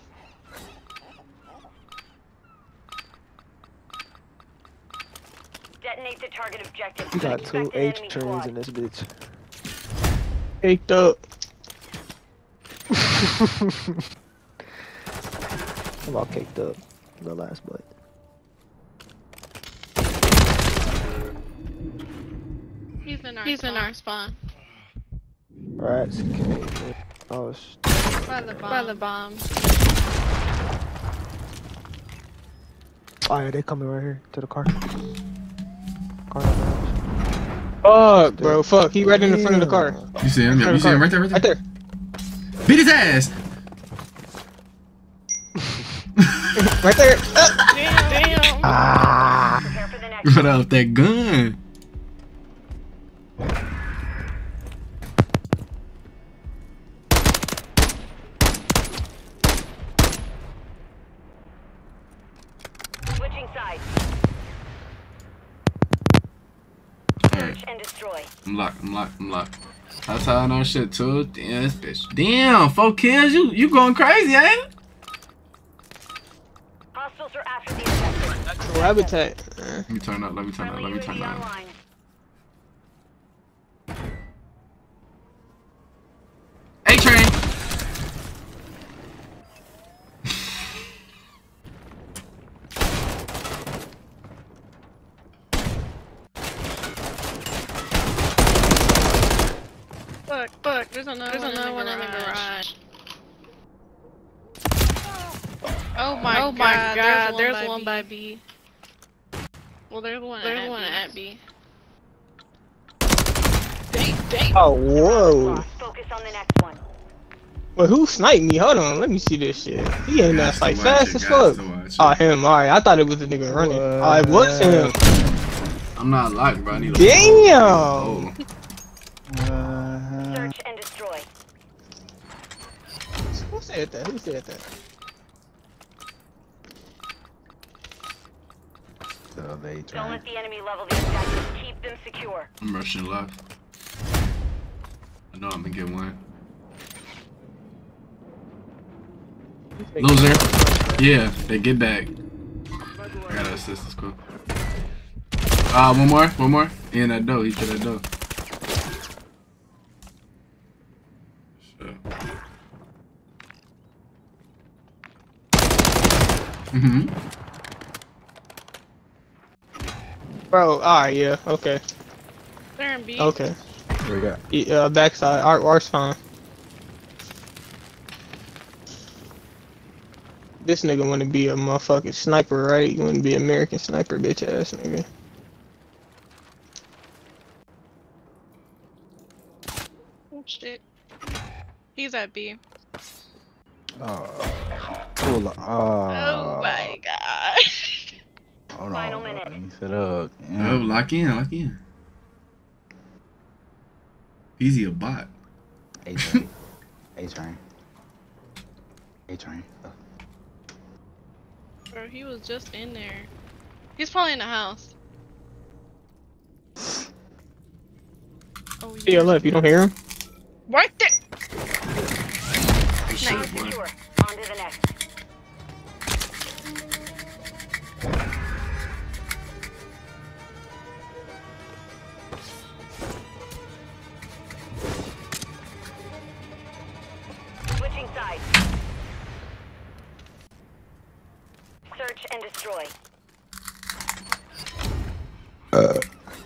Detonate the target objective. We got two Expect an H enemy trains squad. in this bitch. Caked up. I'm all caked up. The last bite. He's in our He's spawn. in our spawn. Rats came in. Oh, sh By the bomb. By the bomb. Oh yeah, they coming right here to the car. Car in the house. Fuck, bro. Fuck. He right in the front of the car. You see him? Yeah, you see him right there, right there. Right there. Beat his ass. Right there. Damn, damn. Ah. Run out that gun. Switching sides. Search and destroy. I'm locked, I'm locked, I'm locked. That's how I know shit too. Damn, this bitch. Damn, four kills. You you going crazy, ain't it? Hostiles are after the objective. Natural habitat. Let me turn up, let me turn up, let me turn up. A train. Fuck, fuck, there's another, there's one, another in one in the garage. Oh my oh god, my god, there's, there's one by B. Well, there's one, there's at, one B. at B. Dang, dang. Oh, whoa. Focus on the next one. Well, who sniped me? Hold on, let me see this shit. He ain't that like fast as fuck. Oh, him. Alright, I thought it was a nigga running. Oh, it was him. I'm not locked, bro. I need a Damn. Oh. Uh, Search and destroy. Who said that? Who said that? So they Don't try. let the enemy level the objective. Keep them secure. I'm rushing left. I know I'm gonna get one. Loser. Yeah, they get back. I gotta assist this cool. Ah, uh, one more, one more. He in that door, he to that door. Mm-hmm. Bro, alright, yeah, okay. They're in B. Okay. What we got? Yeah, uh, backside. Art, art's fine. This nigga wanna be a motherfucking sniper, right? You wanna be American sniper, bitch ass nigga. Oh shit. He's at B. Oh, cool. Uh, Oh my god. Hold on. Let me set up. Yeah. Oh, lock in, lock in. Easy a bot. A train. A train. A train. Bro, he was just in there. He's probably in the house. Oh, To your left, you don't hear him? Right there! Nice. On to the next. Switching sides. Search and destroy. Uh. Uh.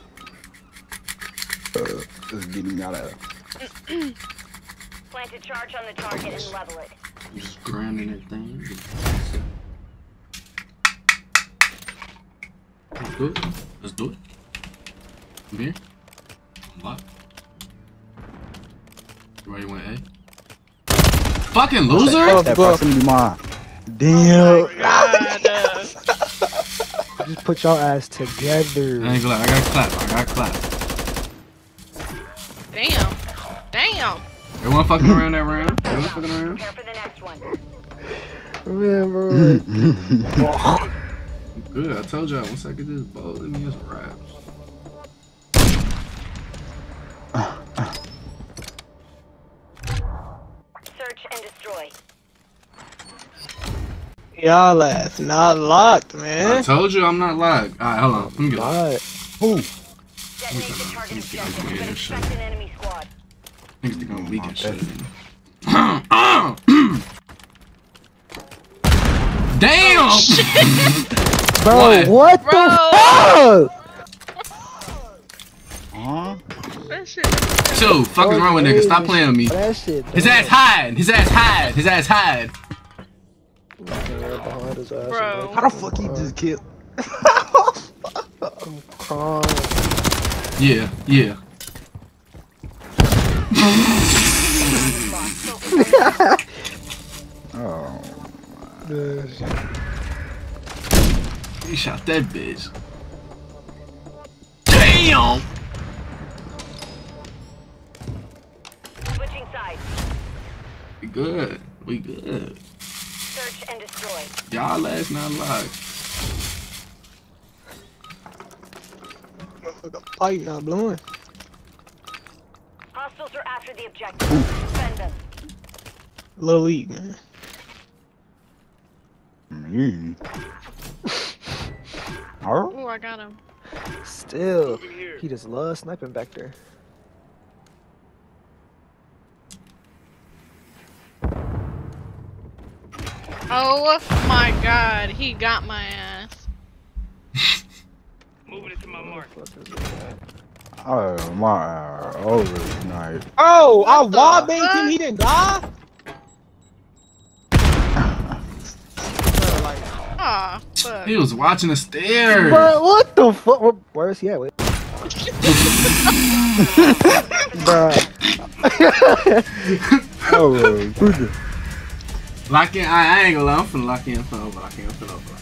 Just getting out of. Plant a charge on the target and level it. Just grinding that thing. Let's do it. Let's do it. Come here. Lock. Where you went, A? Fucking loser! That proximity mine. Damn. God, uh, Just put y'all ass together. I ain't gonna lie, I got clap. I got clap. damn. Damn. They weren't fucking around that round. They weren't fucking around. Prepare for the next one. Man, bro. Good. I told y'all once I get this ball, let me just raps. Search and destroy. Y'all ass not locked, man. I told you I'm not live. Alright, hold on. Let me get live. Who? Detonate the target objective. Expect an enemy squad. Niggas think I'm weak and shit. Damn! Bro, What? what Bro. the fuck? Huh? That shit. Chill, fuck is wrong with niggas? Stop playing with me. That shit. His ass hide. His ass hide. His ass hide. Behind his ass. Bro. How the fuck he just killed? I'm crying. Yeah, yeah. Oh. He shot that bitch. Damn! Switching sides. We good. We good. Search and destroy. Y'all last not live. Motherfucker pipe not blowing. Hostiles are after the objective. Defend them. Little league, man. Mm. Oh, I got him. Still, he just loves sniping back there. Oh my god, he got my ass. Moving it to my mark. Oh my! Over tonight. Oh, I wall banged him. He didn't die. Ah, fuck. He was watching the stairs. Bro, what the fuck? Where, where is he at? Wait. Bro. Oh, Lock in. I, I ain't gonna lie. I'm finna lock in. I'm finna over. Lock in. I'm finna over. Lock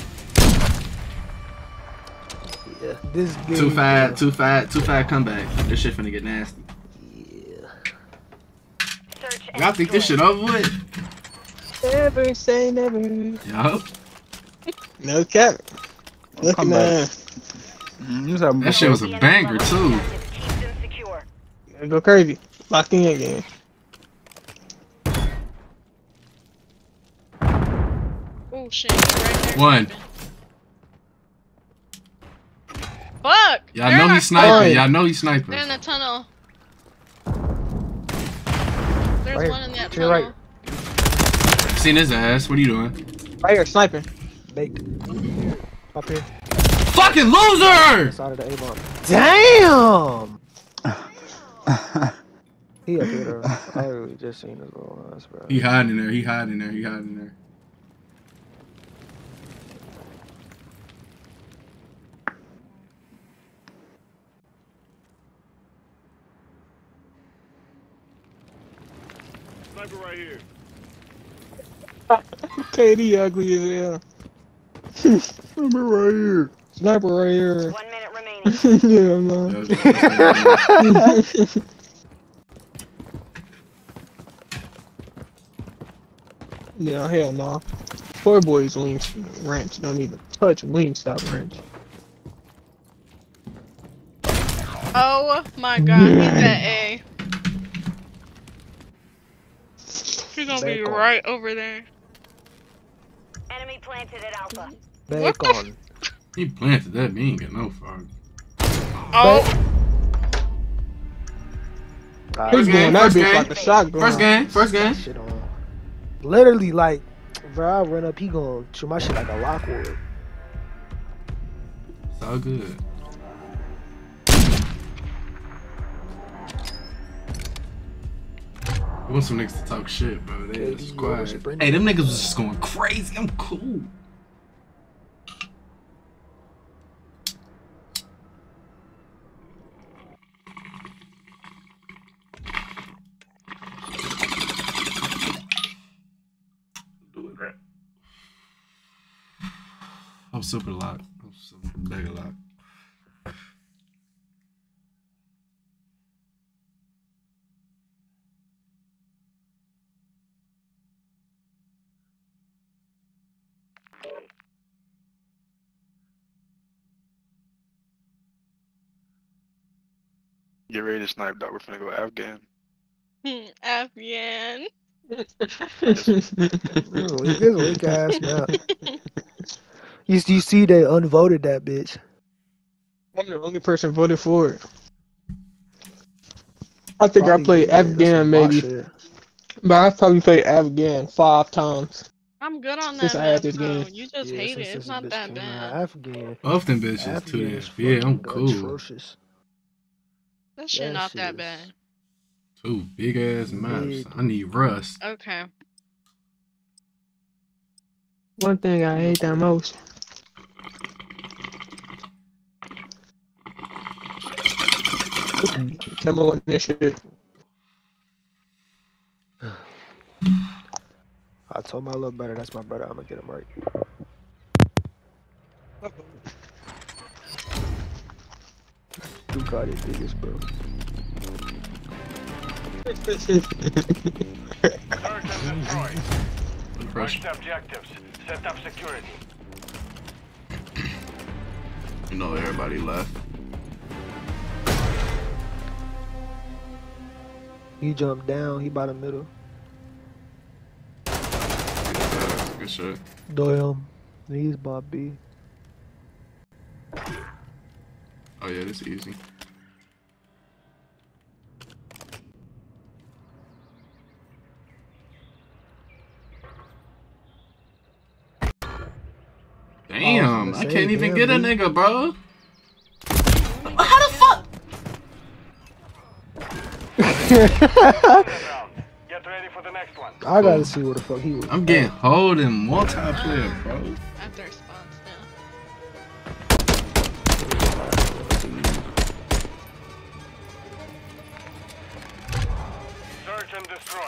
in. Yeah, this game. Too fat. Too fat. Too fat comeback. This shit finna get nasty. Yeah. Y'all think this shit over with? Never say never. Yup. No cap. Look at that. That shit was a banger too. Go crazy. Lock in again. Oh shit, he's right there. One. Fuck! Y'all know he's sniping. Y'all know he's sniping. They're in the tunnel. There's Right one in that to your tunnel. right. Seen his ass. What are you doing? Right here, sniping. baked. Up here. Fucking loser! Side of the A-bomb. Damn! He up here though. I really just seen his little ass, bro. He hiding there. He hiding there. He hiding there. Sniper right here. K D ugly as hell. Sniper right here. Sniper right here. One minute remaining. Yeah, I'm not. Yeah, hell no. Poor boys wing ranch. Don't even touch Wingstop ranch. Oh my god, he's at A. He's gonna be right over there. Enemy planted at Alpha. Back on. He planted that. Me ain't got no fuck. Oh. First game. That bitch like a shotgun. First game. First game. Shit on. Literally, like, bro, I run up, he gonna shoot my shit like a Lockwood. It's all good. I want some niggas to talk shit, bro. They Yeah, just you quiet. sprinting. Hey, them niggas was just going crazy. I'm cool. I'm super locked. I'm super mega locked. Get ready to snipe, dog. We're finna go Afghan. Hmm, Afghan. Really, this weak ass now. You, you see they unvoted that bitch. I'm the only person voted for it. I think Probably I played did. Afghan That's maybe. some hot shit. But I probably played Afghan five times. I'm good on that Since I map, had this bro. game. You just Yeah, hate since it. It's this not bitch that came bad. out, Afghan. Both them bitches Afghan too is damn. Yeah, I'm fucking cool. atrocious. That shit That not shit that is- bad. Two big ass maps. Big. I need rust. Okay. One thing I hate that most. Number one initiative. I told my little brother, that's my brother, I'm gonna get him right. Ducati biggest, bro. Rush objectives. Set up security. You know everybody left. He jumped down, he by the middle. Yeah, good shit. Damn. He's Bob B. Oh yeah, this is easy. Damn, I can't even get a nigga, bro. How the fuck? Get ready for the next one. I gotta see what the fuck he was. I'm getting hold in multiplayer, bro. At their spots now. Search and destroy.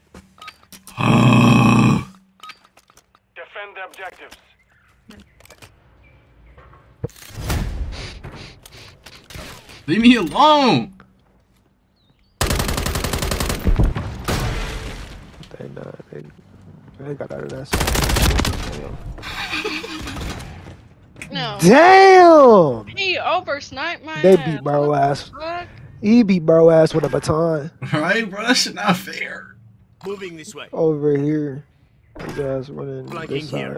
Defend the objectives. Leave me alone. They, uh, they, they got out of that. No. Damn! He over sniped my They ass. beat bro What ass. the fuck? He beat bro ass with a baton. Right, bro? That shit not fair. Moving this way. Over here. His ass running Flanking this side. here.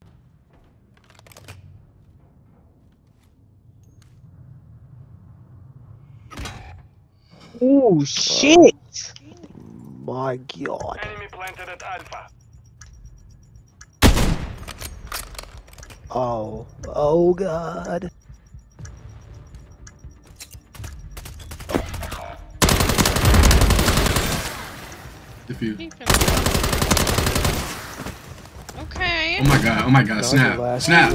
Oh shit! My god. Enemy planted at Alpha. Oh, oh God. If you. Okay. Oh my God! Oh my God! Snap! Snap!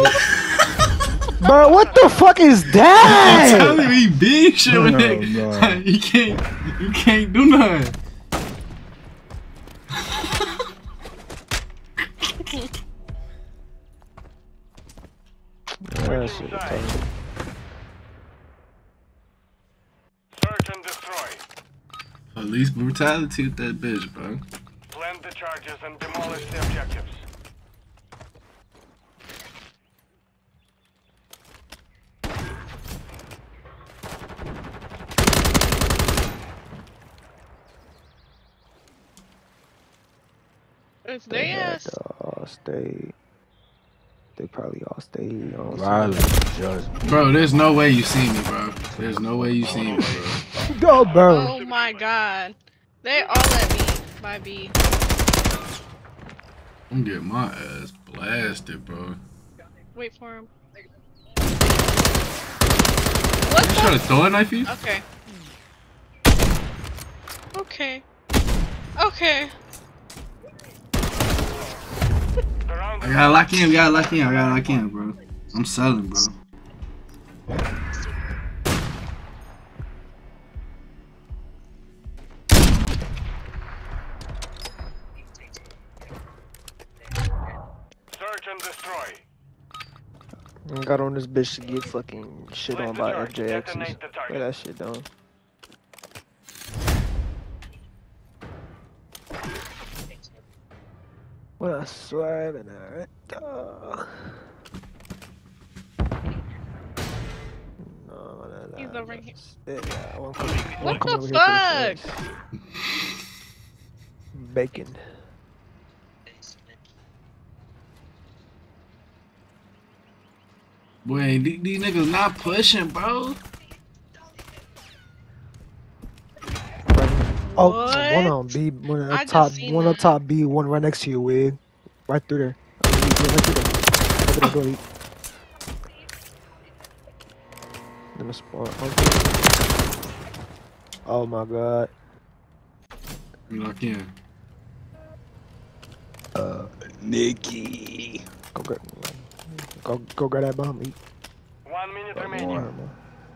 Bro, what the fuck is that? I'm telling you, he big shit with that. He can't. You can't do nothing. That shit was tight. Search and destroy. Police brutality with that bitch, bro. Plant the charges and demolish the objectives. If they ask, all stayed. They probably all stayed. On Riley, just bro, there's no way you see me, bro. There's no way you see me, bro. Go, bro. oh my God, they all let me by B. I'm getting my ass blasted, bro. Wait for him. What you trying to throw a knife at you? Okay. Okay. Okay. I gotta lock in, we gotta lock in, I gotta lock in, bro. I'm selling, bro. Search and destroy. I got on this bitch to get fucking shit on by F J X's. Where that shit down. What I swear, and alright. Uh, no, no, no. He's over here. Yeah, I won't come, I What won't come the over here for fuck? the bacon. Boy, these, these niggas not pushing, bro. Oh, What? one on B, one I up just top, seen one that. up top B, one right next to you, wig. Right through there. Right through there. Right through there. Go eat. Let me spawn. Oh my God. You lock in. uh, Nikki. Go grab, go, go grab that bomb. Eat. One minute Got remaining. more. Man.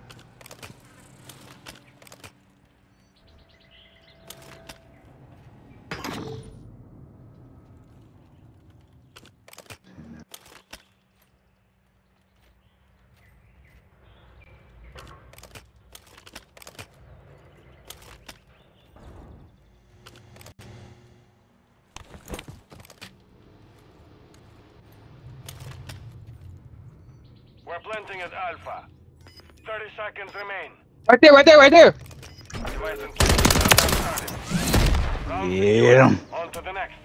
We're planting at Alpha. thirty seconds remain. Right there, right there, right there. Device and countdown started. Round Yeah. secure. On to the next.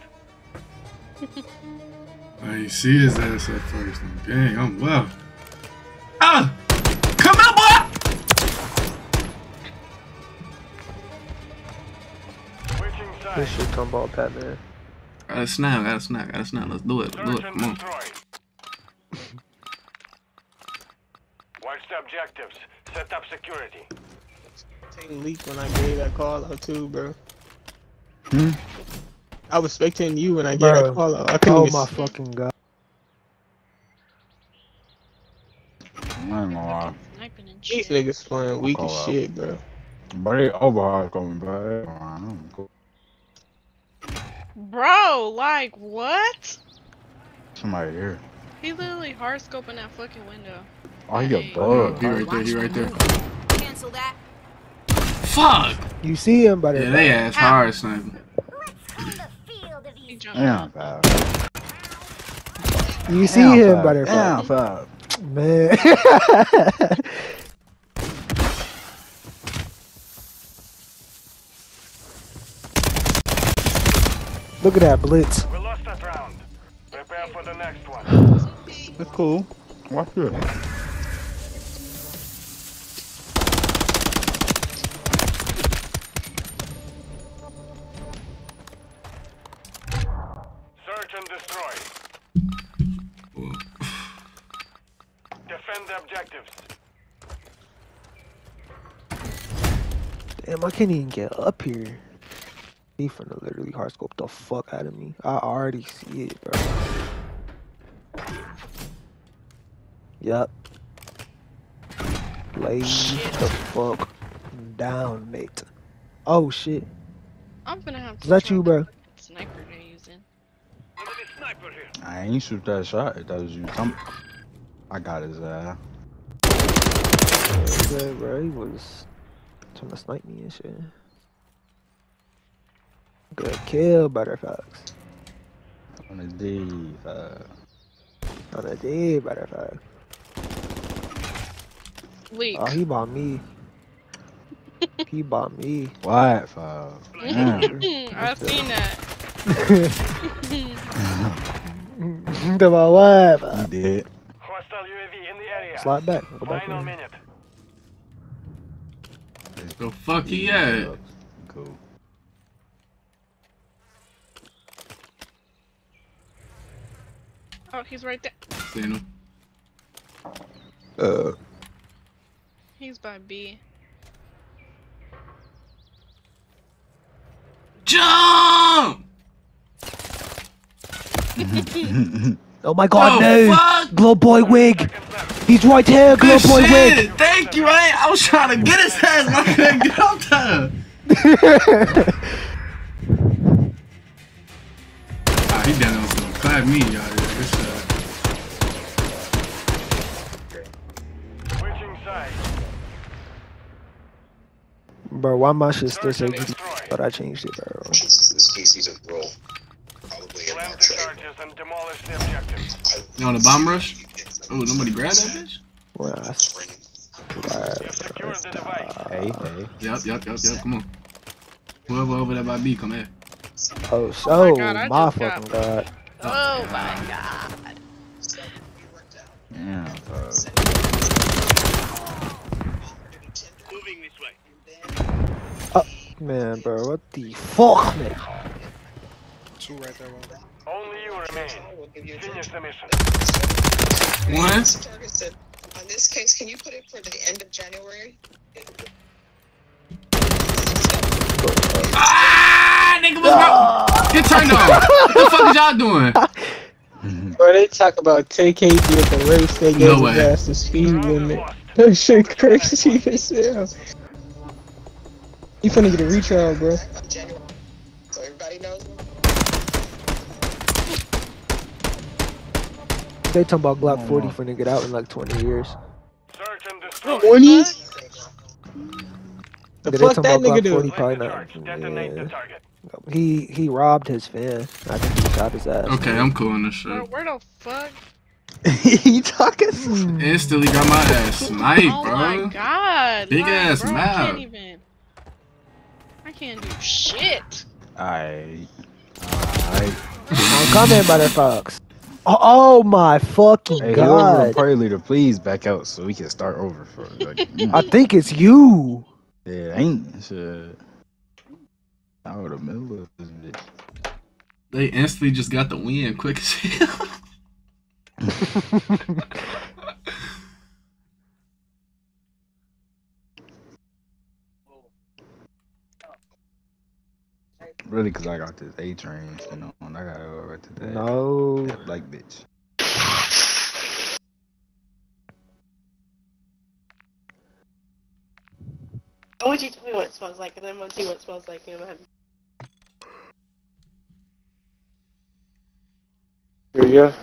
I ain't see his ass at first. Dang, I'm well. Ah! Come out, boy! Switching This sides. shit come ball pat, man. Gotta snap, gotta snap, gotta snap. Let's do it, let's do it. Search and Come on. destroy. Watch the objectives. Set up security. Taking leaks when I gave that call out too, bro. Hmm? I was spectating you when I gave Bro. that call out. I couldn't Oh even my see. fucking God. I ain't gonna lie. Sniping and These shit. niggas playing weak as Call out. shit, bro. But they overhaul coming back. I'm cool. Bro, like what? Somebody here. He literally hard scoping that fucking window. Oh, he a Hey. bug. He right there, he right there. Cancel that. Fuck! You see him, but Yeah, they ass hard sniping. He jumped. Damn, fam. You see Damn, him, fam. butterfly. Damn, fam. Man. Look at that blitz. We lost that round. Prepare for the next one. That's cool. Watch this. Search and destroy. Defend the objectives. Damn, I can't even get up here. He finna literally hard scope the fuck out of me. I already see it, bro. Yup. Lay the fuck down, mate. Oh shit. I'm gonna have to. Is that you, bro? Sniper they're using. I ain't shoot that shot. If that was you. Come. I got his ass. Yeah, bro, he was trying to snipe me and shit. Good kill, Butterfucks. On a D, five. On a D, Butterfuck. Weak. Oh, he bought me. He bought me. What, five? I've seen that. The what? You did. Hostile U A V in the area. Slide back. Go back Final in. minute. The fuck he at? Cool. Oh, he's right there. Seen him. Uh. He's by B. Jump! Oh my god, Oh, no! fuck! Glow Boy wig! He's right here, Glow Good Boy shit! wig! Thank you, man! I was trying to get his ass, but I couldn't get up there! Ah, he down there was gonna clap me, y'all. Good shit. Switching sides. Bro, why my shit still say G D? But I changed it, bro. This case he's a roll. Probably a Plant the charges and demolish the objectives. You on the bomb rush? Oh, nobody grabbed that bitch? Well, I Secure the device. Hey, hey. Yup, yup, yup, yup. Come on. Whoever over there by B, come here. Oh, so, Oh my God, I my just fucking got- god. Oh my god. Yeah, five. Moving this way. Oh, man, bro, what the fuck, man? Two right there, bro. Only you remain. Finish the mission. One. On this case, can you put it for the end of January? Ah, nigga, what's wrong? Get turned off. What the fuck is y'all doing? Bro, they talk about ten K G at the race, they No gave his way. ass the speed limit. That shit crazy as hell. You finna get a retrial, bro. So everybody knows. They talking about Glock forty finna get out in like twenty years. Search and destroy. twenty? The They fuck talking that about nigga Glock forty do? probably not. Detonate the Yeah. target. He he robbed his fan. I think he shot his ass. Okay, I'm cool on this Bro, shit. where the fuck? He talking? Instantly got my ass sniped, Oh my bro. god. Big like, ass bro, I map. can't even. I can't do shit. Alright. Alright. I'm coming, Butterfucks. Oh, oh my fucking Hey, whoever the god. party leader, please back out so we can start over. For like, mm. I think it's you. Yeah, ain't shit. Out of the middle of this bitch. They instantly just got the win quick as hell. Really, cause I got this A train, you know, and I gotta go right to that. No. That black bitch. I want you to tell me what it smells like, and then I'm gonna tell you what it smells like in my head. Here you go.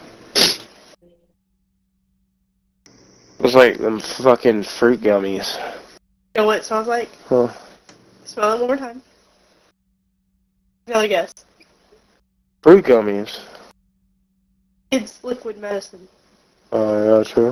It's like them fucking fruit gummies. You know what it smells like? Huh. Smell it one more time. Another guess. Fruit gummies. It's liquid medicine. Oh, yeah, true.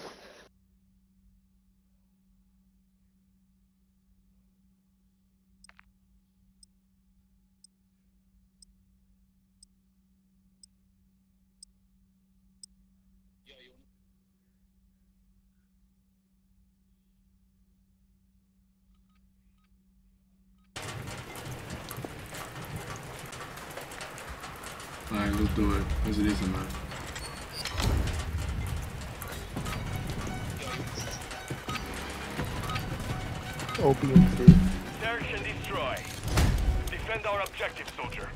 Alright, let's do it. Because it is a map. Opium fit. Search and destroy. Defend our objective, soldier.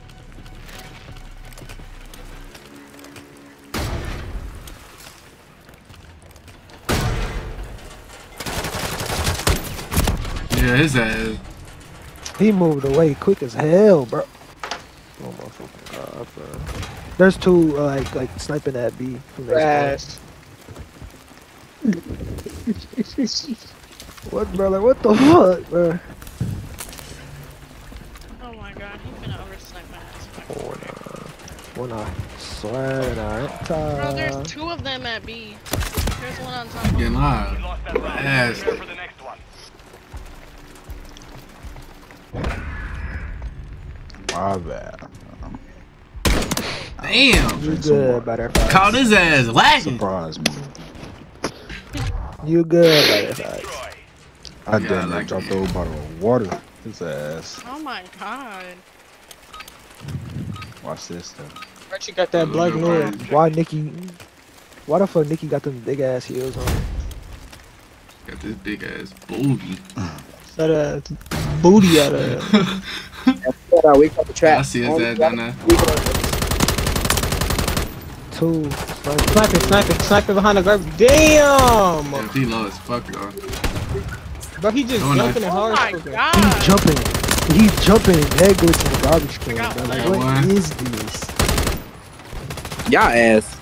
Yeah, his ass. He moved away quick as hell, bro. Oh my fucking god, bro. There's two uh, like like sniping at B. From their spawn. What, bro? Like, what the fuck, bro? Oh my god, he's gonna oversnipe my ass. Oh no. One eye. Swear to God. Bro, there's two of them at B. There's one on top. Getting live. Ass. My bad. Damn. You good, butterfly. Caught his ass lagging. Surprise me. You good, butterfly. I yeah, damn like dropped the whole bottle of water. His ass. Oh my god. Watch this though. But you got that black noise. Why Nikki? Why the fuck Nikki got them big ass heels on? Got this big ass booty. That ass booty out of it. We got the trap. I see his ass down there. Two. Sniping, sniping, sniping behind the garbage. Damn! Yeah, he low as fuck, though. Bro, he just oh, jumping nice. and hard. Oh my god. He's jumping. He's jumping and head glitching the garbage can. Bro. Like, what one. is this? Y'all ass.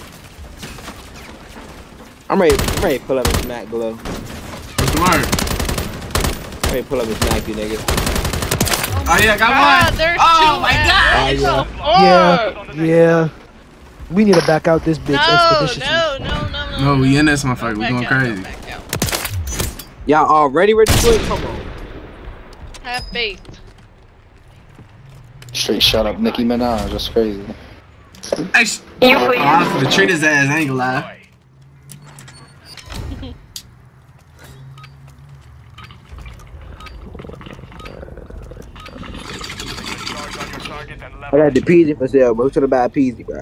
I'm ready. I'm ready to pull up and smack Glow. What's the word? I'm ready to pull up and smack you, nigga. Oh yeah, I got god, one. There's Oh two my at god. Oh, yeah. Yeah. Yeah. We need to back out this bitch no, expeditiously. No, no, no, no, no. We in this motherfucker. We going out, crazy. Y'all already ready to quit? Come on. Have faith. Straight shut up Nicki Minaj. That's crazy. Hey, oh, I'm finna treat his ass. I ain't gonna lie. I got the Peasy for sale, bro. Who should have bought Peasy, bro?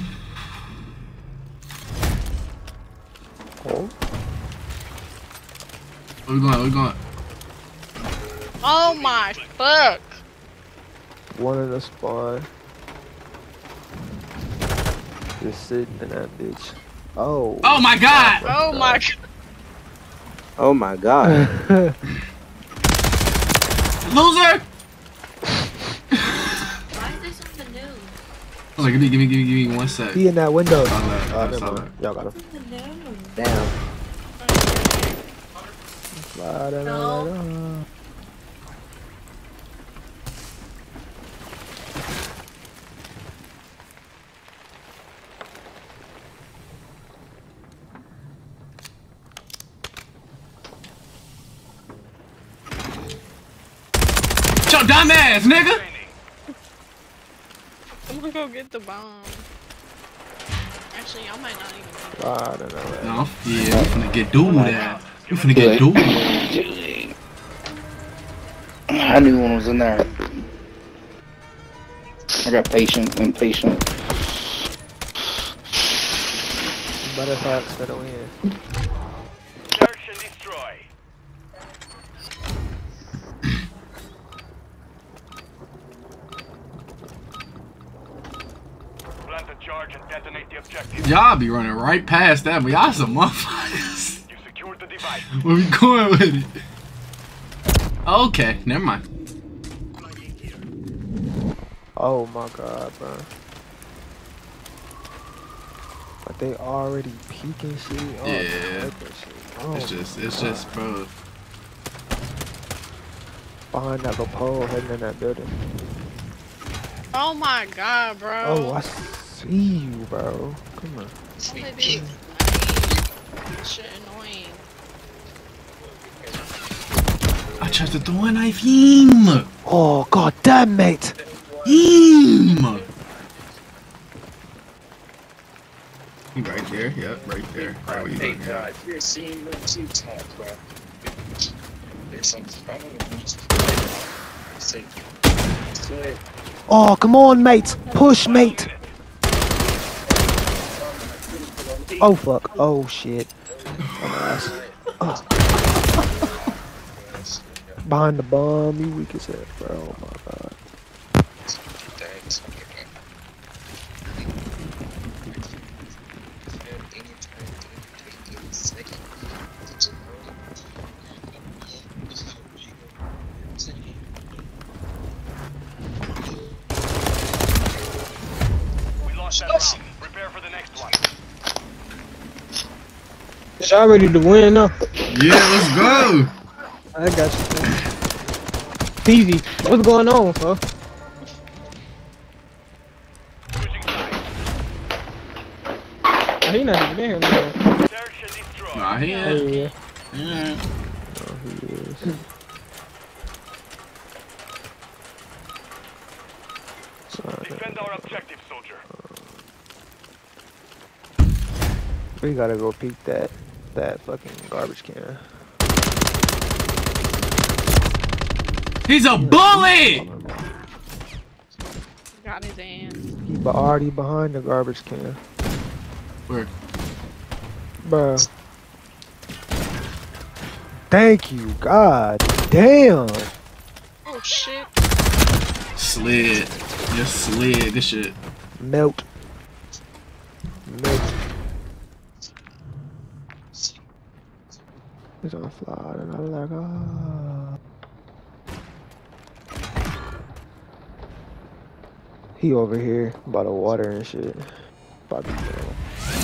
Oh. Where we going? Where we going? Oh my fuck. One in the spawn. Just sitting in that bitch. Oh. Oh my god! Oh my god. Oh my god. Loser! Why is this on the news? Hold on, give me, give me, give me, give me one sec. He in that window. Oh, no, Oh, no, never mind. Y'all got him. Damn. No. Your dumb ass, nigga! I'm gonna go get the bomb. Actually, I might not even. I don't know. No, yeah, we finna get dude that. We finna get dude. I knew one was in there. I got patient, impatient. Butterflies for the win. Search and destroy. Plant the charge and detonate the objective. Y'all be running right past that, but y'all some motherfuckers. You secured the device. Where we going with it? Okay, never mind. Oh my god, bro. But they already peeking shit. Oh, Yeah. shit. Oh, It's just, it's just, bro. behind that little pole heading in that building. Oh my god, bro. Oh, I see you, bro. Come on. Oh, baby. This shit annoying. I tried to throw a knife him. Oh god damn, mate. Him. He right there. Yep, right there. Right where you Hey, looking God, at. you're seeing the two talk, bro. There's something wrong with me. Oh, come on, mate. Push, mate. Oh fuck. Oh shit. Oh. Behind the bomb, you weak as hell, bro. Oh my god. Thanks. We lost that round. Prepare for the next one. Y'all ready to win now? Yeah, let's go. I got you. Peasy, what's going on, bro? Oh, he not even there, man. Nah, he ain't. Oh, yeah. Yeah. Oh, he is. Defend our objective, soldier. We gotta go peek that that fucking garbage can. He's a bully! Got his ass. He be already behind the garbage can. Where? Bruh. Thank you, God damn. Oh shit. Slid. Just slid this shit. Melt. Melt. He's on fly and I'm like, ah. He over here by the water and shit. About to go.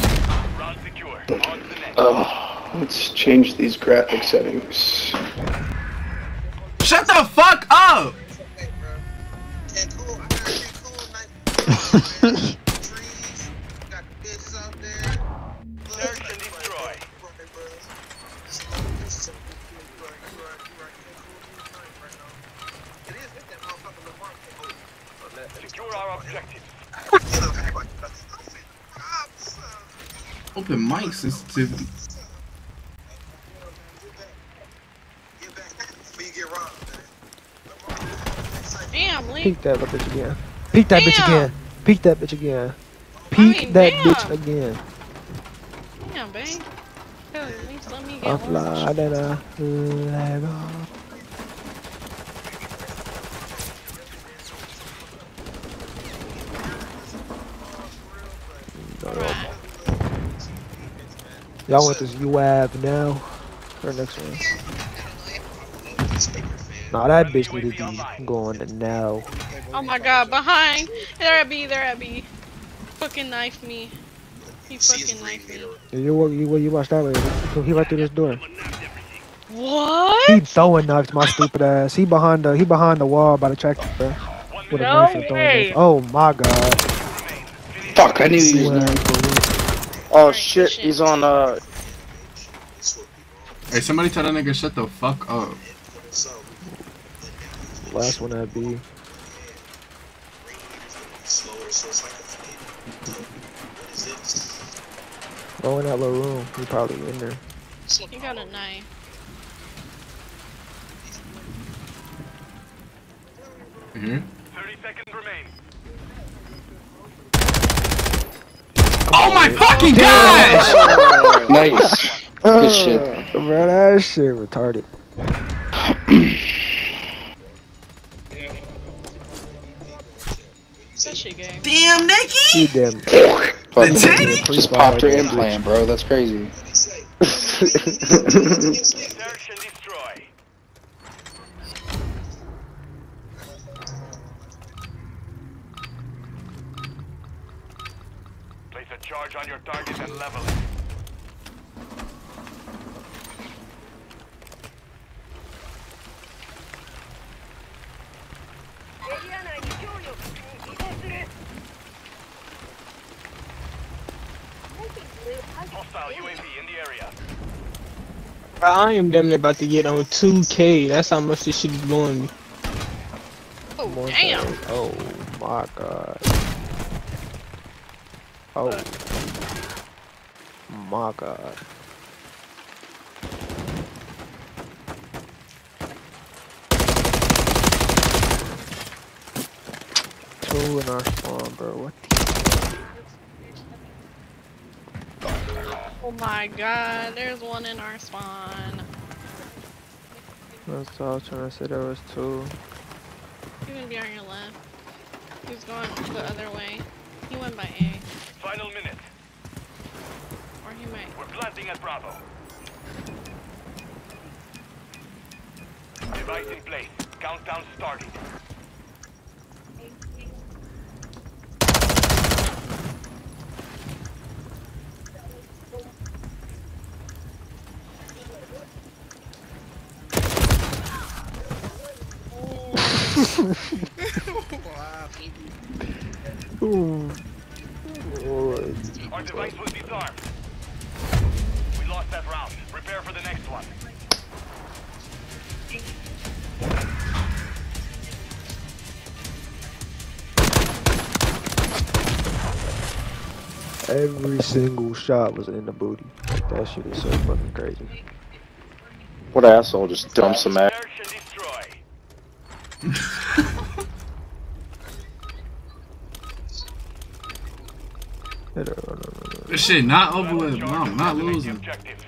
Oh, let's change these graphic settings. Shut the fuck up! Secure our objective. Open mic sensitivity. Damn, Lee. Peek that little bitch again. Peek that Damn. bitch again. Peek that bitch again. Peek mean, that damn. bitch again. Damn, babe. Hell, at least let me I get one. fly that I leg off. Y'all want this U A V now? Or next one? Nah, that bitch need to be going now. Oh my god, behind! There I be, there I be. Fucking knife me. He fucking knifed me. You, you, you watch that way. He right through this door. What? He throwing knives, my stupid ass. He behind the he behind the wall by the tractor, bro. With a No knife and throwing way. knife. Oh my god. Fuck, I knew he was there. Oh shit, he's on uh Hey, somebody tell that nigga shut the fuck up. Last one I'd be. Go in that little room. He probably in there. He got a knife. Mm-hmm. thirty seconds remain. Oh my fucking gosh! Nice. Good shit. Bro, that shit retarded. That shit game. Damn, Nikki! He damn. Fuck, titty? just popped her implant, bro. That's crazy. Search and destroy. Place a charge on your target and level it. Hostile U A V in the area. Bro, I am damn near about to get on two K. That's how much this shit is blowing me. Oh, damn. Oh my god. Oh my god. Two in our spawn, bro. What the? Oh my god, there's one in our spawn. That's all I was trying to say. There was two. He's gonna be on your left. He's going the other way. He went by A. Final minute. Or he might. We're planting at Bravo. Device in place. Countdown starting. Wow. Ooh. Our device was disarmed. We lost that round. Prepare for the next one. Every single shot was in the booty. That shit is so fucking crazy. What asshole just dumps some ass? This shit not over with, bro. I'm not losing.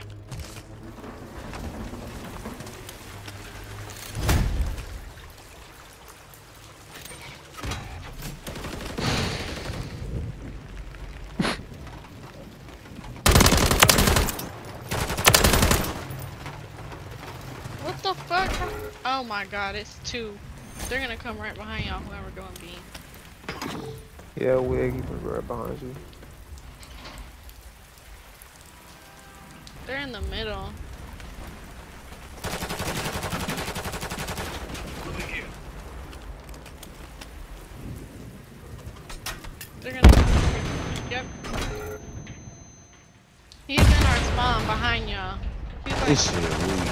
What the fuck? Oh my god, it's two. They're gonna come right behind y'all, whoever going B. Yeah, Wig, he was right behind you. They're in the middle. They're gonna come here. Yep. He's in our spawn behind y'all. He's like, This shit weak.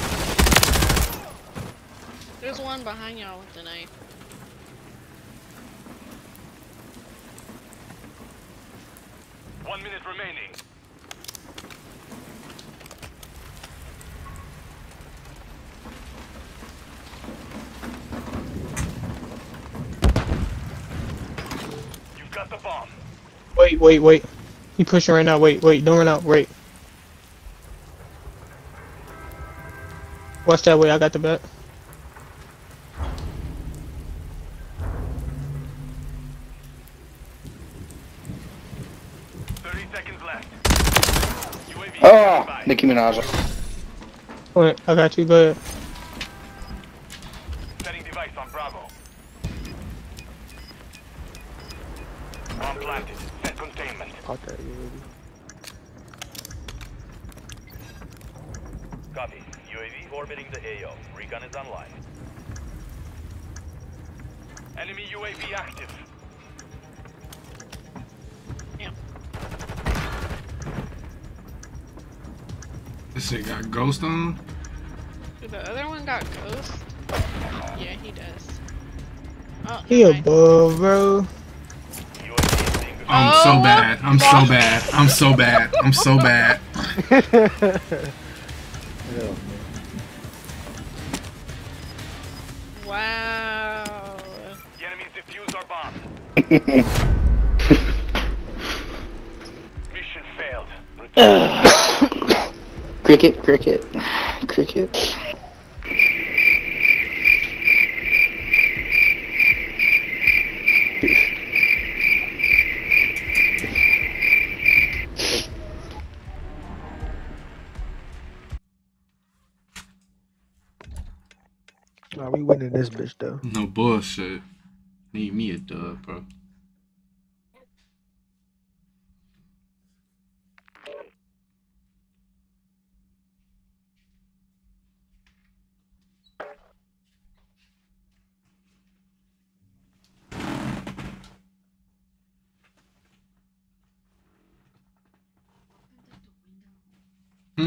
there's one behind y'all with the knife. One minute remaining. You've got the bomb. Wait, wait, wait. He pushing right now. Wait, wait. Don't run out. Wait. Watch that way. I got the bet. thirty seconds left. Oh, Nicki Minaj. Wait, I got you. Go ahead. Setting device on Bravo. Bomb planted. Set containment. Okay, you ready? Copy. U A V orbiting the A O. Recon is online. Enemy U A V active. This shit got ghost on. The other one got ghost? Yeah, he does. Oh, He above, bro. I'm Oh, so bad. I'm so bad. I'm so bad. I'm so bad. Wow. The enemies defuse our bomb. Mission failed. Cricket, cricket, cricket. Nah, we winning this bitch though. No bullshit. Need me a dub, bro. Hmm?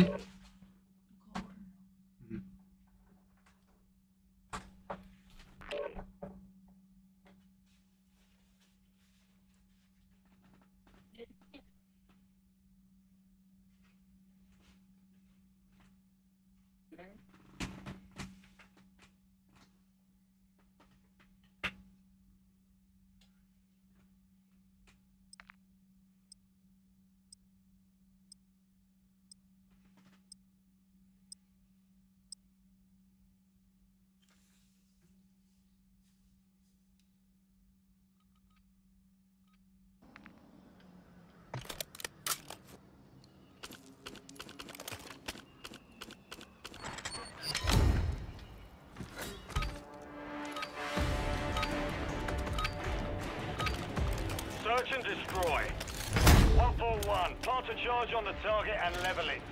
charge on the target and level it.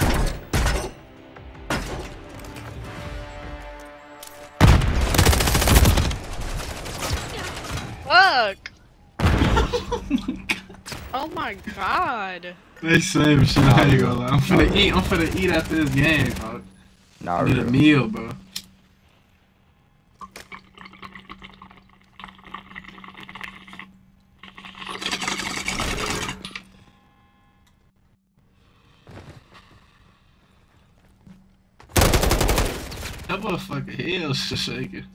Fuck! Oh my god. They same shit. I ain't gonna lie. I'm finna eat. I'm finna eat after this game, bro. Nah, I need a meal, bro. That motherfucker hell shit shaking.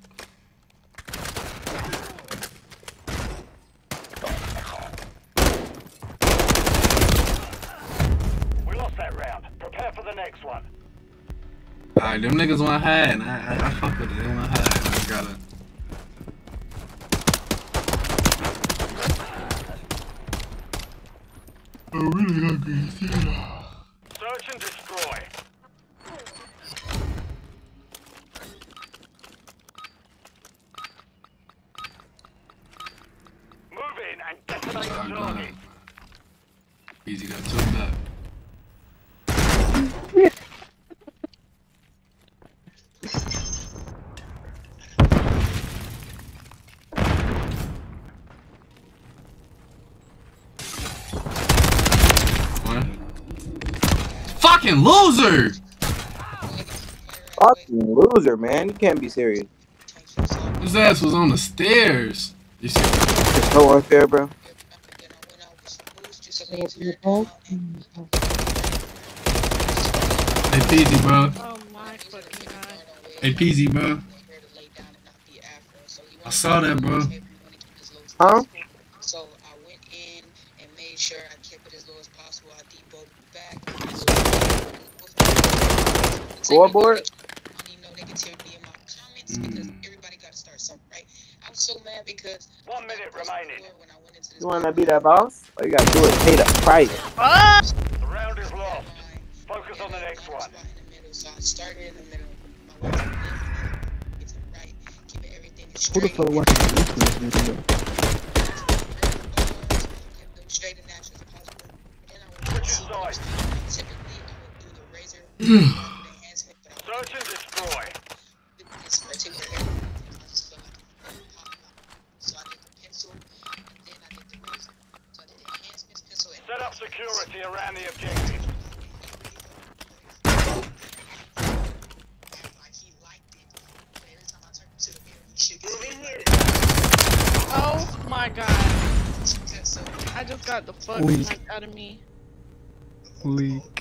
We lost that round. Prepare for the next one. Alright, them niggas wanna hide, and I, I, I fuck with it. They wanna hide. I just gotta. I'm really hungry. Search and destroy. Move in and detonate the target. Easy got two back. Fucking loser! Fucking loser, man. You can't be serious. His ass was on the stairs. You see? It's so unfair, bro. Hey, Peasy, bro. Oh my fucking god. Hey, Peasy, bro. I saw that, bro. Huh? So I went in and made sure I kept it as low as possible. I deboted back. Scoreboard? Because everybody got to start something, right? I was so mad because one minute remaining. You wanna be that boss? All you gotta do is pay the price. Ah! The round is lost. Focus on the next one. So I started in the middle. My wife gets it right, keeping everything Who the fuck watching this video? straight and natural as possible. Then I Switch would sides. typically I would do the razor enhancement, but I Search and destroy. this particular area. I just felt like it popped out. So I did the pencil, and then I did the razor. So I did the enhancements, pencil, and Set up security around the objective. Oh my god. I just got the fuck Leak. knocked out of me. Leak.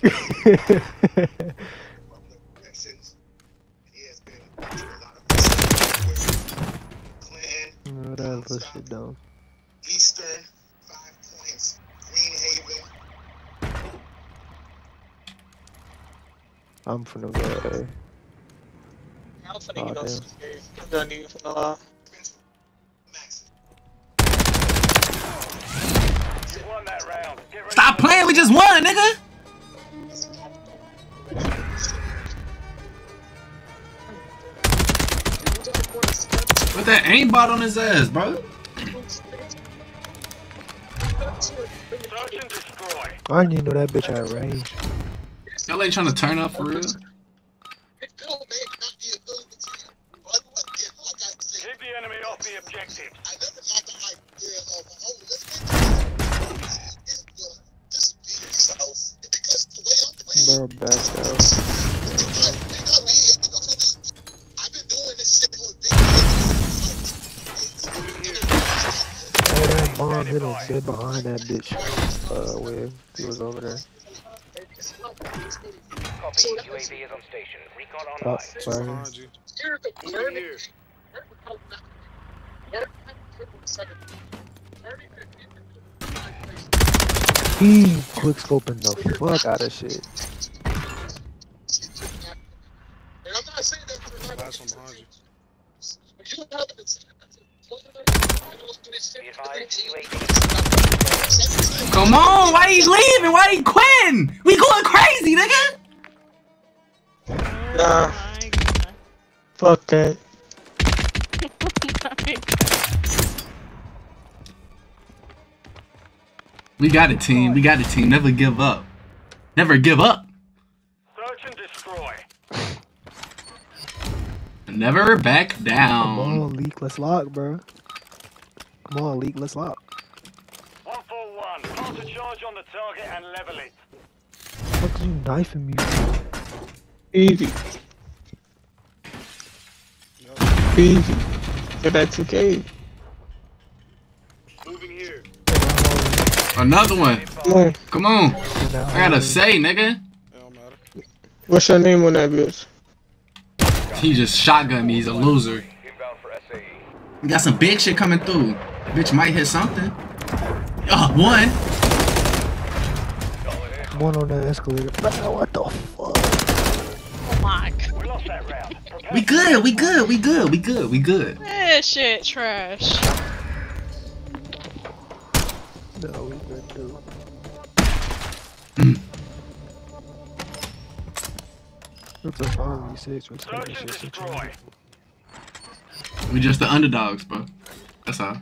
Oh, that little shit down. Eastern, five points. Greenhaven. I'm finna go, eh? I'm finna Oh, get on damn. some serious. I'm done even finna lie. You won that round. Get ready. Stop playing, we just won, nigga! Put that aimbot on his ass, bro. Search and destroy. I didn't even know that bitch had range. Y'all ain't trying to turn up for real? Keep the enemy off the objective. Bro, back out. Hey, that bomb hit him dead behind that bitch. Uh, where he was over there. Copy. U A V is on station. Recon Oh, online. sorry. He quick scoping the fuck out of shit. Last one behind you. Come on, why he leaving? Why he quitting? We going crazy, nigga! Nah. Fuck that. We got it, team. We got it, team. Never give up. Never give up. Search and destroy. Never back down. Come on, Leak, let's lock, bro. Come on, Leak, let's lock. one four one. Plant a charge on the target and level it. What are you knifing me? Easy. Easy. Get that two K. Moving here. Another one. Come on. Come on. I gotta say, nigga. What's your name on that bitch? He just shotgun me. He's a loser. We got some big shit coming through. Bitch might hit something. Oh, one. One on that escalator. What the fuck? Oh my god. We lost that round. We good. We good. We good. We good. We good. That shit trash. No, we good too. It's a five v six. We're taking this shit destroy. We just the underdogs, bro. That's all.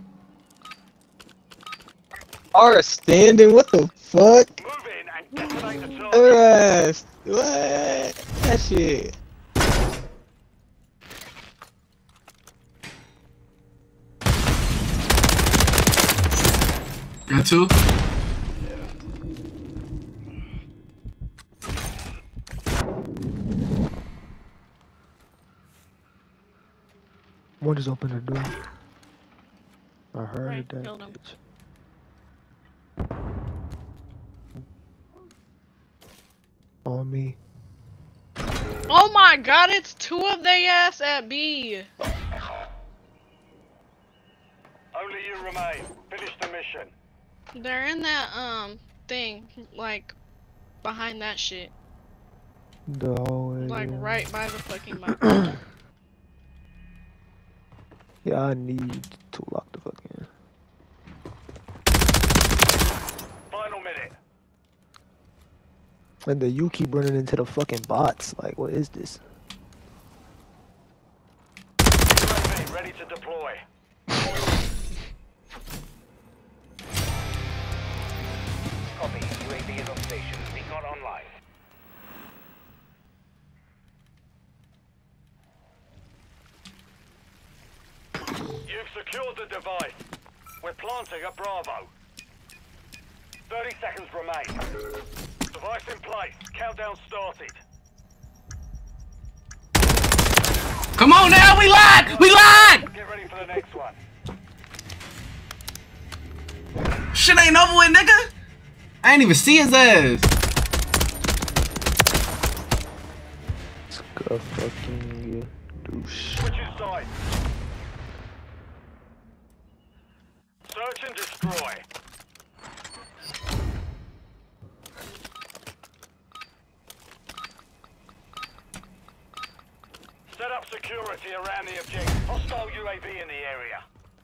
Are standing? What the fuck? Move in and detonate the target. Alright. What? That shit. Got two. One just opened the door. I heard Right, that killed him. bitch. On me. Oh my god, it's two of they ass at B. Only you remain. Finish the mission. They're in that um thing, like behind that shit. The hallway. Like yeah. right by the fucking mic. Yeah, I need to lock the fuck in. Final minute. And then you keep running into the fucking bots. Like, what is this? U A V ready to deploy. Copy. U A V is on station. Recon online. You've secured the device. We're planting at Bravo. thirty seconds remain. Device in place. Countdown started. Come on now, we lied! We lied! Get ready for the next one. Shit ain't over with, nigga. I ain't even see his ass. Go fucking douche. Switch your side. Search and destroy. Set up security around the objective. Hostile U A V in the area.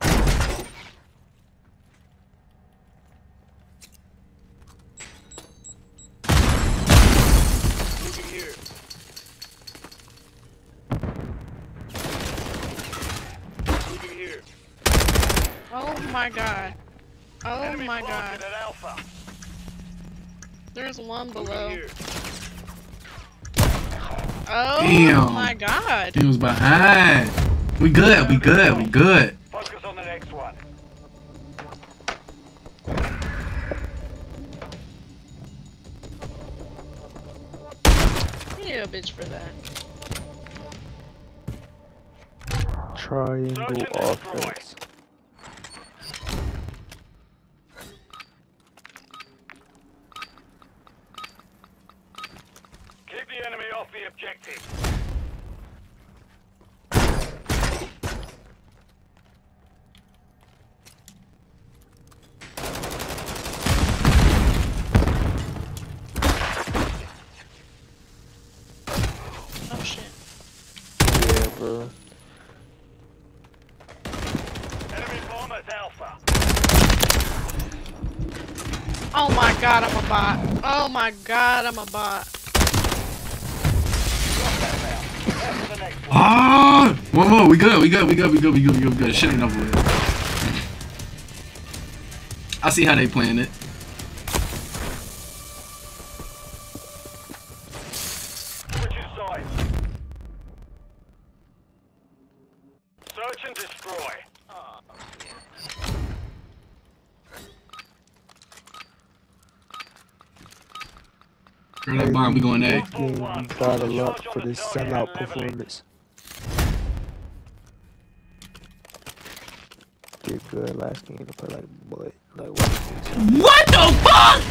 Moving here. Moving here. Oh my god. Oh Enemy my god. planted at Alpha. There's one Moving below. here. Oh Damn. my god. He was behind. We good. We good. We good. Focus on the next one. Yeah, bitch for that. Triangle Search and destroy. offense. Keep the enemy off the objective. Oh shit. Yeah, bro. Enemy bomb at Alpha. Oh my god, I'm a bot. Oh my god, I'm a bot. Ah! One more. We good. We good. We good. We good. We good. We good. We good. Shit ain't over with. I see how they playing it. sight. Search and destroy. Girl, that bomb, we going A. You gotta luck for this sellout performance. Did good last game to play like butt. Like what? What the fuck?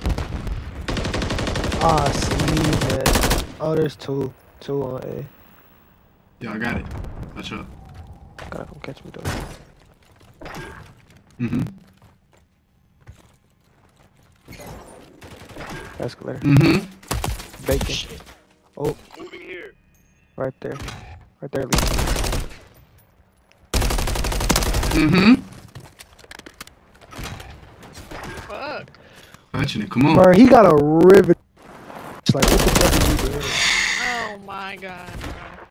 Ah, see that. Oh, there's two. Two on A. Yeah, I got it. Watch up. Gotta come catch me though. Mm-hmm. Escalator. Mm-hmm. Bacon. Oh. Moving here. Right there. Right there, Lee. Mm-hmm. Fuck. Touching it, come on. Bro, he got a rivet. It's like, what the fuck is he doing? Oh my god, bro.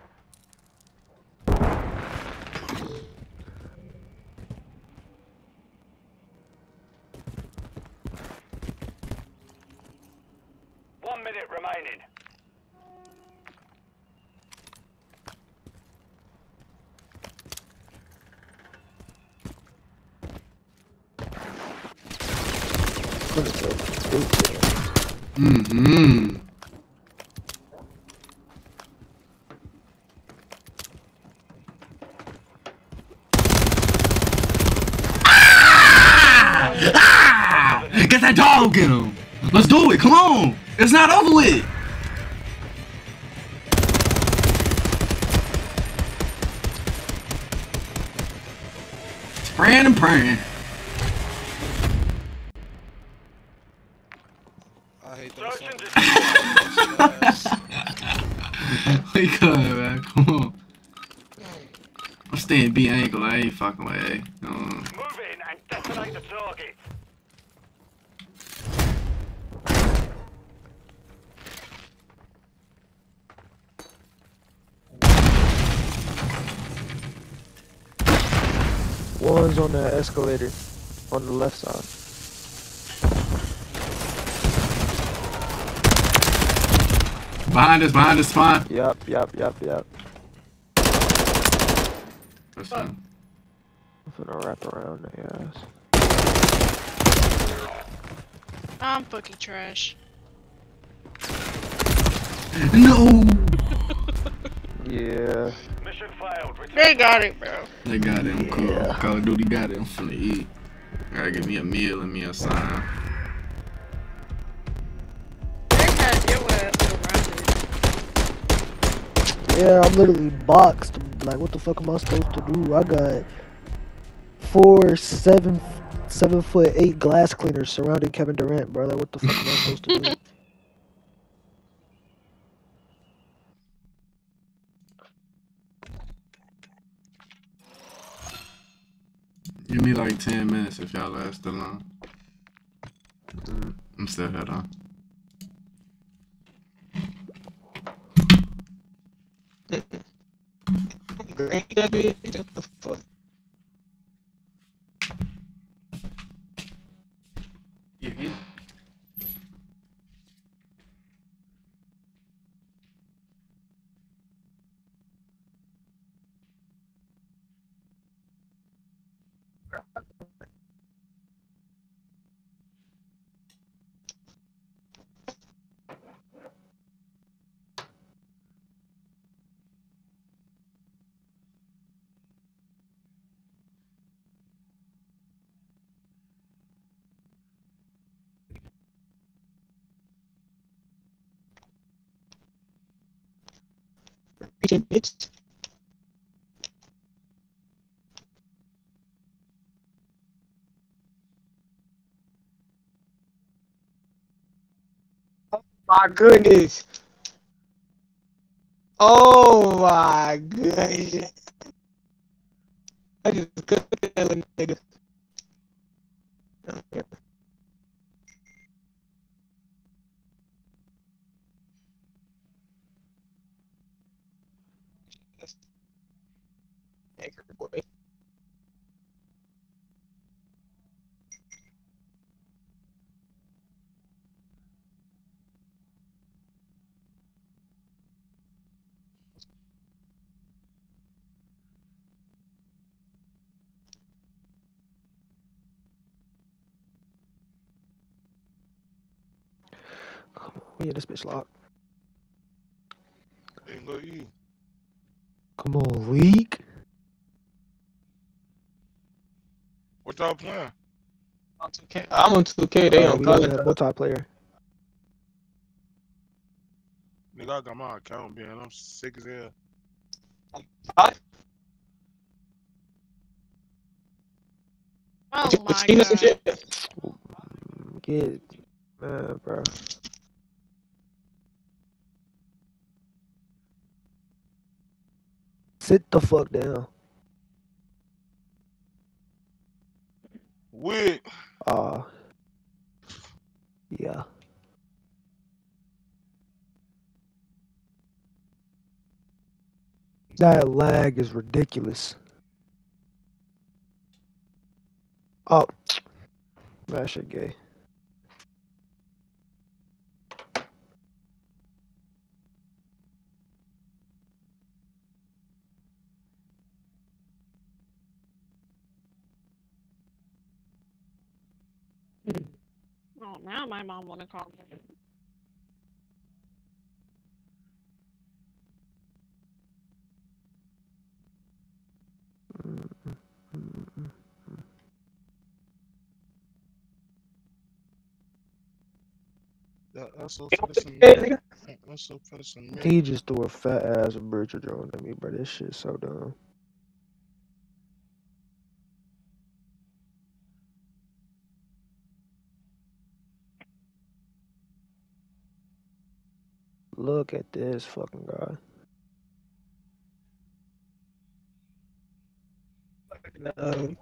One minute remaining. Mm-hmm. Ah! Ah! Get that dog in him. Let's do it. Come on. It's not over with. Spraying and praying. I hate that song. Wake up, man. Come on. I'm staying B angle. I ain't fucking with A. Uh, Move in and detonate the target. One's on the escalator on the left side. behind us, behind us, spawn. Yup, yup, yup, yup. That's fine. I'm finna wrap around their ass. I'm fucking trash. No! Yeah. Mission failed. They got it, bro. They got it. I'm cool. Yeah. Call of Duty got it. I'm finna eat. Gotta give me a meal and me a sign. Yeah, I'm literally boxed. Like, what the fuck am I supposed to do? I got four, seven, seven foot eight glass cleaners surrounding Kevin Durant, bro. Like, what the fuck am I supposed to do? Give me like ten minutes if y'all last that long. I'm still head on. Yeah. Bitch. Oh my goodness. Oh my goodness. I just couldn't tell a nigga. Boy. Yeah, this bitch locked. Ain't go E. Come on, leak. What y'all playing? I'm on two K. They Uh, on we on college. that multiplayer. Nigga, I got my account, man. I'm sick as hell. Oh With my Tina some god. shit. Get, man, bro. Sit the fuck down. Wig. Uh, yeah. That lag is ridiculous. Oh, that shit gay. Oh, now my mom wanna call me. That, that's so Fedison. That's so Fedison. He just threw a fat ass Bridger drone at me, bro. This shit's so dumb. Look at this fucking guy. Um,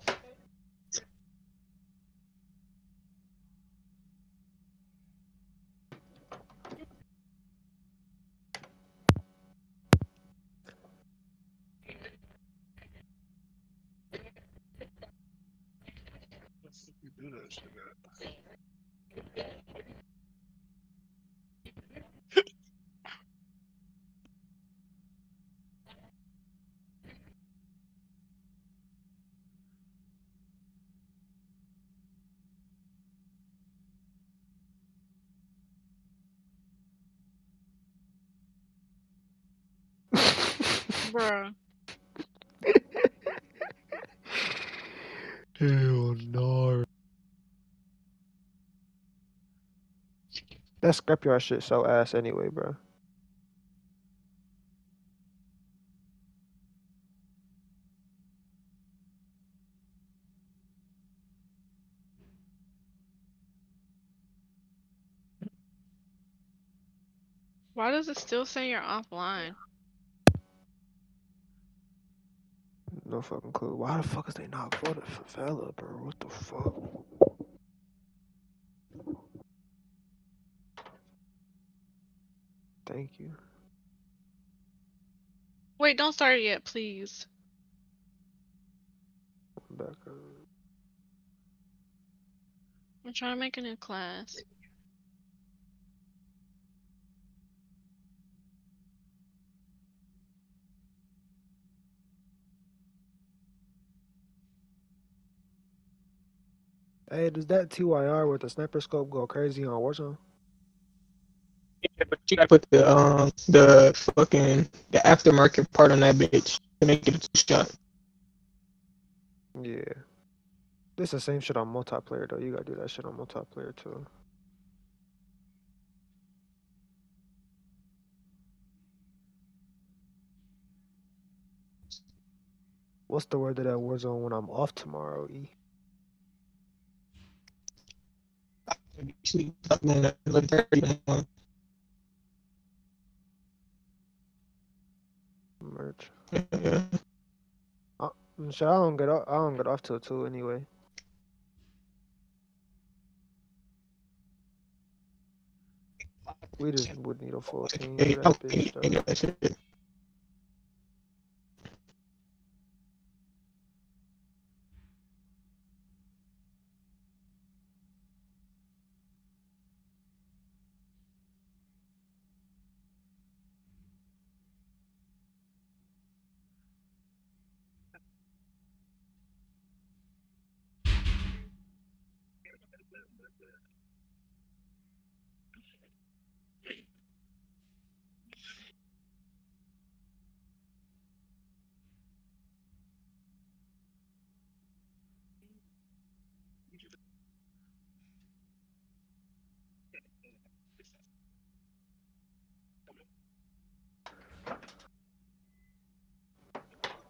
You do that shit, man. Bruh. Hell no. That scrapyard shit so ass anyway, bro. Why does it still say you're offline? No fucking clue. Why the fuck is they not voted for Vela, bro? What the fuck? Thank you. Wait, don't start it yet, please. Back up. I'm trying to make a new class. Hey, does that T Y R with the sniper scope go crazy on Warzone? Yeah, but you gotta put the um the fucking the aftermarket part on that bitch to make it a two shot. Yeah. This the same shit on multiplayer though. You gotta do that shit on multiplayer too. What's the word to that Warzone when I'm off tomorrow, E? Merch. Yeah. Uh, shit, I don't get off. I don't get off till two anyway. We just would need a full team for that bitch though.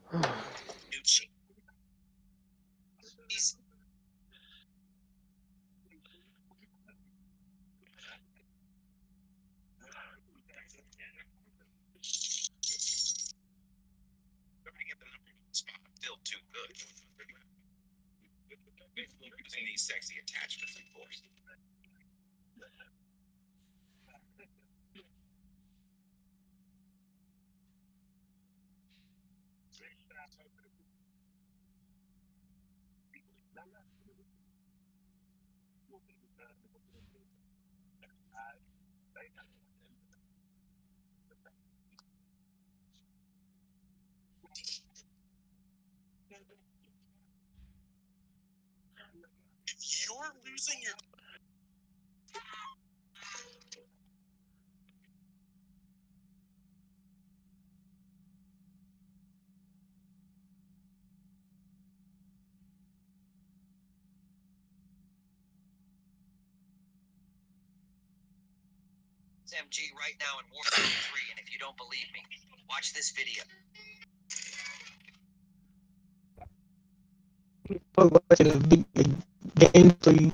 Still too good. Using these sexy attachments, of course. You're losing your. M G right now in Warzone three, and if you don't believe me, watch this video. Watching a big game three.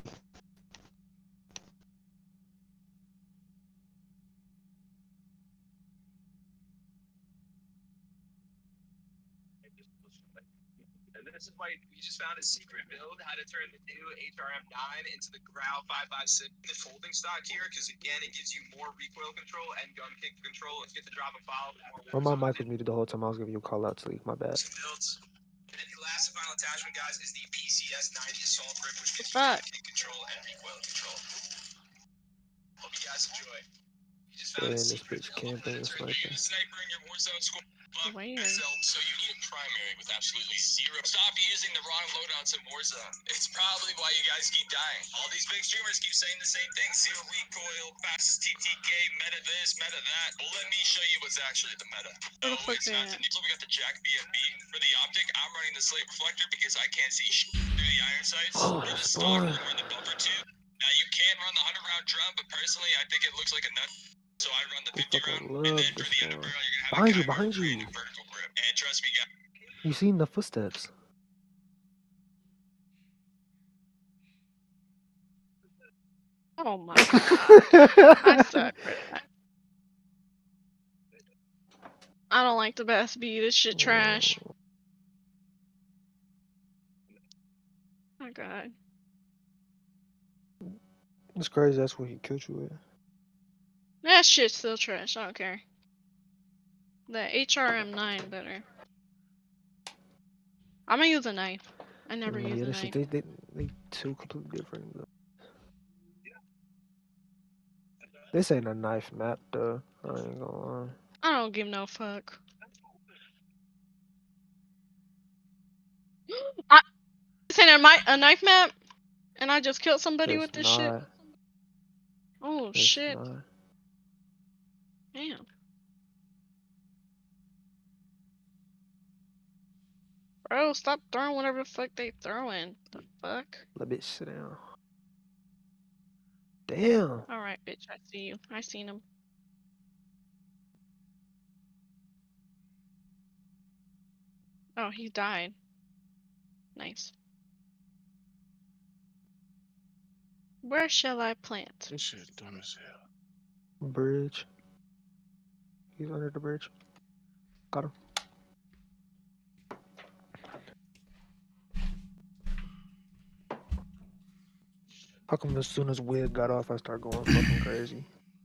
And this is why we just found a secret build, how to turn the new H R M nine into the Grau five five six the folding stock here, because again, it gives you more recoil control and gun kick control. Let's get the drop and file. Well, my mic was muted the whole time. I was giving you a call out, sleep. My bad. Builds. And then the last and final attachment, guys, is the P C S ninety assault grip, which gives you Fuck. gun kick control and recoil control. Hope you guys enjoy. You just found Yeah, a this secret bitch build camping and to turn you sniping. into a sniper in your Warzone squad. Weird. So you need a primary with absolutely zero. Stop using the wrong loadouts in Warzone. It's probably why you guys keep dying. All these big streamers keep saying the same thing. Zero recoil, fastest T T K, meta this, meta that. Well, let me show you what's actually the meta. Where the No, fuck it's they not. at? The, we got the Jack B F B. For the optic, I'm running the slate reflector because I can't see sh through the iron sights. Oh, For the that's stock, fun. we're in the bumper tube. Now, you can run the one hundred round drum, but personally, I think it looks like a nut. So I run the I fifty fucking round, and love then for this the one. underbarrel, you're gonna have Behind a you, guy behind you. creating vertical grip. And trust me, guys. You seen the footsteps? Oh my god. I suck for that. I don't like the best B. This shit trash. Oh my god. It's crazy. That's what he killed you with. That shit's still trash. I don't care. The H R M nine better. I'm gonna use a knife. I never yeah, use a that knife. shit, they, they, they two completely different. Though. This ain't a knife map, though. I ain't gonna lie. I don't give no fuck. I this ain't a, mi a knife map, and I just killed somebody It's with this not. shit. Oh It's shit! not. Damn. Bro, stop throwing whatever the fuck they throwing. The fuck? Let bitch sit down. Damn. Alright, bitch, I see you. I seen him. Oh, he died. Nice. Where shall I plant? This shit dumb as hell. Bridge. He's under the bridge. Got him. How come as soon as Wig got off, I start going fucking crazy?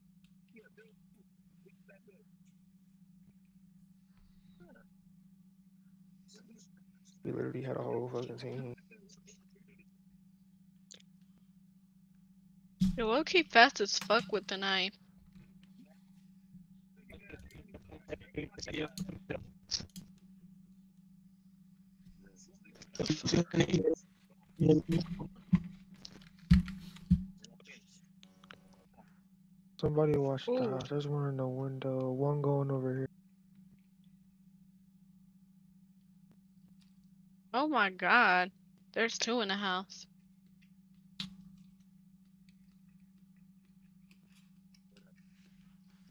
We literally had a whole fucking team. You're low-key fast as fuck with the knife. Somebody watch the Ooh. house. There's one in the window. One going over here. Oh my god. There's two in the house.